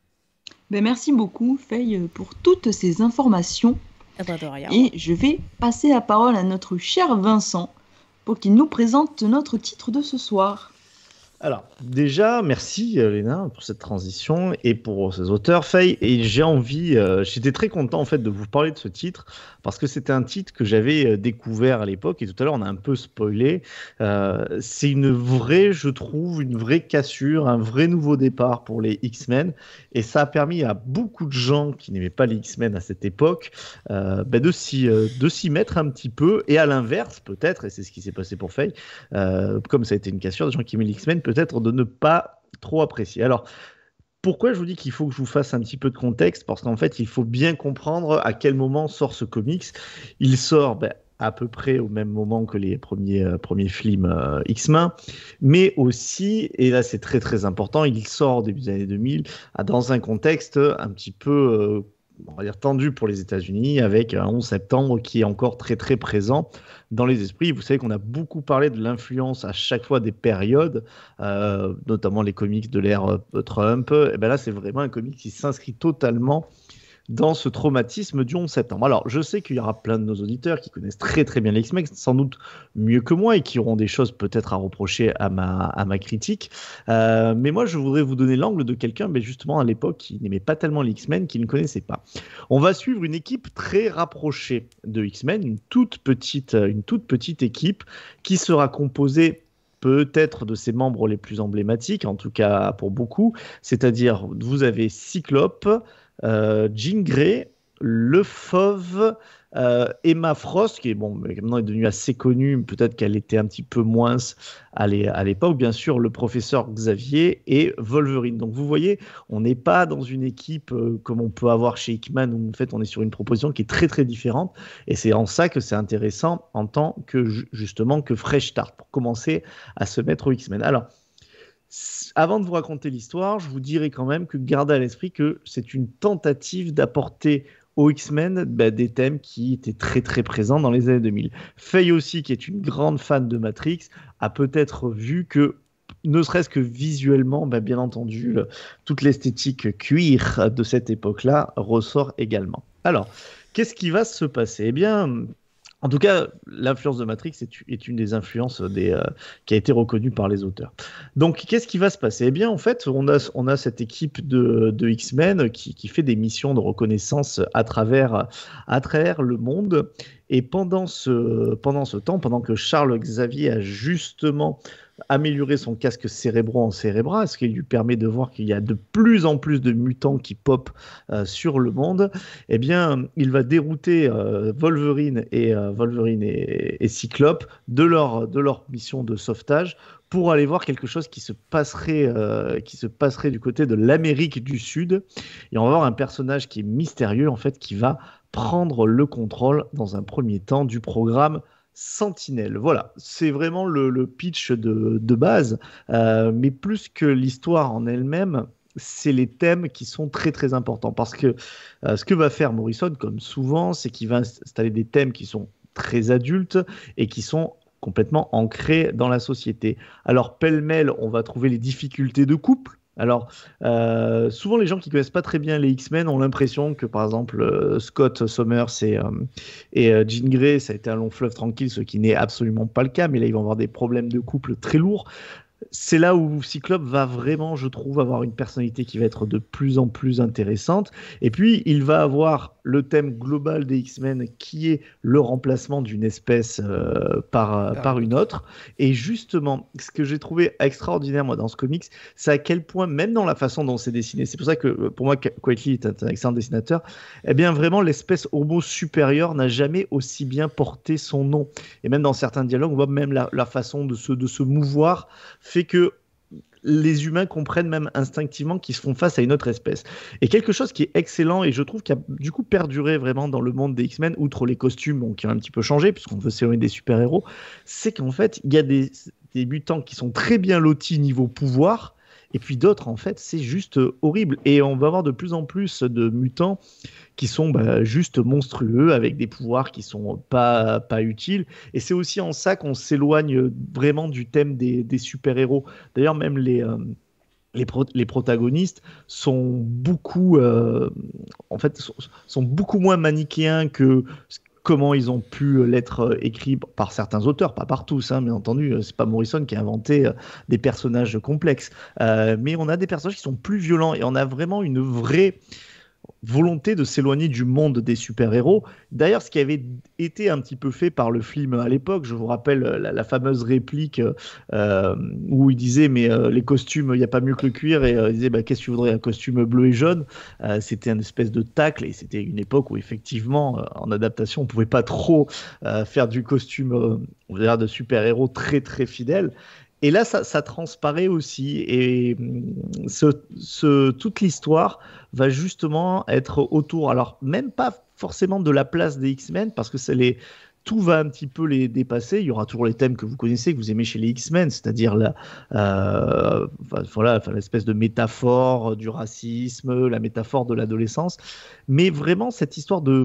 S1: Ben, merci beaucoup, Faye, pour toutes ces informations.
S2: Ah bah de rien.
S1: Et je vais passer la parole à notre cher Vincent pour qu'il nous présente notre titre de ce soir.
S4: Alors, déjà, merci euh, Léna pour cette transition et pour ces auteurs, Faye. Et j'ai envie, euh, j'étais très content en fait de vous parler de ce titre parce que c'était un titre que j'avais euh, découvert à l'époque et tout à l'heure on a un peu spoilé. Euh, c'est une vraie, je trouve, une vraie cassure, un vrai nouveau départ pour les X-Men et ça a permis à beaucoup de gens qui n'aimaient pas les X-Men à cette époque euh, bah, de s'y euh, de s'y mettre un petit peu et à l'inverse peut-être, et c'est ce qui s'est passé pour Faye, euh, comme ça a été une cassure, des gens qui aimaient les X-Men peut-être de ne pas trop apprécier. Alors, pourquoi je vous dis qu'il faut que je vous fasse un petit peu de contexte? Parce qu'en fait, il faut bien comprendre à quel moment sort ce comics. Il sort ben, à peu près au même moment que les premiers, euh, premiers films euh, X-Men, mais aussi, et là c'est très très important, il sort au début des années deux mille dans un contexte un petit peu... Euh, on va dire tendu pour les États-Unis, avec un onze septembre qui est encore très très présent dans les esprits. Vous savez qu'on a beaucoup parlé de l'influence à chaque fois des périodes, euh, notamment les comics de l'ère euh, Trump. Et ben là, c'est vraiment un comic qui s'inscrit totalement dans ce traumatisme du onze septembre. Alors, je sais qu'il y aura plein de nos auditeurs qui connaissent très très bien les X-Men, sans doute mieux que moi, et qui auront des choses peut-être à reprocher à ma, à ma critique. Euh, mais moi, je voudrais vous donner l'angle de quelqu'un, mais justement à l'époque, qui n'aimait pas tellement les X-Men, qui ne connaissait pas. On va suivre une équipe très rapprochée de X-Men, une toute petite, une toute petite équipe qui sera composée peut-être de ses membres les plus emblématiques, en tout cas pour beaucoup, c'est-à-dire vous avez Cyclope, Euh, Jean Grey, Le Fauve, euh, Emma Frost, qui est, bon, maintenant est devenue assez connue, peut-être qu'elle était un petit peu moins à l'époque, bien sûr, le professeur Xavier et Wolverine. Donc vous voyez, on n'est pas dans une équipe euh, comme on peut avoir chez Hickman, où en fait on est sur une proposition qui est très très différente, et c'est en ça que c'est intéressant en tant que justement que fresh start, pour commencer à se mettre au X-Men. Alors, avant de vous raconter l'histoire, je vous dirais quand même que gardez à l'esprit que c'est une tentative d'apporter aux X-Men bah, des thèmes qui étaient très très présents dans les années deux mille. Faye aussi, qui est une grande fan de Matrix, a peut-être vu que, ne serait-ce que visuellement, bah, bien entendu, le, toute l'esthétique cuir de cette époque-là ressort également. Alors, qu'est-ce qui va se passer? Eh bien... En tout cas, l'influence de Matrix est, est une des influences des, euh, qui a été reconnue par les auteurs. Donc, qu'est-ce qui va se passer? Eh bien, en fait, on a, on a cette équipe de, de X-Men qui, qui fait des missions de reconnaissance à travers, à travers le monde. Et pendant ce, pendant ce temps, pendant que Charles Xavier a justement amélioré son casque cérébro en cérébra, ce qui lui permet de voir qu'il y a de plus en plus de mutants qui popent euh, sur le monde, eh bien, il va dérouter euh, Wolverine, et, euh, Wolverine et, et Cyclope de leur, de leur mission de sauvetage pour aller voir quelque chose qui se passerait, euh, qui se passerait du côté de l'Amérique du Sud. Et on va voir un personnage qui est mystérieux, en fait, qui va prendre le contrôle dans un premier temps du programme Sentinelle. Voilà, c'est vraiment le, le pitch de, de base, euh, mais plus que l'histoire en elle-même, c'est les thèmes qui sont très très importants, parce que euh, ce que va faire Morrison, comme souvent, c'est qu'il va installer des thèmes qui sont très adultes et qui sont complètement ancrés dans la société. Alors, pêle-mêle, on va trouver les difficultés de couple. Alors, euh, souvent les gens qui ne connaissent pas très bien les X-Men ont l'impression que, par exemple, euh, Scott Summers et, euh, et euh, Jean Grey, ça a été un long fleuve tranquille, ce qui n'est absolument pas le cas, mais là, ils vont avoir des problèmes de couple très lourds. C'est là où Cyclope va vraiment, je trouve, avoir une personnalité qui va être de plus en plus intéressante. Et puis, il va avoir le thème global des X-Men qui est le remplacement d'une espèce euh, par, par une autre. Et justement, ce que j'ai trouvé extraordinaire, moi, dans ce comics, c'est à quel point, même dans la façon dont c'est dessiné, c'est pour ça que, pour moi, Quitely est un excellent dessinateur, eh bien, vraiment, l'espèce homo supérieure n'a jamais aussi bien porté son nom. Et même dans certains dialogues, on voit même la, la façon de se, de se mouvoir fait que les humains comprennent même instinctivement qu'ils se font face à une autre espèce. Et quelque chose qui est excellent, et je trouve qui a du coup perduré vraiment dans le monde des X-Men, outre les costumes bon, qui ont un petit peu changé, puisqu'on veut s'éloigner des super-héros, c'est qu'en fait, il y a des, des mutants qui sont très bien lotis niveau pouvoir, Et puis d'autres, en fait, c'est juste horrible. Et on va avoir de plus en plus de mutants qui sont bah, juste monstrueux, avec des pouvoirs qui sont pas, pas utiles. Et c'est aussi en ça qu'on s'éloigne vraiment du thème des, des super-héros. D'ailleurs, même les... Euh, Les, pro les protagonistes sont beaucoup, euh, en fait, sont, sont beaucoup moins manichéens que comment ils ont pu l'être écrits par certains auteurs, pas par tous, hein, bien entendu. C'est pas Morrison qui a inventé euh, des personnages complexes, euh, mais on a des personnages qui sont plus violents et on a vraiment une vraie volonté de s'éloigner du monde des super-héros. D'ailleurs, ce qui avait été un petit peu fait par le film à l'époque, je vous rappelle la, la fameuse réplique euh, où il disait mais euh, les costumes, il n'y a pas mieux que le cuir, et euh, il disait bah, qu'est-ce que tu voudrais, un costume bleu et jaune. Euh, c'était une espèce de tacle, et c'était une époque où effectivement, euh, en adaptation, on ne pouvait pas trop euh, faire du costume euh, on va dire de super-héros très très fidèle. Et là, ça, ça transparaît aussi. Et ce, ce, toute l'histoire va justement être autour, alors même pas forcément de la place des X-Men, parce que c'est les, tout va un petit peu les dépasser. Il y aura toujours les thèmes que vous connaissez, que vous aimez chez les X-Men, c'est-à-dire la, euh, enfin, voilà, enfin, l'espèce de métaphore du racisme, la métaphore de l'adolescence. Mais vraiment, cette histoire de...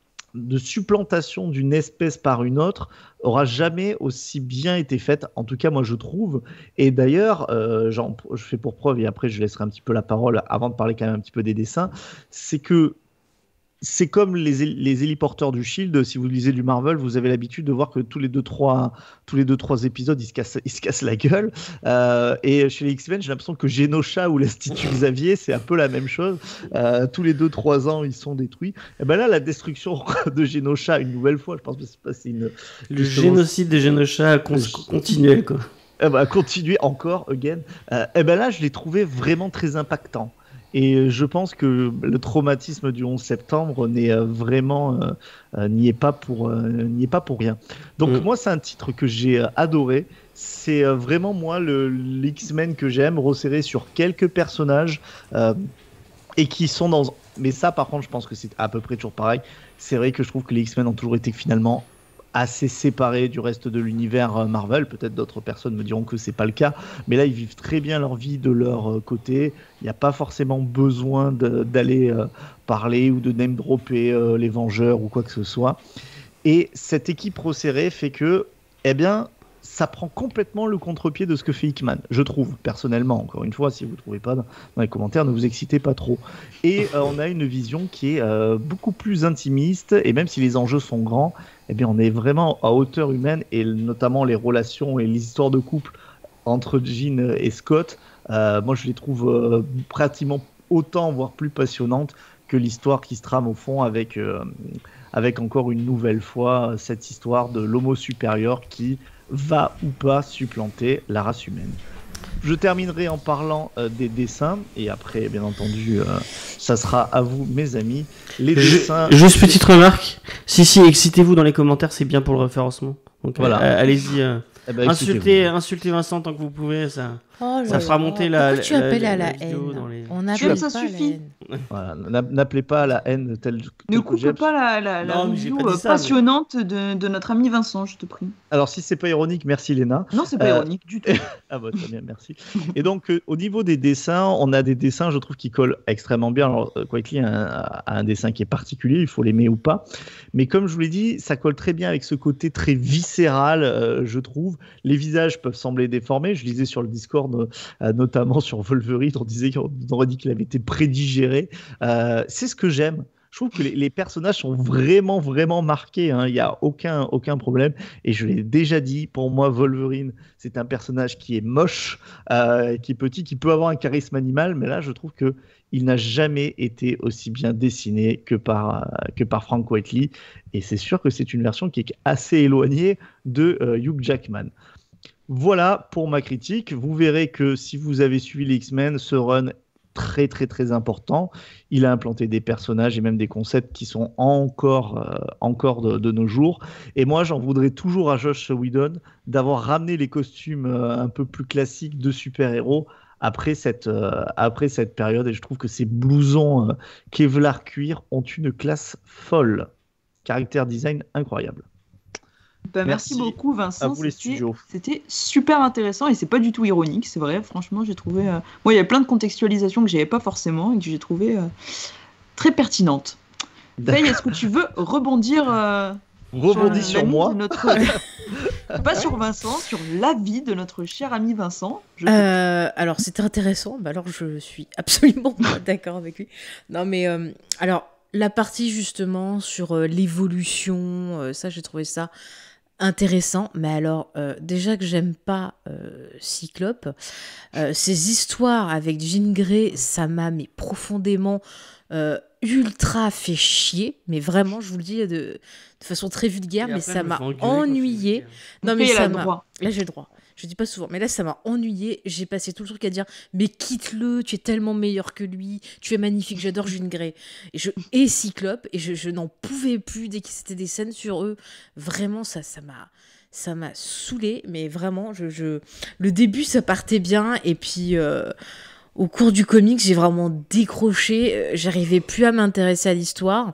S4: de supplantation d'une espèce par une autre aura jamais aussi bien été faite, en tout cas moi je trouve. Et d'ailleurs, euh, je fais pour preuve, et après je laisserai un petit peu la parole avant de parler quand même un petit peu des dessins, c'est que c'est comme les, les héliporteurs du Shield. Si vous lisez du Marvel, vous avez l'habitude de voir que tous les deux trois, tous les deux, trois épisodes, ils se cassent, ils se cassent la gueule. Euh, et chez les X-Men, j'ai l'impression que Genosha ou l'Institut Xavier, c'est un peu la même chose. Euh, tous les deux trois ans, ils sont détruits. Et ben là, la destruction de Genosha, une nouvelle fois, je pense que c'est pas c'est une.
S3: Le génocide des Genosha con- continuel, quoi.
S4: Eh ben, continuer encore, again. Euh, et ben là, je l'ai trouvé vraiment très impactant. Et je pense que le traumatisme du onze septembre n'est vraiment euh, euh, n'y est pas pour euh, n'y est pas pour rien. Donc mmh. moi, c'est un titre que j'ai adoré. C'est euh, vraiment moi le l'X-Men que j'aime, resserré sur quelques personnages euh, et qui sont dans. Mais ça, par contre, je pense que c'est à peu près toujours pareil. C'est vrai que je trouve que les X-Men ont toujours été finalement assez séparés du reste de l'univers Marvel. Peut-être d'autres personnes me diront que c'est pas le cas, mais là ils vivent très bien leur vie de leur côté. Il n'y a pas forcément besoin de, d'aller euh, parler ou de name dropper euh, les Vengeurs ou quoi que ce soit. Et cette équipe resserrée fait que, eh bien, ça prend complètement le contre-pied de ce que fait Hickman, je trouve, personnellement. Encore une fois, si vous ne trouvez pas dans les commentaires, ne vous excitez pas trop. Et euh, on a une vision qui est euh, beaucoup plus intimiste, et même si les enjeux sont grands, eh bien, on est vraiment à hauteur humaine, et notamment les relations et les histoires de couple entre Jean et Scott, euh, moi je les trouve euh, pratiquement autant, voire plus passionnantes que l'histoire qui se trame au fond avec, euh, avec encore une nouvelle fois cette histoire de l'homo supérieur qui va ou pas supplanter la race humaine. Je terminerai en parlant euh, des dessins, et après, bien entendu, euh, ça sera à vous, mes amis. Les dessins.
S3: Juste petite remarque. Si, si, excitez-vous dans les commentaires, c'est bien pour le référencement. Donc, voilà. Euh, allez-y. Euh, eh ben, insultez, insultez Vincent tant que vous pouvez. Ça,
S2: oh
S3: ça fera monter la.
S2: Pourquoi tu appelles
S3: la,
S2: à la,
S3: la
S2: haine
S3: les...
S2: On appelle
S1: ça
S2: pas
S1: suffit.
S2: la haine.
S4: Voilà, n'appelez pas à la haine telle.
S1: Ne coupe pas la, la, la non, review ça, passionnante mais... de, de notre ami Vincent, je te prie.
S4: Alors, si c'est pas ironique, merci Léna.
S1: Non, c'est pas euh... ironique du tout.
S4: Ah bah très bien, merci. Et donc, euh, au niveau des dessins, on a des dessins, je trouve, qui collent extrêmement bien. Alors, euh, Quakely a, a un dessin qui est particulier, il faut l'aimer ou pas. Mais comme je vous l'ai dit, ça colle très bien avec ce côté très viscéral, euh, je trouve. Les visages peuvent sembler déformés. Je lisais sur le Discord, euh, notamment sur Wolverine, on disait qu'on aurait dit qu'il avait été prédigéré. Euh, c'est ce que j'aime. Je trouve que les, les personnages sont vraiment, vraiment marqués. Hein. Il n'y a aucun, aucun problème. Et je l'ai déjà dit, pour moi, Wolverine, c'est un personnage qui est moche, euh, qui est petit, qui peut avoir un charisme animal. Mais là, je trouve qu'il n'a jamais été aussi bien dessiné que par, euh, que par Frank Whiteley. Et c'est sûr que c'est une version qui est assez éloignée de euh, Hugh Jackman. Voilà pour ma critique. Vous verrez que si vous avez suivi les X-Men, ce run très très très important. Il a implanté des personnages et même des concepts qui sont encore, euh, encore de, de nos jours. Et moi, j'en voudrais toujours à Joss Whedon d'avoir ramené les costumes euh, un peu plus classiques de super-héros après cette, euh, après cette période. Et je trouve que ces blousons euh, Kevlar cuir ont une classe folle. Caractère design incroyable.
S1: Bah, merci. merci beaucoup Vincent,
S4: à vous les studios.
S1: C'était super intéressant et c'est pas du tout ironique, c'est vrai, franchement j'ai trouvé... Euh... Moi il y a plein de contextualisations que j'avais pas forcément et que j'ai trouvé euh, très pertinentes. Faye, est-ce que tu veux rebondir euh,
S4: Rebondis sur, sur moi
S1: notre... Pas sur Vincent, sur l'avis de notre cher ami Vincent.
S2: Je euh, alors c'était intéressant, bah, alors je suis absolument pas d'accord avec lui. Non mais euh, alors la partie justement sur euh, l'évolution, euh, ça j'ai trouvé ça intéressant, mais alors euh, déjà que j'aime pas euh, Cyclope, euh, ces histoires avec Jean Grey, ça m'a mais profondément euh, ultra fait chier, mais vraiment je vous le dis de, de façon très vulgaire, mais ça m'a ennuyé. Non mais ça m'a... Là j'ai le droit. Je dis pas souvent, mais là ça m'a ennuyé. J'ai passé tout le truc à dire mais quitte-le, tu es tellement meilleur que lui, tu es magnifique, j'adore Jean Grey et je et Cyclope et je, je n'en pouvais plus dès que c'était des scènes sur eux. Vraiment ça ça m'a ça m'a saoulé, mais vraiment je, je le début ça partait bien et puis euh, au cours du comics j'ai vraiment décroché, j'arrivais plus à m'intéresser à l'histoire.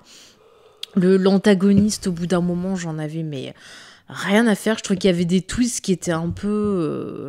S2: Le l'antagoniste au bout d'un moment j'en avais mais rien à faire, je trouvais qu'il y avait des twists qui étaient un peu... Euh...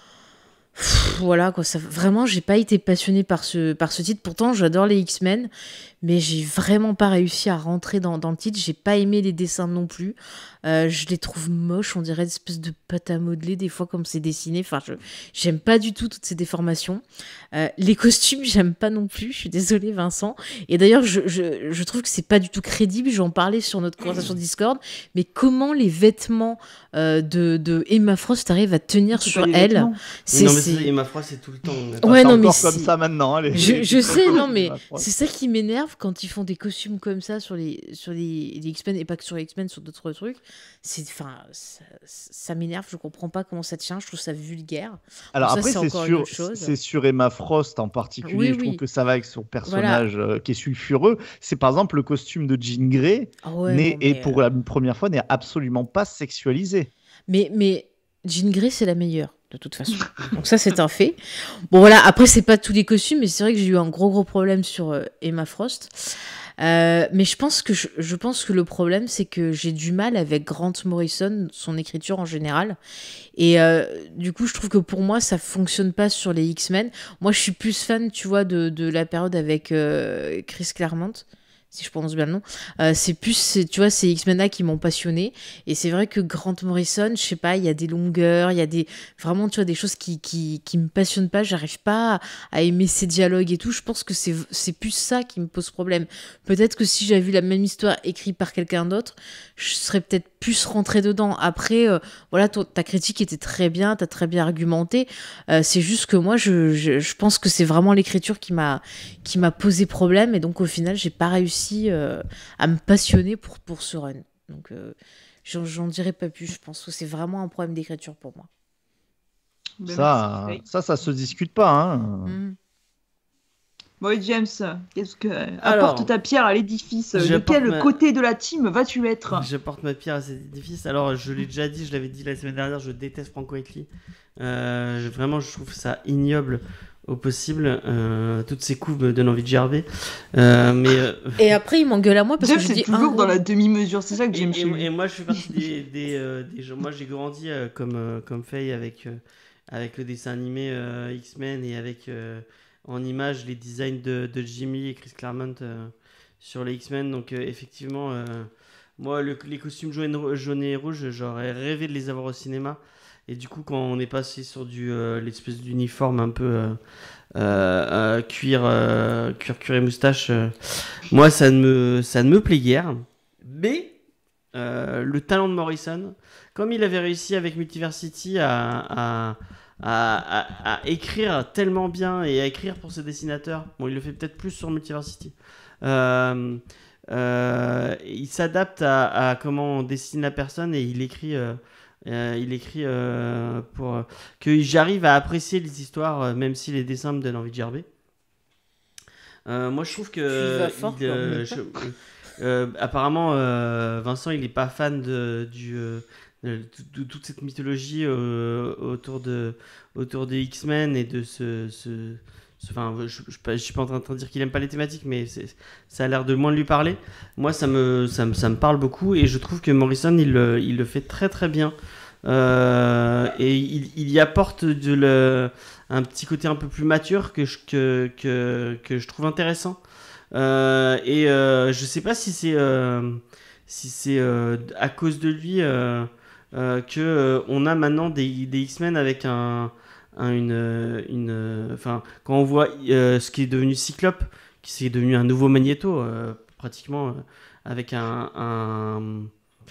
S2: Pff, voilà, quoi. Ça, vraiment, j'ai pas été passionnée par ce, par ce titre. Pourtant, j'adore les X-Men, mais j'ai vraiment pas réussi à rentrer dans, dans le titre. J'ai pas aimé les dessins non plus. Euh, je les trouve moches, on dirait une espèce de pâte à modeler, des fois, comme c'est dessiné. Enfin, je, j'aime pas du tout toutes ces déformations. Euh, les costumes, j'aime pas non plus. Je suis désolée, Vincent. Et d'ailleurs, je, je, je trouve que c'est pas du tout crédible. J'en parlais sur notre conversation Discord. Mais comment les vêtements euh, de, de Emma Frost arrivent à tenir
S1: c'est
S2: sur elle?
S3: C'est, non, mais c'est... Emma Frost, c'est tout le temps.
S2: Ouais, non, mais
S4: encore
S2: c'est...
S4: comme ça maintenant. Allez.
S2: Je, je sais, non, mais c'est ça qui m'énerve quand ils font des costumes comme ça sur les, sur les, les X-Men et pas que sur les X-Men, sur d'autres trucs. C'est, enfin, ça, ça m'énerve, je comprends pas comment ça tient, je trouve ça vulgaire.
S4: Alors
S2: bon,
S4: après,
S2: ça,
S4: c'est,
S2: c'est,
S4: sur, c'est sur Emma Frost en particulier,
S2: oui,
S4: je
S2: oui.
S4: trouve que ça va avec son personnage
S2: voilà.
S4: euh, qui est sulfureux. C'est par exemple le costume de Jean Grey,
S2: oh ouais,
S4: né,
S2: non, mais...
S4: et pour la première fois n'est absolument pas sexualisé.
S2: Mais, mais Jean Grey, c'est la meilleure. De toute façon. Donc ça, c'est un fait. Bon, voilà. Après, c'est pas tous les costumes, mais c'est vrai que j'ai eu un gros, gros problème sur euh, Emma Frost. Euh, mais je pense que je, je pense que le problème, c'est que j'ai du mal avec Grant Morrison, son écriture en général. Et euh, du coup, je trouve que pour moi, ça fonctionne pas sur les X-Men. Moi, je suis plus fan, tu vois, de, de la période avec euh, Chris Claremont, si je prononce bien le nom. Euh, c'est plus, c'est, tu vois, ces X-Men-là qui m'ont passionné. Et c'est vrai que Grant Morrison, je sais pas, il y a des longueurs, il y a des, vraiment, tu vois, des choses qui, qui, qui me passionnent pas. J'arrive pas à, à aimer ses dialogues et tout. Je pense que c'est, c'est plus ça qui me pose problème. Peut-être que si j'avais vu la même histoire écrite par quelqu'un d'autre, je serais peut-être plus rentrée dedans. Après, euh, voilà, ta, ta critique était très bien, t'as très bien argumenté. Euh, c'est juste que moi, je, je, je pense que c'est vraiment l'écriture qui m'a, qui m'a posé problème. Et donc, au final, j'ai pas réussi Euh, à me passionner pour, pour ce run. Donc, euh, j'en, j'en dirai pas plus. Je pense que c'est vraiment un problème d'écriture pour moi.
S4: Ça, ça, ça se discute pas. Hein.
S2: Mm.
S1: Bon, James, qu'est-ce que Alors, apporte ta pierre à l'édifice. De quel ma... côté de la team vas-tu être?
S3: J'apporte ma pierre à cet édifice. Alors, je l'ai déjà dit, je l'avais dit la semaine dernière, je déteste Frank Whiteley. Euh, vraiment, je trouve ça ignoble au possible. Euh, toutes ces coups me donnent envie de gerber. Euh, mais, euh...
S2: Et après, il m'engueule à moi parce
S1: Jeff,
S2: que je
S1: c'est
S2: dis
S1: toujours
S2: un...
S1: dans la demi-mesure. C'est ça que j'aime
S3: et,
S1: chez lui.
S3: Et, et moi, je fais partie des, des, euh, des gens. Moi, j'ai grandi euh, comme, euh, comme Faye avec, euh, avec le dessin animé euh, X-Men et avec euh, en images les designs de, de Jimmy et Chris Claremont euh, sur les X-Men. Donc, euh, effectivement, euh, moi, le, les costumes jaunes, jaunes et rouges, j'aurais rêvé de les avoir au cinéma. Et du coup, quand on est passé sur du, euh, l'espèce d'uniforme un peu euh, euh, euh, cuir, euh, cuir, cuir et moustache, euh, moi, ça ne me, ça ne me plaît guère. Mais euh, le talent de Morrison, comme il avait réussi avec Multiversity à, à, à, à, à écrire tellement bien et à écrire pour ses dessinateurs, bon, il le fait peut-être plus sur Multiversity. Euh, euh, il s'adapte à, à comment on dessine la personne et il écrit... Euh, Euh, il écrit euh, pour euh, que j'arrive à apprécier les histoires, euh, même si les dessins me donnent envie de gerber. Euh, moi, je trouve que
S2: tu vas fort,
S3: il, euh, je, euh, apparemment, euh, Vincent, il n'est pas fan de, du, euh, de, de, de toute cette mythologie euh, autour de autour des X-Men et de ce, ce Enfin, je ne suis pas en train de dire qu'il aime pas les thématiques, mais c'est, ça a l'air de moins lui parler. Moi, ça me, ça me, ça me parle beaucoup et je trouve que Morrison, il, il le fait très très bien. Euh, et il, il y apporte de le, un petit côté un peu plus mature que je, que, que, que je trouve intéressant. Euh, et euh, je sais pas si c'est, euh, si c'est euh, à cause de lui euh, euh, que euh, on a maintenant des, des X-Men avec un, un une, une, enfin, quand on voit euh, ce qui est devenu Cyclope, qui est devenu un nouveau Magneto, euh, pratiquement euh, avec un, un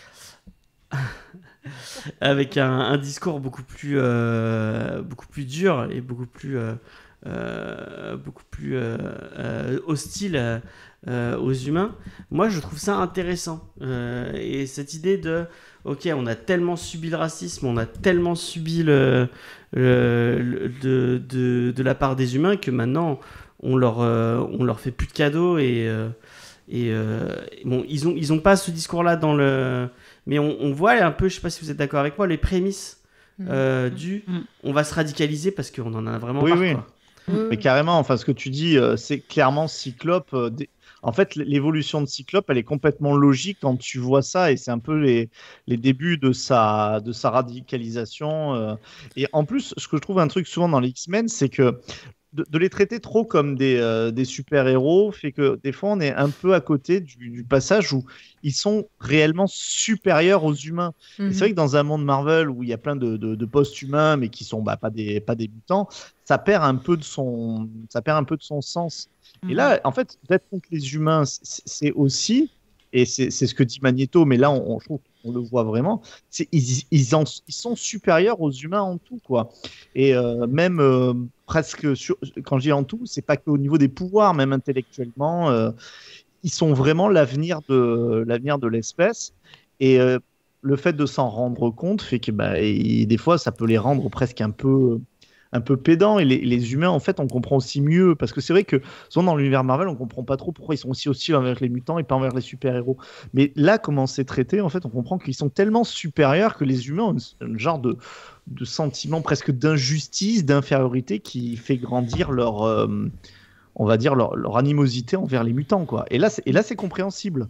S3: avec un, un discours beaucoup plus, euh, beaucoup plus dur et beaucoup plus, euh, euh, beaucoup plus euh, euh, hostile euh, euh, aux humains. Moi, je trouve ça intéressant. Euh, et cette idée de, ok, on a tellement subi le racisme, on a tellement subi le, le, le de, de, de la part des humains que maintenant, on leur, euh, on leur fait plus de cadeaux et euh, et euh, bon, ils ont, ils ont pas ce discours-là dans le, mais on, on voit un peu, je sais pas si vous êtes d'accord avec moi, les prémices euh, mmh. du, mmh. on va se radicaliser parce qu'on en a vraiment
S4: oui,
S3: marre.
S4: Oui.
S3: Quoi.
S4: Mmh. Mais carrément, enfin, ce que tu dis, euh, c'est clairement Cyclope. Euh, des... En fait, l'évolution de Cyclope, elle est complètement logique quand tu vois ça, et c'est un peu les, les débuts de sa, de sa radicalisation. Euh... Et en plus, ce que je trouve un truc souvent dans les X-Men, c'est que De, de les traiter trop comme des, euh, des super-héros fait que des fois on est un peu à côté du, du passage où ils sont réellement supérieurs aux humains. Mm-hmm. Et c'est vrai que dans un monde Marvel où il y a plein de, de, de post-humains mais qui sont bah, pas des pas des mutants, ça perd un peu de son ça perd un peu de son sens. Mm-hmm. Et là, en fait, d'être contre les humains, c'est, c'est aussi, et c'est, c'est ce que dit Magneto, mais là on, on, je trouve on le voit vraiment, c'est, ils, ils, en, ils sont supérieurs aux humains en tout, quoi. Et euh, même euh, presque, sur, quand je dis en tout, c'est pas qu'au niveau des pouvoirs, même intellectuellement, euh, ils sont vraiment l'avenir de, l'avenir de l'espèce. Et euh, le fait de s'en rendre compte fait que bah, et, des fois, ça peut les rendre presque un peu... un peu pédant, et les, les humains en fait on comprend aussi mieux, parce que c'est vrai que souvent dans l'univers Marvel on comprend pas trop pourquoi ils sont aussi hostiles envers les mutants et pas envers les super-héros, mais là comment c'est traité en fait on comprend qu'ils sont tellement supérieurs que les humains ont un genre de, de sentiment presque d'injustice, d'infériorité qui fait grandir leur euh, on va dire leur, leur animosité envers les mutants, quoi. Et là c'est, et là c'est compréhensible.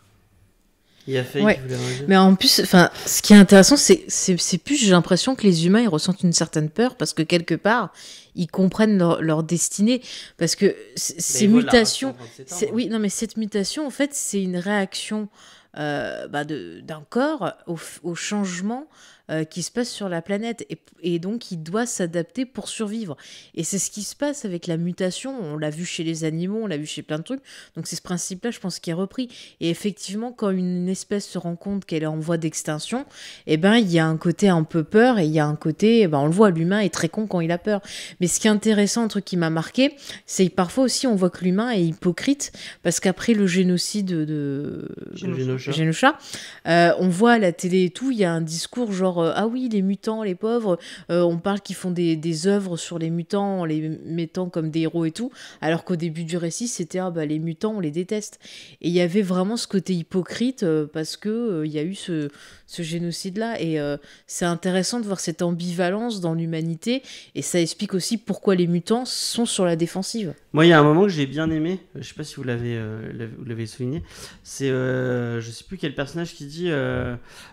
S3: Il y a Faye
S2: ouais.
S3: qui voulait réagir.
S2: Mais en plus, enfin, ce qui est intéressant, c'est, c'est, c'est plus, j'ai l'impression que les humains, ils ressentent une certaine peur parce que quelque part, ils comprennent leur, leur destinée. Parce que c- ces mutations, c'est, oui, non, mais cette mutation, en fait, c'est une réaction euh, bah de, d'un corps au, au changement euh, qui se passe sur la planète. Et, et donc, il doit s'adapter pour survivre. Et c'est ce qui se passe avec la mutation. On l'a vu chez les animaux, on l'a vu chez plein de trucs. Donc, c'est ce principe-là, je pense, qui est repris. Et effectivement, quand une espèce se rend compte qu'elle est en voie d'extinction, eh ben, il y a un côté un peu peur et il y a un côté, eh ben, on le voit, l'humain est très con quand il a peur. Mais ce qui est intéressant, un truc qui m'a marqué, c'est que parfois aussi, on voit que l'humain est hypocrite parce qu'après le génocide de
S3: Génosha,
S2: Génosha euh, on voit à la télé et tout, il y a un discours genre euh, ah oui, les mutants, les pauvres, euh, on parle qu'ils font des, des œuvres sur les mutants en les mettant comme des héros et tout, alors qu'au début du récit, c'était ah bah les mutants, on les déteste. Et il y avait vraiment ce côté hypocrite euh, parce que euh, il y a eu ce, ce génocide-là. Et euh, c'est intéressant de voir cette ambivalence dans l'humanité. Et ça explique aussi pourquoi les mutants sont sur la défensive.
S3: Moi, il y a un moment que j'ai bien aimé, je sais pas si vous l'avez, euh, l'avez, vous l'avez souligné, c'est, euh, je sais plus quel personnage qui dit, euh,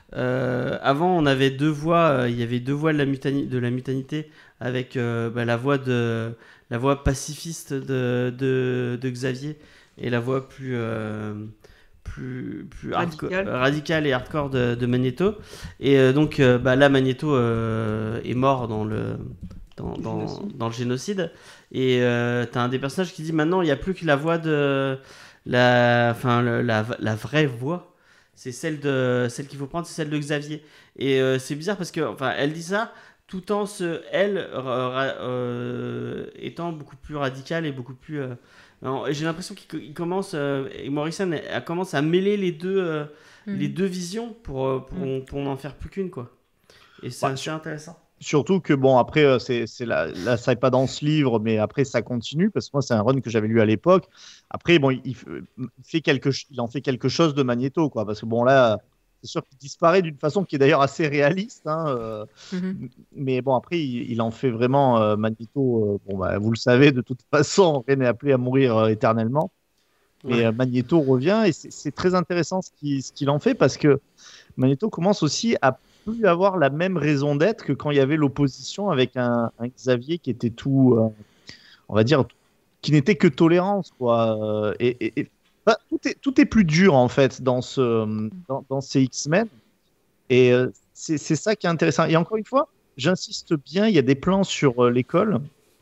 S3: euh, avant on avait deux voix, euh, il y avait deux voix de la, mutani- de la mutanité, avec euh, bah, la voix de, la voix pacifiste de, de, de Xavier, et la voix plus, euh, plus, plus
S1: Radical.
S3: hardco- radicale et hardcore de, de Magneto. Et euh, donc euh, bah, là, Magneto euh, est mort dans le, dans, dans, dans le génocide. Et euh, t'as un des personnages qui dit maintenant il n'y a plus que la voix de la, enfin le, la, la vraie voix, c'est celle de celle qu'il faut prendre, c'est celle de Xavier. Et euh, c'est bizarre parce que enfin elle dit ça tout en se elle euh, euh, étant beaucoup plus radicale et beaucoup plus. Euh, non, et j'ai l'impression qu'il commence euh, et Morrison elle commence à mêler les deux euh, mmh. les deux visions pour pour, mmh. pour n'en faire plus qu'une, quoi. Et c'est ouais, assez intéressant.
S4: Surtout que, bon, après, c'est, c'est la, là, ça n'est pas dans ce livre, mais après, ça continue, parce que moi, c'est un run que j'avais lu à l'époque. Après, bon, il, il, fait quelque, il en fait quelque chose de Magneto, quoi, parce que, bon, là, c'est sûr qu'il disparaît d'une façon qui est d'ailleurs assez réaliste. Hein, euh,
S2: Mhm.
S4: mais bon, après, il, il en fait vraiment euh, Magneto. Euh, bon, bah, vous le savez, de toute façon, rien n'est appelé à mourir euh, éternellement. Mais
S3: Ouais.
S4: euh, Magneto revient et c'est c'est très intéressant ce qu'il ce qu'il en fait parce que Magneto commence aussi à plus avoir la même raison d'être que quand il y avait l'opposition avec un, un Xavier qui était tout, euh, on va dire, qui n'était que tolérance, quoi. Euh, Et, et- et- bah, tout est, tout est plus dur en fait dans ce, dans, dans ces X-Men. Et euh, c'est c'est ça qui est intéressant. Et encore une fois, j'insiste bien, il y a des plans sur euh, l'école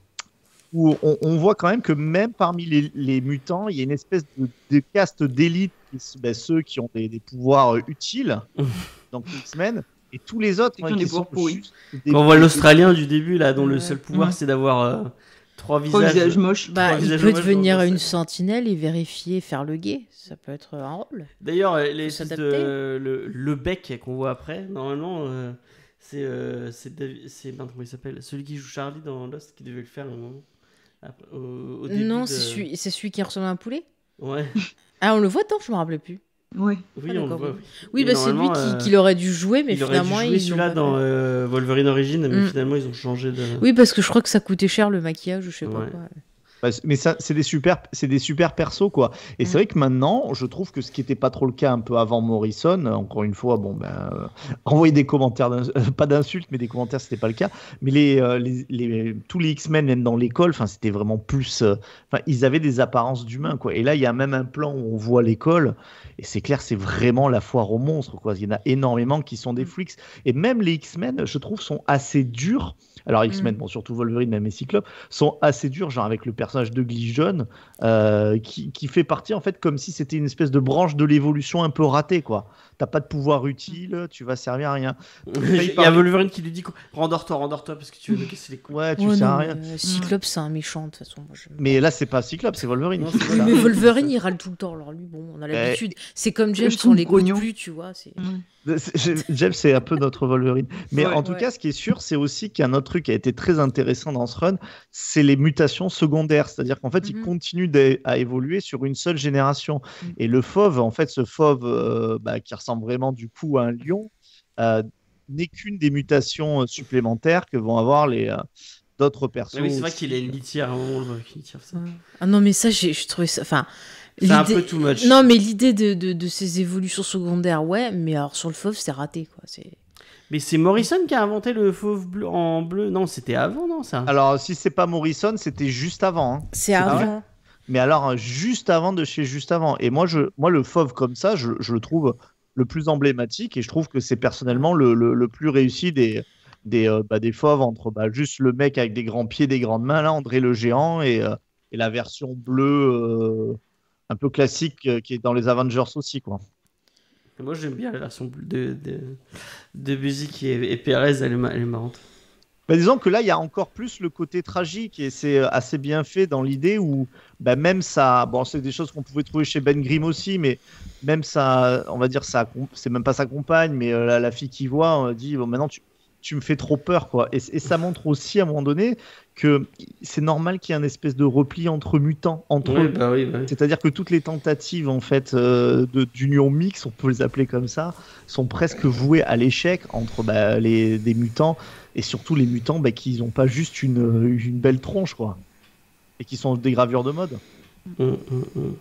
S4: où on, on voit quand même que même parmi les, les mutants, il y a une espèce de, de caste d'élite, qui s- ben, ceux qui ont des, des pouvoirs euh, utiles, donc les X-Men, et tous les autres
S1: Ceux qui ont des
S4: sont
S1: pouvoirs pourris.
S4: juste des-
S3: Quand on voit
S4: des-
S3: l'Australien du début, là, dont le
S2: Ouais.
S3: seul pouvoir,
S1: Ouais.
S3: c'est d'avoir euh, trois
S1: Trois
S3: visages.
S1: visages moches.
S2: Bah,
S3: Trois
S2: il
S3: visages
S2: peut
S3: hommages
S2: devenir
S3: dans- dans
S2: une
S3: ça.
S2: sentinelle et vérifier, faire le guet. Ça peut être un rôle.
S3: D'ailleurs, euh, les
S2: Faut
S3: espèces
S2: s'adapter.
S3: de le, le bec qu'on voit après, normalement, euh, c'est euh, c'est Davi- c'est merde, comment il s'appelle, celui qui joue Charlie dans Lost qui devait le faire à un moment. Après, au, au début
S2: Non,
S3: de-
S2: c'est celui, c'est celui qui ressemble à un poulet.
S3: Ouais.
S2: Ah, on le voit tant, je me rappelais plus.
S1: Ouais.
S3: Oui,
S2: Ah,
S3: on le
S2: d'accord,
S3: voit.
S2: oui.
S3: oui.
S2: Oui,
S3: Et
S2: bah, c'est lui
S3: normalement,
S2: qui,
S3: euh,
S2: qui l'aurait dû jouer, mais
S3: il aurait dû
S2: finalement,
S3: jouer
S2: ils l'ont
S3: celui-là
S2: pas
S3: dans
S2: fait.
S3: euh, Wolverine Origins, mais
S2: Mm.
S3: finalement ils ont changé de.
S2: Oui, parce que je crois que ça coûtait cher le maquillage, je sais pas
S3: Ouais.
S2: quoi.
S4: Bah, c- mais ça, c'est des super, c'est des super persos quoi. Et c'est
S2: Mm.
S4: vrai que maintenant, je trouve que ce qui n'était pas trop le cas un peu avant Morrison, encore une fois, bon ben, euh, envoyer des commentaires, d'ins- euh, pas d'insultes, mais des commentaires, c'était pas le cas. Mais les, euh, les, les- tous les X-Men même dans l'école, enfin, c'était vraiment plus, euh, enfin, ils avaient des apparences d'humains quoi. Et là, il y a même un plan où on voit l'école, et c'est clair, c'est vraiment la foire aux monstres quoi. Il y en a énormément qui sont des
S2: Mm.
S4: freaks. Et même les X-Men, je trouve, sont assez durs. Alors X-Men,
S2: Mm.
S4: bon, surtout Wolverine, même et Cyclope, sont assez durs, genre avec le personnage de Glijon, euh, qui, qui fait partie en fait comme si c'était une espèce de branche de l'évolution un peu ratée quoi. T'as pas de pouvoir utile, tu vas servir à rien.
S3: Il y a
S4: parler-
S3: Wolverine qui lui dit quoi, rendors-toi, rendors-toi parce que tu veux nous casser les couilles.
S4: Ouais, tu
S2: Ouais,
S4: sers
S2: non,
S4: à rien.
S2: mais, euh, Cyclope, c'est un méchant, de toute façon. Moi, j'aime
S4: Mais là, c'est pas Cyclope, c'est Wolverine.
S3: Non,
S4: qui
S3: c'est
S4: fait
S2: Oui,
S4: ça.
S2: mais Wolverine, il râle tout le temps. Alors lui, bon, on a l'habitude. C'est comme James,
S1: je trouve
S2: on l'écoute
S1: grognon.
S2: plus, tu vois. C'est...
S4: C'est- James, c'est un peu notre Wolverine. Mais
S1: Ouais.
S4: en tout
S2: Ouais.
S4: cas, ce qui est sûr, c'est aussi qu'il y a un autre truc qui a été très intéressant dans ce run, c'est les mutations secondaires. C'est-à-dire qu'en fait,
S2: Mhm.
S4: il continue d'é- à évoluer sur une seule génération.
S2: Mhm.
S4: Et le fauve, en fait, ce fauve euh, bah, qui ressemble vraiment du coup à un lion, euh, n'est qu'une des mutations euh, supplémentaires que vont avoir les euh, d'autres persos.
S3: Ah oui, c'est vrai
S4: aussi.
S3: qu'il a une litière, à un moment on le voit avec une litière. ça.
S2: Ah non, mais ça, j'ai, j'ai trouvé ça. Enfin,
S3: C'est un
S2: l'idée-
S3: peu too much.
S2: Non, mais l'idée de, de, de ces évolutions secondaires, ouais, mais alors sur le fauve, c'est raté, quoi. C'est...
S3: Mais c'est Morrison qui a inventé le fauve bleu en bleu. Non, c'était avant, non ça.
S4: Alors, si c'est pas Morrison, c'était juste avant. hein.
S2: C'est
S4: Ah ouais
S2: avant.
S4: Mais alors, hein, juste avant de chez juste avant. Et moi, je, moi le fauve comme ça, je, je le trouve le plus emblématique et je trouve que c'est personnellement le, le, le plus réussi des, des, euh, bah, des fauves entre bah, juste le mec avec des grands pieds, des grandes mains, là, André le géant, et, euh, et la version bleue euh, un peu classique euh, qui est dans les Avengers aussi. Quoi.
S3: Et moi j'aime bien la version bleue de, de, de Buzik et, et Perez, elle est, ma- elle est marrante.
S4: Bah, disons que là, il y a encore plus le côté tragique et c'est euh, assez bien fait dans l'idée où bah, même ça, bon, c'est des choses qu'on pouvait trouver chez Ben Grimm aussi, mais même ça, on va dire ça, c'est même pas sa compagne, mais euh, la, la fille qui voit euh, dit bon, maintenant tu, tu me fais trop peur quoi. Et, et ça montre aussi à un moment donné que c'est normal qu'il y ait un espèce de repli entre mutants, entre
S3: Ouais,
S4: eux.
S3: bah oui, bah oui.
S4: C'est-à-dire que toutes les tentatives en fait euh, de- d'union mixte, on peut les appeler comme ça, sont presque vouées à l'échec entre bah, les des mutants et surtout les mutants bah, qui n'ont pas juste une, une belle tronche quoi, et qui sont des gravures de mode.
S3: Hum, hum, hum.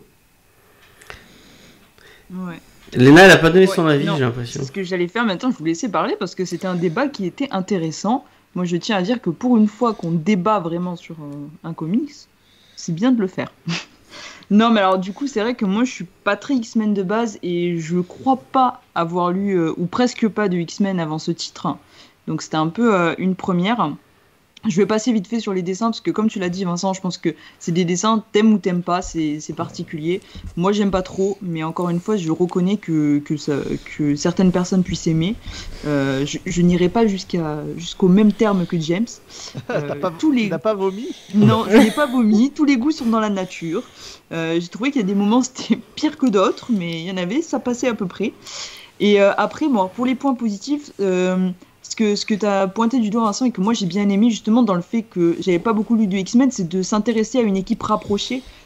S1: Ouais.
S3: Léna, elle a pas donné son
S1: Ouais,
S3: avis,
S1: non,
S3: j'ai l'impression.
S1: C'est ce que j'allais faire maintenant, je vous laissais parler parce que c'était un débat qui était intéressant. Moi, je tiens à dire que pour une fois qu'on débat vraiment sur euh, un comics, c'est bien de le faire. Non, mais alors du coup, c'est vrai que moi, je suis pas très X-Men de base et je crois pas avoir lu, euh, ou presque pas, de X-Men avant ce titre. Donc c'était un peu euh, une première. Je vais passer vite fait sur les dessins parce que comme tu l'as dit Vincent, je pense que c'est des dessins, t'aimes ou t'aimes pas, c'est c'est particulier. Moi j'aime pas trop, mais encore une fois je reconnais que, que, ça, que certaines personnes puissent aimer. Euh, je je n'irai pas jusqu'à jusqu'au même terme que James. Euh,
S4: T'as pas,
S1: tous les...
S4: tu n'as pas vomi?
S1: Non, je n'ai pas vomi, tous les goûts sont dans la nature. Euh, j'ai trouvé qu'il y a des moments c'était pire que d'autres, mais il y en avait, ça passait à peu près. Et euh, après, bon, pour les points positifs, euh, ce que, ce que tu as pointé du doigt Vincent et que moi j'ai bien aimé justement dans le fait que j'avais pas beaucoup lu de X-Men, c'est de s'intéresser à une équipe rapprochée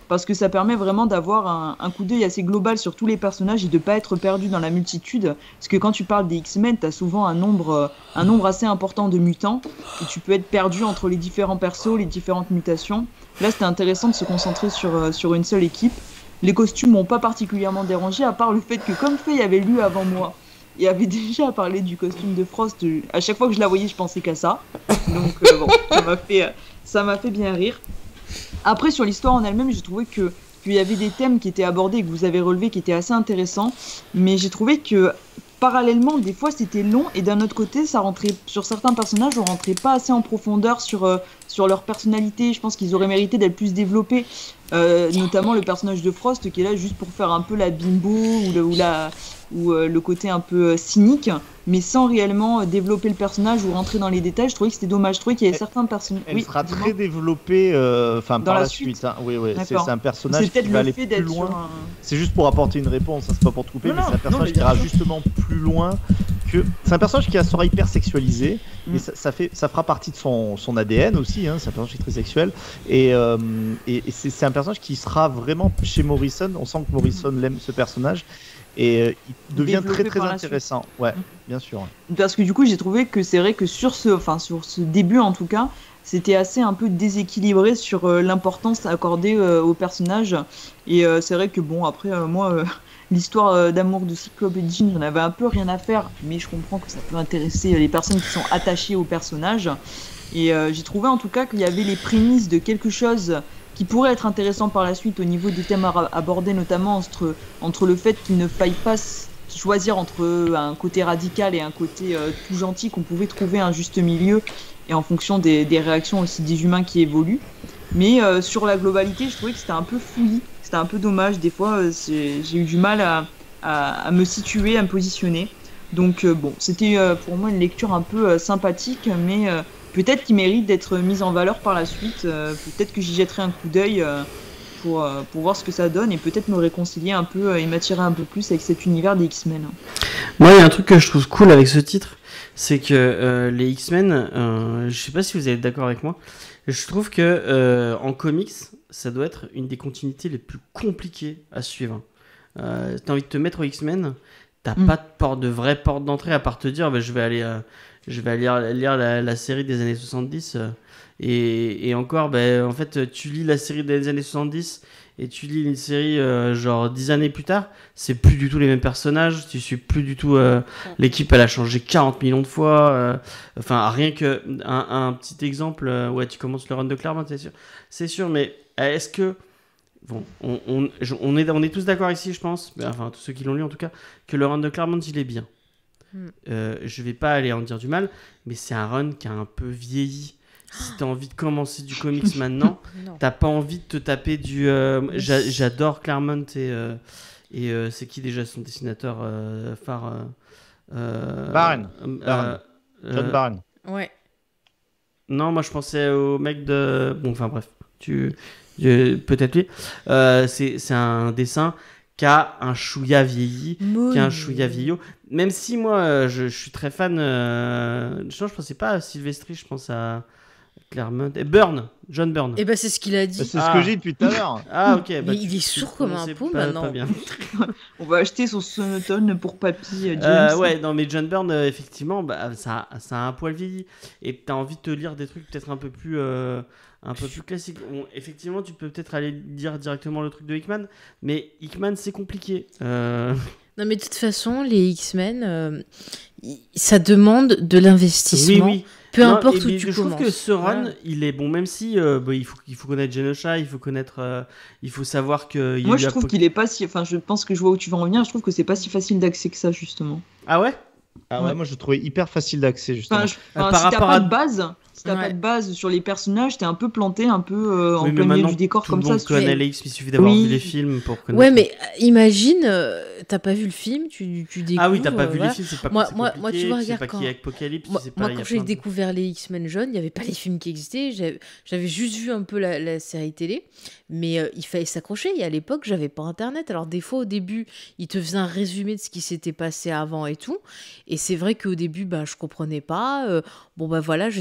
S1: parce que ça permet vraiment d'avoir un, un coup d'œil assez global sur tous les personnages et de pas être perdu dans la multitude. Parce que quand tu parles des X-Men, t'as souvent un nombre, un nombre assez important de mutants et tu peux être perdu entre les différents persos, les différentes mutations. Là, c'était intéressant de se concentrer sur, sur une seule équipe. Les costumes m'ont pas particulièrement dérangé, à part le fait que comme Faye avait lu avant moi et avait déjà parlé du costume de Frost, à chaque fois que je la voyais, je pensais qu'à ça. Donc euh, bon, ça m'a fait, ça m'a fait bien rire. Après, sur l'histoire en elle-même, j'ai trouvé que qu'il y avait des thèmes qui étaient abordés et que vous avez relevés qui étaient assez intéressants, mais j'ai trouvé que parallèlement, des fois c'était long, et d'un autre côté, ça rentrait sur certains personnages, on rentrait pas assez en profondeur sur, euh, sur leur personnalité. Je pense qu'ils auraient mérité d'être plus développés, euh, notamment le personnage de Frost qui est là juste pour faire un peu la bimbo ou le, ou la, ou, euh, le côté un peu euh, cynique, mais sans réellement euh, développer le personnage ou rentrer dans les détails. Je trouvais que c'était dommage. Je trouvais qu'il y avait certains personnages.
S4: Elle
S1: oui,
S4: sera
S1: dis-moi.
S4: très développée euh, par
S1: Dans
S4: la,
S1: la
S4: suite.
S1: suite.
S4: hein. Oui, oui. C'est,
S1: D'accord.
S4: c'est un personnage
S1: C'est peut-être
S4: qui va
S1: le
S4: aller
S1: fait
S4: plus
S1: d'être
S4: loin.
S1: sur un...
S4: C'est juste pour apporter une réponse, hein, c'est pas pour te couper,
S1: Non,
S4: mais
S1: non,
S4: c'est un personnage
S1: non, mais
S4: qui
S1: bien
S4: ira
S1: sûr.
S4: justement plus loin que. C'est un personnage qui sera hyper sexualisé,
S1: Mm.
S4: et ça, ça, fait, ça fera partie de son, son A D N aussi. Hein, c'est un personnage qui est très sexuel, et, euh, et, et c'est, c'est un personnage qui sera vraiment chez Morrison. On sent que Morrison l'aime ce personnage, et euh, il devient
S1: Développé
S4: très très
S1: par la
S4: intéressant. Ouais,
S1: Mm.
S4: bien sûr. ouais.
S1: Parce que du coup, j'ai trouvé que c'est vrai que sur ce, enfin, sur ce début en tout cas, c'était assez un peu déséquilibré sur euh, l'importance accordée euh, au personnage. Et euh, c'est vrai que bon, après, euh, moi, euh, l'histoire euh, d'amour de Cyclope et Jean, j'en avais un peu rien à faire, mais je comprends que ça peut intéresser les personnes qui sont attachées au personnage. Et euh, j'ai trouvé en tout cas qu'il y avait les prémices de quelque chose qui pourrait être intéressant par la suite au niveau des thèmes à- abordés, notamment entre, entre le fait qu'il ne faille pas s- choisir entre un côté radical et un côté euh, tout gentil, qu'on pouvait trouver un juste milieu, et en fonction des, des réactions aussi des humains qui évoluent. Mais euh, sur la globalité, je trouvais que c'était un peu fouillis, c'était un peu dommage. Des fois, euh, c'est- j'ai eu du mal à, à, à me situer, à me positionner. Donc euh, bon, c'était euh, pour moi une lecture un peu euh, sympathique, mais euh, peut-être qu'il mérite d'être mise en valeur par la suite. Euh, peut-être que j'y jetterai un coup d'œil euh, pour, euh, pour voir ce que ça donne et peut-être me réconcilier un peu euh, et m'attirer un peu plus avec cet univers des X-Men.
S5: Moi, il y a un truc que je trouve cool avec ce titre, c'est que euh, les X-Men, euh, je sais pas si vous êtes d'accord avec moi, je trouve que euh, en comics, ça doit être une des continuités les plus compliquées à suivre. Euh, t'as envie de te mettre aux X-Men, t'as
S1: Mm.
S5: pas de porte, de vraie porte d'entrée à part te dire, bah, je vais aller, euh, je vais aller lire la, la série des années soixante-dix. euh, et, et encore, bah, en fait, tu lis la série des années soixante-dix et tu lis une série euh, genre dix années plus tard, c'est plus du tout les mêmes personnages, tu suis plus du tout euh, l'équipe, elle a changé quarante millions de fois. euh, Enfin, rien que un, un petit exemple, euh, ouais, tu commences le run de Claremont, c'est sûr, c'est sûr, mais euh, est-ce que bon, on, on, je- on est on est tous d'accord ici, je pense, mais, enfin tous ceux qui l'ont lu en tout cas, que le run de Claremont il est bien.
S2: Mm.
S5: Euh, je vais pas aller en dire du mal, mais c'est un run qui a un peu vieilli. Si t'as envie de commencer du comics maintenant,
S2: Non.
S5: t'as pas envie de te taper du. euh,
S2: Oui.
S5: j'a- J'adore Claremont et euh, et euh, c'est qui déjà son dessinateur euh, phare euh, euh,
S4: Byrne.
S5: euh,
S4: Byrne. John
S5: euh,
S4: Byrne.
S2: Ouais.
S5: Non, moi je pensais au mec de. Bon, enfin bref, tu, tu- peut-être lui. Euh, c'est c'est un dessin qui a un chouïa vieilli, qui a un chouïa vieillot. Même si moi euh, je, je suis très fan. Euh... Non, je pensais pas à Silvestri, je pense à Claremont. Et Byrne, John Byrne.
S2: Et ben c'est ce qu'il a dit.
S4: C'est ce
S5: Ah.
S4: que j'ai dit depuis tout à l'heure.
S5: Ah, ok.
S2: Mais il est sourd comme un
S5: prononçais
S2: pot,
S5: pas-
S2: maintenant.
S5: pas bien.
S1: On va acheter son sonotone pour papy euh, James.
S5: Euh, ouais, non, mais John Byrne, euh, effectivement, bah, ça, ça a un poil vieilli. Et t'as envie de te lire des trucs peut-être un peu plus, euh, un peu plus classiques. Bon, effectivement, tu peux peut-être aller lire directement le truc de Hickman, mais Hickman, c'est compliqué. Euh...
S2: Non, mais de toute façon, les X-Men, euh, y- ça demande de
S5: Oui,
S2: l'investissement.
S5: oui.
S2: Peu
S5: Non,
S2: importe
S5: et
S2: où
S5: puis,
S2: tu
S5: je
S2: commences.
S5: trouve que ce run,
S2: Voilà.
S5: il est bon, même si euh, bah, il, faut, il faut connaître Genosha, il faut connaître. euh, il faut savoir que. il y a
S1: Moi,
S5: eu
S1: je
S5: la
S1: trouve
S5: po-
S1: qu'il est pas si. Enfin, je pense que je vois où tu vas en venir. Je trouve que c'est pas si facile d'accès que ça, justement.
S5: Ah ouais.
S4: Ah ouais,
S1: Ouais.
S4: moi je le trouvais hyper facile d'accès justement.
S1: Enfin, je-
S5: Euh,
S1: enfin,
S5: par
S1: si t'as
S5: rapport
S1: pas
S5: à-
S1: de base, si t'as
S2: Ouais.
S1: pas de base sur les personnages, t'es un peu planté, un peu euh, en
S5: Oui, mais
S1: plein milieu
S5: maintenant,
S1: du décor
S5: tout
S1: comme
S5: le
S1: ça.
S5: monde
S1: si tu
S5: connaît
S1: fais-
S5: les X, il suffit d'avoir
S1: Oui.
S5: vu les films pour connaître.
S2: Ouais, mais euh, imagine, euh, t'as pas vu le film, tu, tu découvres.
S5: Ah oui, t'as pas
S2: euh,
S5: vu
S2: voilà.
S5: les films, c'est pas
S2: Moi-
S5: c'est
S2: moi-
S5: compliqué,
S2: moi, tu vois,
S5: tu sais
S2: regarde
S5: pas
S2: quand-
S5: qui est Apocalypse,
S2: Moi,
S5: tu sais
S2: moi,
S5: pas, il y
S2: quand
S5: a
S2: j'ai
S5: plein de-
S2: découvert les X-Men jeunes, il n'y avait pas les films qui existaient. J'avais, j'avais juste vu un peu la, la série télé, mais euh, il fallait s'accrocher. Et à l'époque, j'avais pas Internet. Alors, des fois, au début, il te faisait un résumé de ce qui s'était passé avant et tout. Et c'est vrai qu'au début, bah, je comprenais pas. Euh, bon, bah voilà, j'essaie de,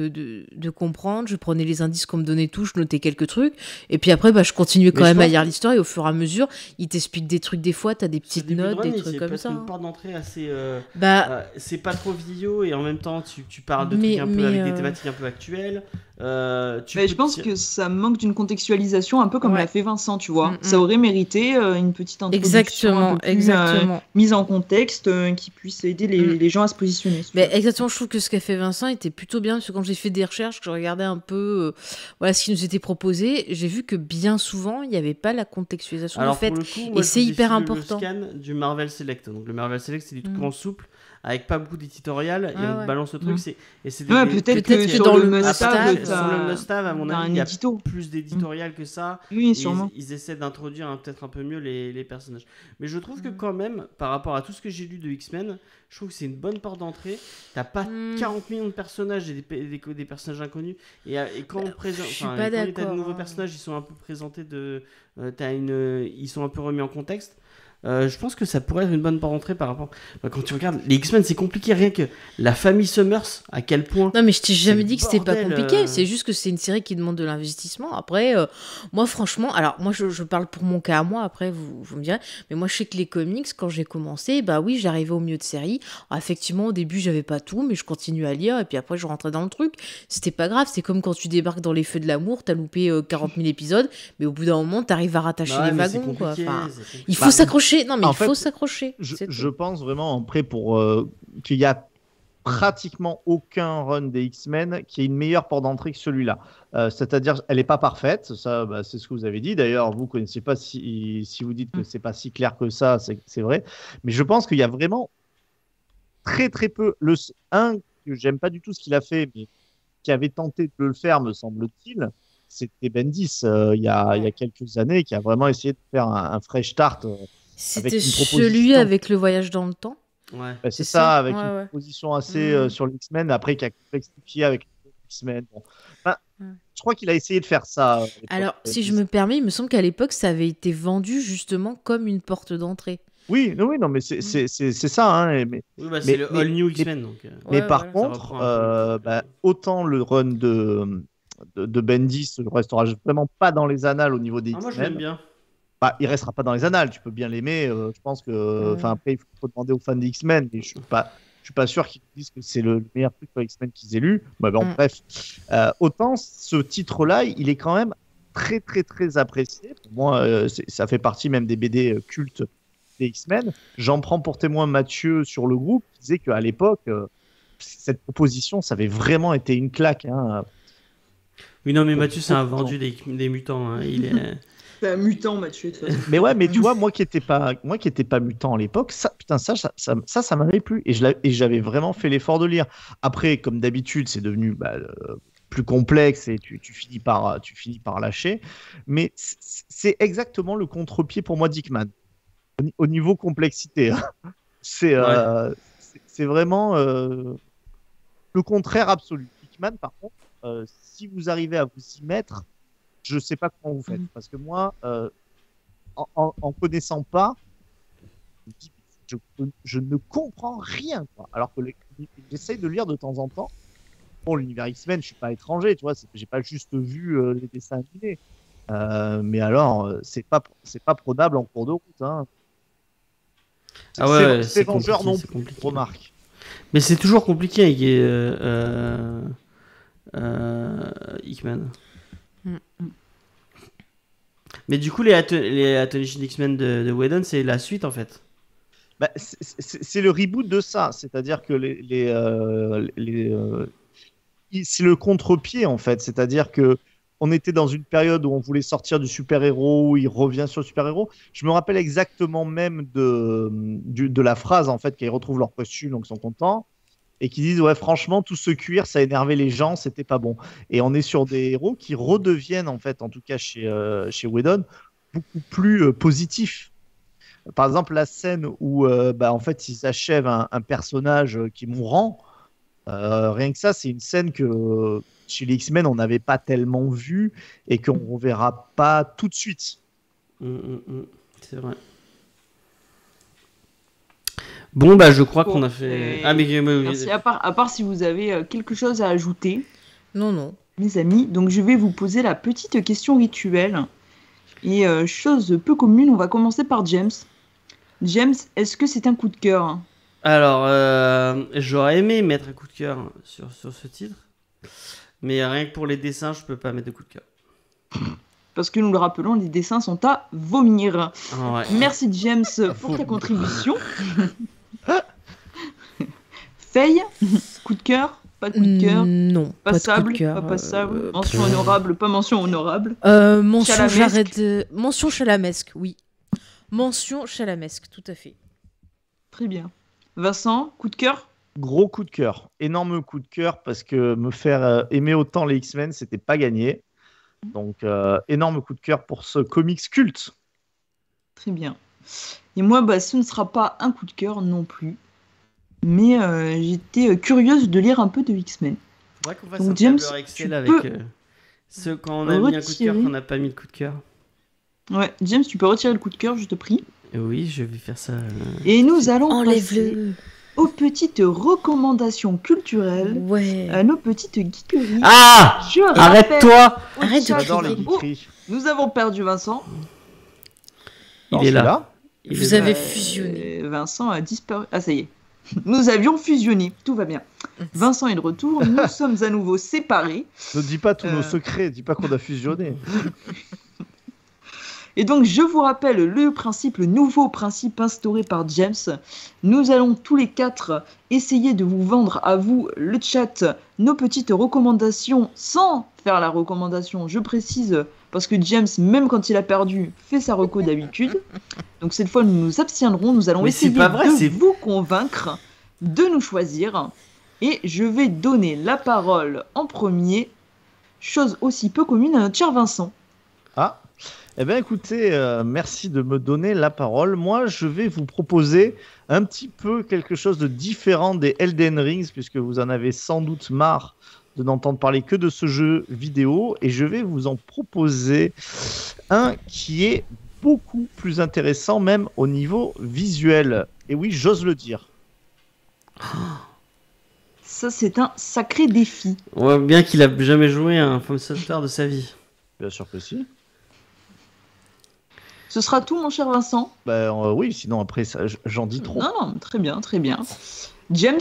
S2: de, de, de comprendre, je prenais les indices qu'on me donnait tout, je notais quelques trucs, et puis après, bah, je continuais quand
S5: Mais
S2: même
S5: je
S2: à
S5: pense
S2: lire
S5: que-
S2: l'histoire, et au fur et à mesure, il t'explique des trucs des fois, t'as des
S5: Ce
S2: petites
S5: début de
S2: notes,
S5: run,
S2: des
S5: il-
S2: trucs
S5: c'est
S2: comme
S5: presque
S2: ça.
S5: une
S2: hein.
S5: porte d'entrée assez. euh,
S2: Bah,
S5: euh, c'est pas trop vidéo et en même temps tu, tu parles de
S2: Mais-
S5: trucs un peu
S2: mais,
S5: avec
S2: euh,
S5: des thématiques un peu actuelles. Euh, tu
S1: Mais
S5: peux
S1: je pense
S5: tirer-
S1: que ça manque d'une contextualisation, un peu comme
S2: Ouais.
S1: l'a fait Vincent, tu vois.
S2: Mm, mm.
S1: Ça aurait mérité euh, une petite introduction un
S2: exactement,
S1: peu plus, euh,
S2: exactement.
S1: mise en contexte, euh, qui puisse aider les,
S2: Mm.
S1: les gens à se positionner. si tu
S2: Mais
S1: veux.
S2: exactement, je trouve que ce qu'a fait Vincent était plutôt bien, parce que quand j'ai fait des recherches, que je regardais un peu euh, voilà, ce qui nous était proposé, j'ai vu que bien souvent, il n'y avait pas la contextualisation
S5: Alors
S2: de fait.
S5: pour le coup, moi,
S2: et
S5: je
S2: c'est
S5: vous ai
S2: hyper
S5: filé
S2: important.
S5: le scan du Marvel Select. Donc le Marvel Select, c'est du truc
S2: Mm.
S5: en souple avec pas beaucoup d'éditorial et
S2: Ah
S5: on
S2: ouais.
S5: te balance le truc.
S1: Mm.
S5: C'est et c'est des-
S1: Ouais,
S5: des-
S1: peut-être
S2: peut-être
S1: que,
S2: que
S1: sur
S2: dans
S1: le
S2: le
S1: must-have,
S5: Après,
S2: must-have,
S5: sur
S1: t'as-
S5: le must-have, à mon
S1: t'as
S5: avis,
S1: un
S5: il y a
S1: édito.
S5: plus d'éditorial que ça.
S1: Oui,
S5: Et
S1: sûrement.
S5: Ils, ils essaient d'introduire hein, peut-être un peu mieux les, les personnages. Mais je trouve que
S2: Mm.
S5: quand même, par rapport à tout ce que j'ai lu de X-Men, je trouve que c'est une bonne porte d'entrée. T'as pas
S2: Mm.
S5: quarante millions de personnages et des, des, des personnages inconnus. Et, euh, et quand on présente,
S2: je suis
S5: enfin,
S2: pas
S5: et quand t'as de
S2: d'accord,
S5: nouveaux
S2: hein.
S5: personnages, ils sont un peu présentés de, euh, t'as une, euh, ils sont un peu remis en contexte. Euh, je pense que ça pourrait être une bonne porte d'entrée par rapport. Enfin, quand tu regardes les X-Men, c'est compliqué. Rien que la famille Summers, à quel point.
S2: Non, mais je t'ai jamais
S5: le
S2: dit que c'était pas
S5: bordel,
S2: compliqué.
S5: euh.
S2: C'est juste que c'est une série qui demande de l'investissement. Après, euh, moi, franchement, alors, moi, je, je parle pour mon cas à moi. Après, vous, vous me direz. Mais moi, je sais que les comics, quand j'ai commencé, bah oui, j'arrivais au milieu de série. Alors, effectivement, au début, j'avais pas tout, mais je continuais à lire. Et puis après, je rentrais dans le truc. C'était pas grave. C'est comme quand tu débarques dans les Feux de l'amour, t'as loupé euh, quarante mille épisodes. Mais au bout d'un moment, t'arrives à rattacher
S5: Bah ouais,
S2: les
S5: mais c'est
S2: wagons, quoi.
S5: compliqué,
S2: Enfin,
S5: c'est compliqué.
S2: il faut
S4: Bah,
S2: s'accrocher. Non, mais
S4: en
S2: il faut
S4: fait,
S2: s'accrocher.
S4: Je,
S2: c'est tout.
S4: je pense vraiment, après, pour euh, qu'il y a pratiquement aucun run des X-Men qui ait une meilleure porte d'entrée que celui-là. Euh, c'est-à-dire, elle n'est pas parfaite, ça, bah, c'est ce que vous avez dit. D'ailleurs, vous ne connaissez pas si, si vous dites que c'est pas si clair que ça, c'est, c'est vrai. Mais je pense qu'il y a vraiment très très peu. Le un que j'aime pas du tout ce qu'il a fait, mais qui avait tenté de le faire, me semble-t-il, c'était Bendis euh, il y a, il y a quelques années, qui a vraiment essayé de faire un, un fresh start. euh,
S2: C'était
S4: une proposition.
S2: celui avec le voyage dans le temps.
S5: Ouais.
S4: Bah, c'est
S2: C'est
S4: ça,
S2: ça,
S4: avec
S2: ouais,
S4: une
S2: ouais.
S4: position assez
S2: Mm.
S4: euh, sur les X-Men, après qui a complexifié avec les X-Men. Bon. Enfin,
S2: Ouais.
S4: je crois qu'il a essayé de faire ça. euh, à l'époque.
S2: Alors, si je me permets, il me semble qu'à l'époque, ça avait été vendu justement comme une porte d'entrée.
S4: Oui, non, oui, non, mais c'est, c'est, c'est, c'est ça. Hein, et- mais
S5: Oui, bah, c'est
S4: Mais-
S5: le
S4: mais-
S5: All New
S4: mais-
S5: X-Men. Donc, euh,
S4: mais
S2: Ouais,
S4: par
S2: voilà.
S5: Ça
S4: contre,
S5: reprend un peu
S4: euh,
S5: le-
S4: bah, autant le run de, de, de Bendis ne restera vraiment pas dans les annales au niveau des
S5: Ah, moi, je l'aime
S4: X-Men.
S5: bien.
S4: Bah, il restera pas dans les annales. Tu peux bien l'aimer. euh, je pense que,
S2: Ouais.
S4: enfin, après, il faut demander aux fans des X-Men, mais je suis pas. Je suis pas sûr qu'ils disent que c'est le meilleur truc sur X-Men qu'ils aient lu. Bah, bon,
S2: Mm.
S4: bref. Euh, autant ce titre-là, il est quand même très, très, très apprécié. Pour moi, euh, c'est- ça fait partie même des B D cultes des X-Men. J'en prends pour témoin Mathieu sur le groupe, qui disait qu'à l'époque, euh, cette proposition, ça avait vraiment été une claque. Hein.
S5: Oui, non, mais Mathieu, c'est un vendu des, des mutants. hein. Il est...
S1: C'est un mutant, Mathieu, de toute façon.
S4: Mais ouais, mais tu vois, moi qui n'étais pas, moi qui étais pas mutant à l'époque, ça, putain, ça, ça, ça, ça, ça m'avait plu et je l'a- et j'avais vraiment fait l'effort de lire. Après, comme d'habitude, c'est devenu bah, euh, plus complexe et tu, tu finis par, tu finis par lâcher. Mais c'est c'est exactement le contre-pied pour moi d'Hickman au, ni- au niveau complexité. hein. C'est, euh, c'est- c'est vraiment euh, le contraire absolu. Hickman, par contre, euh, si vous arrivez à vous y mettre, je sais pas comment vous faites.
S1: Mhm.
S4: Parce que moi, euh, en, en, en connaissant pas, je, me dis, je, je ne comprends rien. Quoi. Alors que les- j'essaye de lire de temps en temps. Bon, l'univers X-Men, je suis pas étranger, tu vois. c'est- J'ai pas juste vu euh, les dessins animés. Euh, mais alors, euh, c'est pas c'est pas prenable en cours de route. Hein.
S5: Ah ouais,
S4: C'est-
S5: ouais,
S4: c'est
S5: c'est
S4: Vengeur
S5: compliqué,
S4: non
S5: c'est
S4: plus.
S5: compliqué.
S4: Remarque.
S5: Mais c'est toujours compliqué avec euh, euh, euh, Hickman.
S2: Mm.
S5: Mais du coup, les, Ato- les Astonishing X-Men de, de Whedon, c'est la suite en fait.
S4: Bah, c'est- c'est c'est le reboot de ça, c'est-à-dire que les, les, euh, les, euh, il- c'est le contre-pied en fait, c'est-à-dire que on était dans une période où on voulait sortir du super-héros, où il revient sur le super-héros. Je me rappelle exactement même de, du- de la phrase en fait, qu'ils retrouvent leur costume, donc ils sont contents, et qui disent ouais franchement tout ce cuir ça a énervé les gens, c'était pas bon. Et on est sur des héros qui redeviennent en fait, en tout cas chez euh, chez Whedon, beaucoup plus euh, positifs. Par exemple, la scène où euh, bah, en fait, ils achèvent un, un personnage euh, qui est mourant, euh, rien que ça, c'est une scène que euh, chez les X-Men, on n'avait pas tellement vue et qu'on ne reverra pas tout de suite.
S5: Hum, hum, hum, C'est vrai. Bon, bah je crois
S1: Bon,
S5: qu'on a fait.
S1: et-
S5: Ah, mais. mais- mais-
S1: Merci. À part, à part si vous avez euh, quelque chose à ajouter.
S2: Non, non.
S1: Mes amis, donc je vais vous poser la petite question rituelle. Et euh, chose peu commune, on va commencer par James. James, est-ce que c'est un coup de cœur?
S5: Alors, euh, j'aurais aimé mettre un coup de cœur sur, sur ce titre. Mais rien que pour les dessins, je peux pas mettre de coup de cœur.
S1: Parce que nous le rappelons, les dessins sont à vomir.
S5: Ah ouais.
S1: Merci James pour ta contribution. Faye, coup de cœur? Pas de coup de cœur?
S2: Non,
S1: Passable,
S2: pas de coup de cœur.
S1: pas passable,
S2: euh,
S1: mention honorable, pas mention honorable.
S2: Euh, mention,
S1: Chalamesque.
S2: j'arrête de... mention chalamesque, oui. Mention chalamesque, tout à fait.
S1: Très bien. Vincent, coup de cœur?
S4: Gros coup de cœur, énorme coup de cœur parce que me faire euh, aimer autant les X-Men, c'était pas gagné. Donc, euh, énorme coup de cœur pour ce comics culte.
S1: Très bien. Et moi, bah, ce ne sera pas un coup de cœur non plus. Mais euh, j'étais euh, curieuse de lire un peu de X-Men.
S5: Faudrait qu'on fasse
S1: Donc,
S5: un
S1: James,
S5: tableur Excel
S1: tu
S5: avec
S1: peux
S5: euh, ceux quand on a mis un coup de cœur,
S1: retirer.
S5: qu'on n'a pas mis de coup de cœur.
S1: Ouais, James, tu peux retirer le coup de cœur, je te prie.
S5: Et oui, je vais faire ça. euh,
S1: Et nous allons passer
S2: Enlève-le.
S1: aux petites recommandations culturelles,
S2: Ouais.
S1: à nos petites geekeries.
S5: Ah
S1: Je rappelle
S5: Arrête-toi
S1: au
S2: Arrête de
S1: chat-
S4: J'adore les
S2: crier.
S1: Oh,
S4: geekeries.
S1: nous avons perdu Vincent.
S5: Il
S4: Non,
S5: est
S4: je suis
S5: là. Il
S2: Vous
S5: est
S2: avez
S5: là.
S2: fusionné.
S1: Euh, Vincent a disparu. Ah, ça y est. Nous avions fusionné. Tout va bien. Vincent est de retour. Nous sommes à nouveau séparés.
S4: Ne dis pas tous
S1: Euh.
S4: nos secrets, dis pas qu'on a fusionné.
S1: Et donc, je vous rappelle le principe, le nouveau principe instauré par James. Nous allons tous les quatre essayer de vous vendre à vous, le chat, nos petites recommandations sans faire la recommandation, je précise, parce que James, même quand il a perdu, fait sa reco d'habitude. Donc cette fois, nous nous abstiendrons. Nous allons
S5: Mais c'est
S1: essayer
S5: pas vrai,
S1: de
S5: c'est-
S1: vous convaincre de nous choisir. Et je vais donner la parole en premier, chose aussi peu commune, à notre cher Vincent.
S4: Ah, eh bien écoutez, euh, merci de me donner la parole. Moi, je vais vous proposer un petit peu quelque chose de différent des Elden Rings, puisque vous en avez sans doute marre de n'entendre parler que de ce jeu vidéo. Et je vais vous en proposer un qui est beaucoup plus intéressant, même au niveau visuel. Et oui, j'ose le dire.
S1: Ça, c'est un sacré défi.
S5: On voit bien qu'il a jamais joué à un From Software de sa vie.
S4: Bien sûr que si.
S1: Ce sera tout, mon cher Vincent.
S4: Ben, euh, oui, sinon après, ça, j- j'en dis trop.
S1: Non, non, très bien, très bien. James,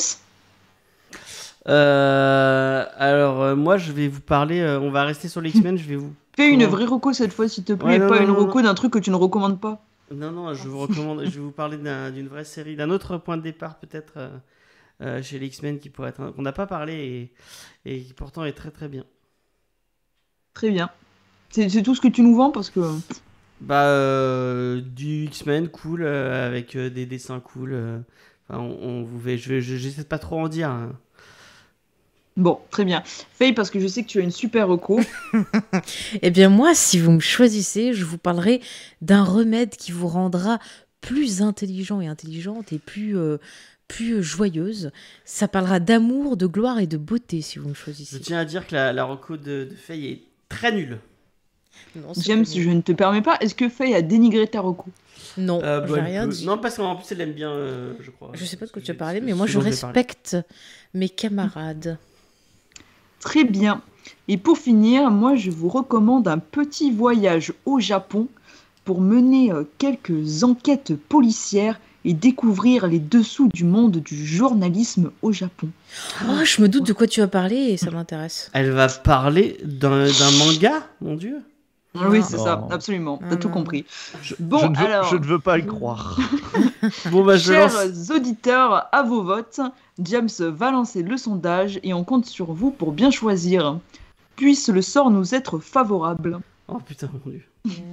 S5: Euh, alors, euh, moi, je vais vous parler. euh, on va rester sur les X-Men. Je vais vous.
S1: fais une
S5: Comment
S1: vraie reco cette fois, s'il te plaît,
S5: Ouais,
S1: et
S5: non,
S1: pas
S5: non,
S1: une
S5: non,
S1: reco d'un truc que tu ne recommandes pas.
S5: Non, non, je vous recommande. Je vais vous parler d'un- d'une vraie série, d'un autre point de départ peut-être euh, euh, chez les X-Men qui pourrait être, un- qu'on n'a pas parlé et, et qui pourtant est très très bien.
S1: Très bien. C'est c'est tout ce que tu nous vends parce que.
S5: Bah, euh, du X-Men cool euh, avec euh, des dessins cool. euh, Enfin, on, on vous fait, je vais, je- j'essaie de pas trop en dire. hein.
S1: Bon, très bien. Faye, parce que je sais que tu as une super reco.
S2: Eh bien moi, si vous me choisissez, je vous parlerai d'un remède qui vous rendra plus intelligent et intelligente et plus, euh, plus euh, joyeuse. Ça parlera d'amour, de gloire et de beauté si vous me
S5: Je
S2: choisissez.
S5: tiens à dire que la, la reco de, de Faye est très nulle.
S2: Non, c'est
S1: James,
S2: pas
S1: je ne te permets pas. Est-ce que Faye a dénigré ta reco?
S2: bon. Non,
S5: Euh, bah,
S2: j'ai
S5: elle
S2: rien
S5: peut-
S2: dit.
S5: Non, parce qu'en plus elle aime bien, euh, je crois.
S2: Je sais pas de quoi
S5: Ce
S2: tu as
S5: que
S2: parlé,
S5: j'ai-
S2: mais
S5: ce
S2: moi
S5: dont
S2: je
S5: j'ai parlé.
S2: respecte mes camarades.
S1: Très bien. Et pour finir, moi, je vous recommande un petit voyage au Japon pour mener euh, quelques enquêtes policières et découvrir les dessous du monde du journalisme au Japon.
S2: Oh, je me doute de quoi tu vas parler et ça m'intéresse.
S5: Elle va parler d'un d'un manga, mon dieu.
S1: Ah oui,
S2: Non.
S1: c'est ça,
S4: Non.
S1: absolument.
S2: Non,
S1: T'as tout
S2: non.
S1: compris.
S4: Je,
S1: Bon,
S4: je ne veux,
S1: alors.
S4: je ne veux pas y croire.
S5: Bon bah je
S1: Chers
S5: lance.
S1: auditeurs, à vos votes, James va lancer le sondage et on compte sur vous pour bien choisir. Puisse le sort nous être favorable.
S5: Oh putain, mon dieu.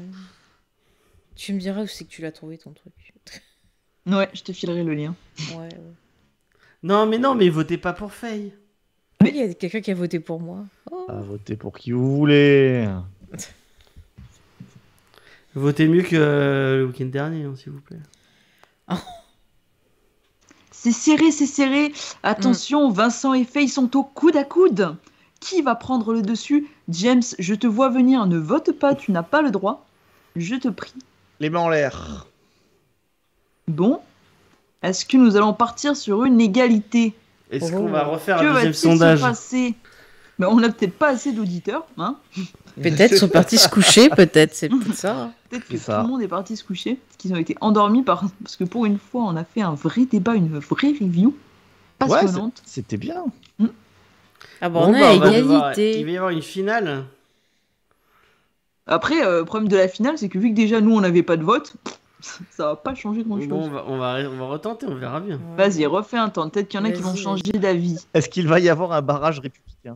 S2: Tu me diras où c'est que tu l'as trouvé ton truc.
S1: Ouais, je te filerai le lien.
S2: Ouais, ouais.
S5: Non mais non, mais votez pas pour Faye.
S2: Mais il y a quelqu'un qui a voté pour moi. Oh.
S4: Ah, votez pour qui vous voulez.
S5: Votez mieux que euh, le week-end dernier, hein, s'il vous plaît.
S1: C'est serré, c'est serré. Attention, Vincent et Faye sont au coude à coude. Qui va prendre le dessus? James, je te vois venir, ne vote pas, tu n'as pas le droit. Je te prie.
S4: Les mains en l'air.
S1: Bon, est-ce que nous allons partir sur une égalité?
S5: Est-ce
S2: Oh.
S5: qu'on va refaire
S1: Que
S5: un deuxième
S1: va-t-il se
S5: sondage?
S1: passer? Mais on n'a peut-être pas assez d'auditeurs, hein.
S2: Peut-être sont partis se coucher, peut-être, c'est peut-être ça.
S1: Peut-être que
S4: C'est ça.
S1: tout le monde est parti se coucher, parce qu'ils ont été endormis par... parce que pour une fois, on a fait un vrai débat, une vraie review
S4: Ouais,
S1: passionnante.
S4: c'est- c'était bien.
S2: Ah bon,
S5: Bon,
S2: on
S5: bah,
S2: a
S5: on va devoir-
S2: égalité.
S5: Il va y avoir une finale.
S1: Après, euh, le problème de la finale, c'est que vu que déjà nous, on n'avait pas de vote, ça va pas changer grand-chose.
S5: Bon, on va, on, va, on va retenter, on verra bien.
S1: Vas-y, refais un temps. Peut-être qu'il y en a qui vont
S2: Vas-y,
S1: changer d'avis.
S4: Est-ce qu'il va y avoir un barrage républicain?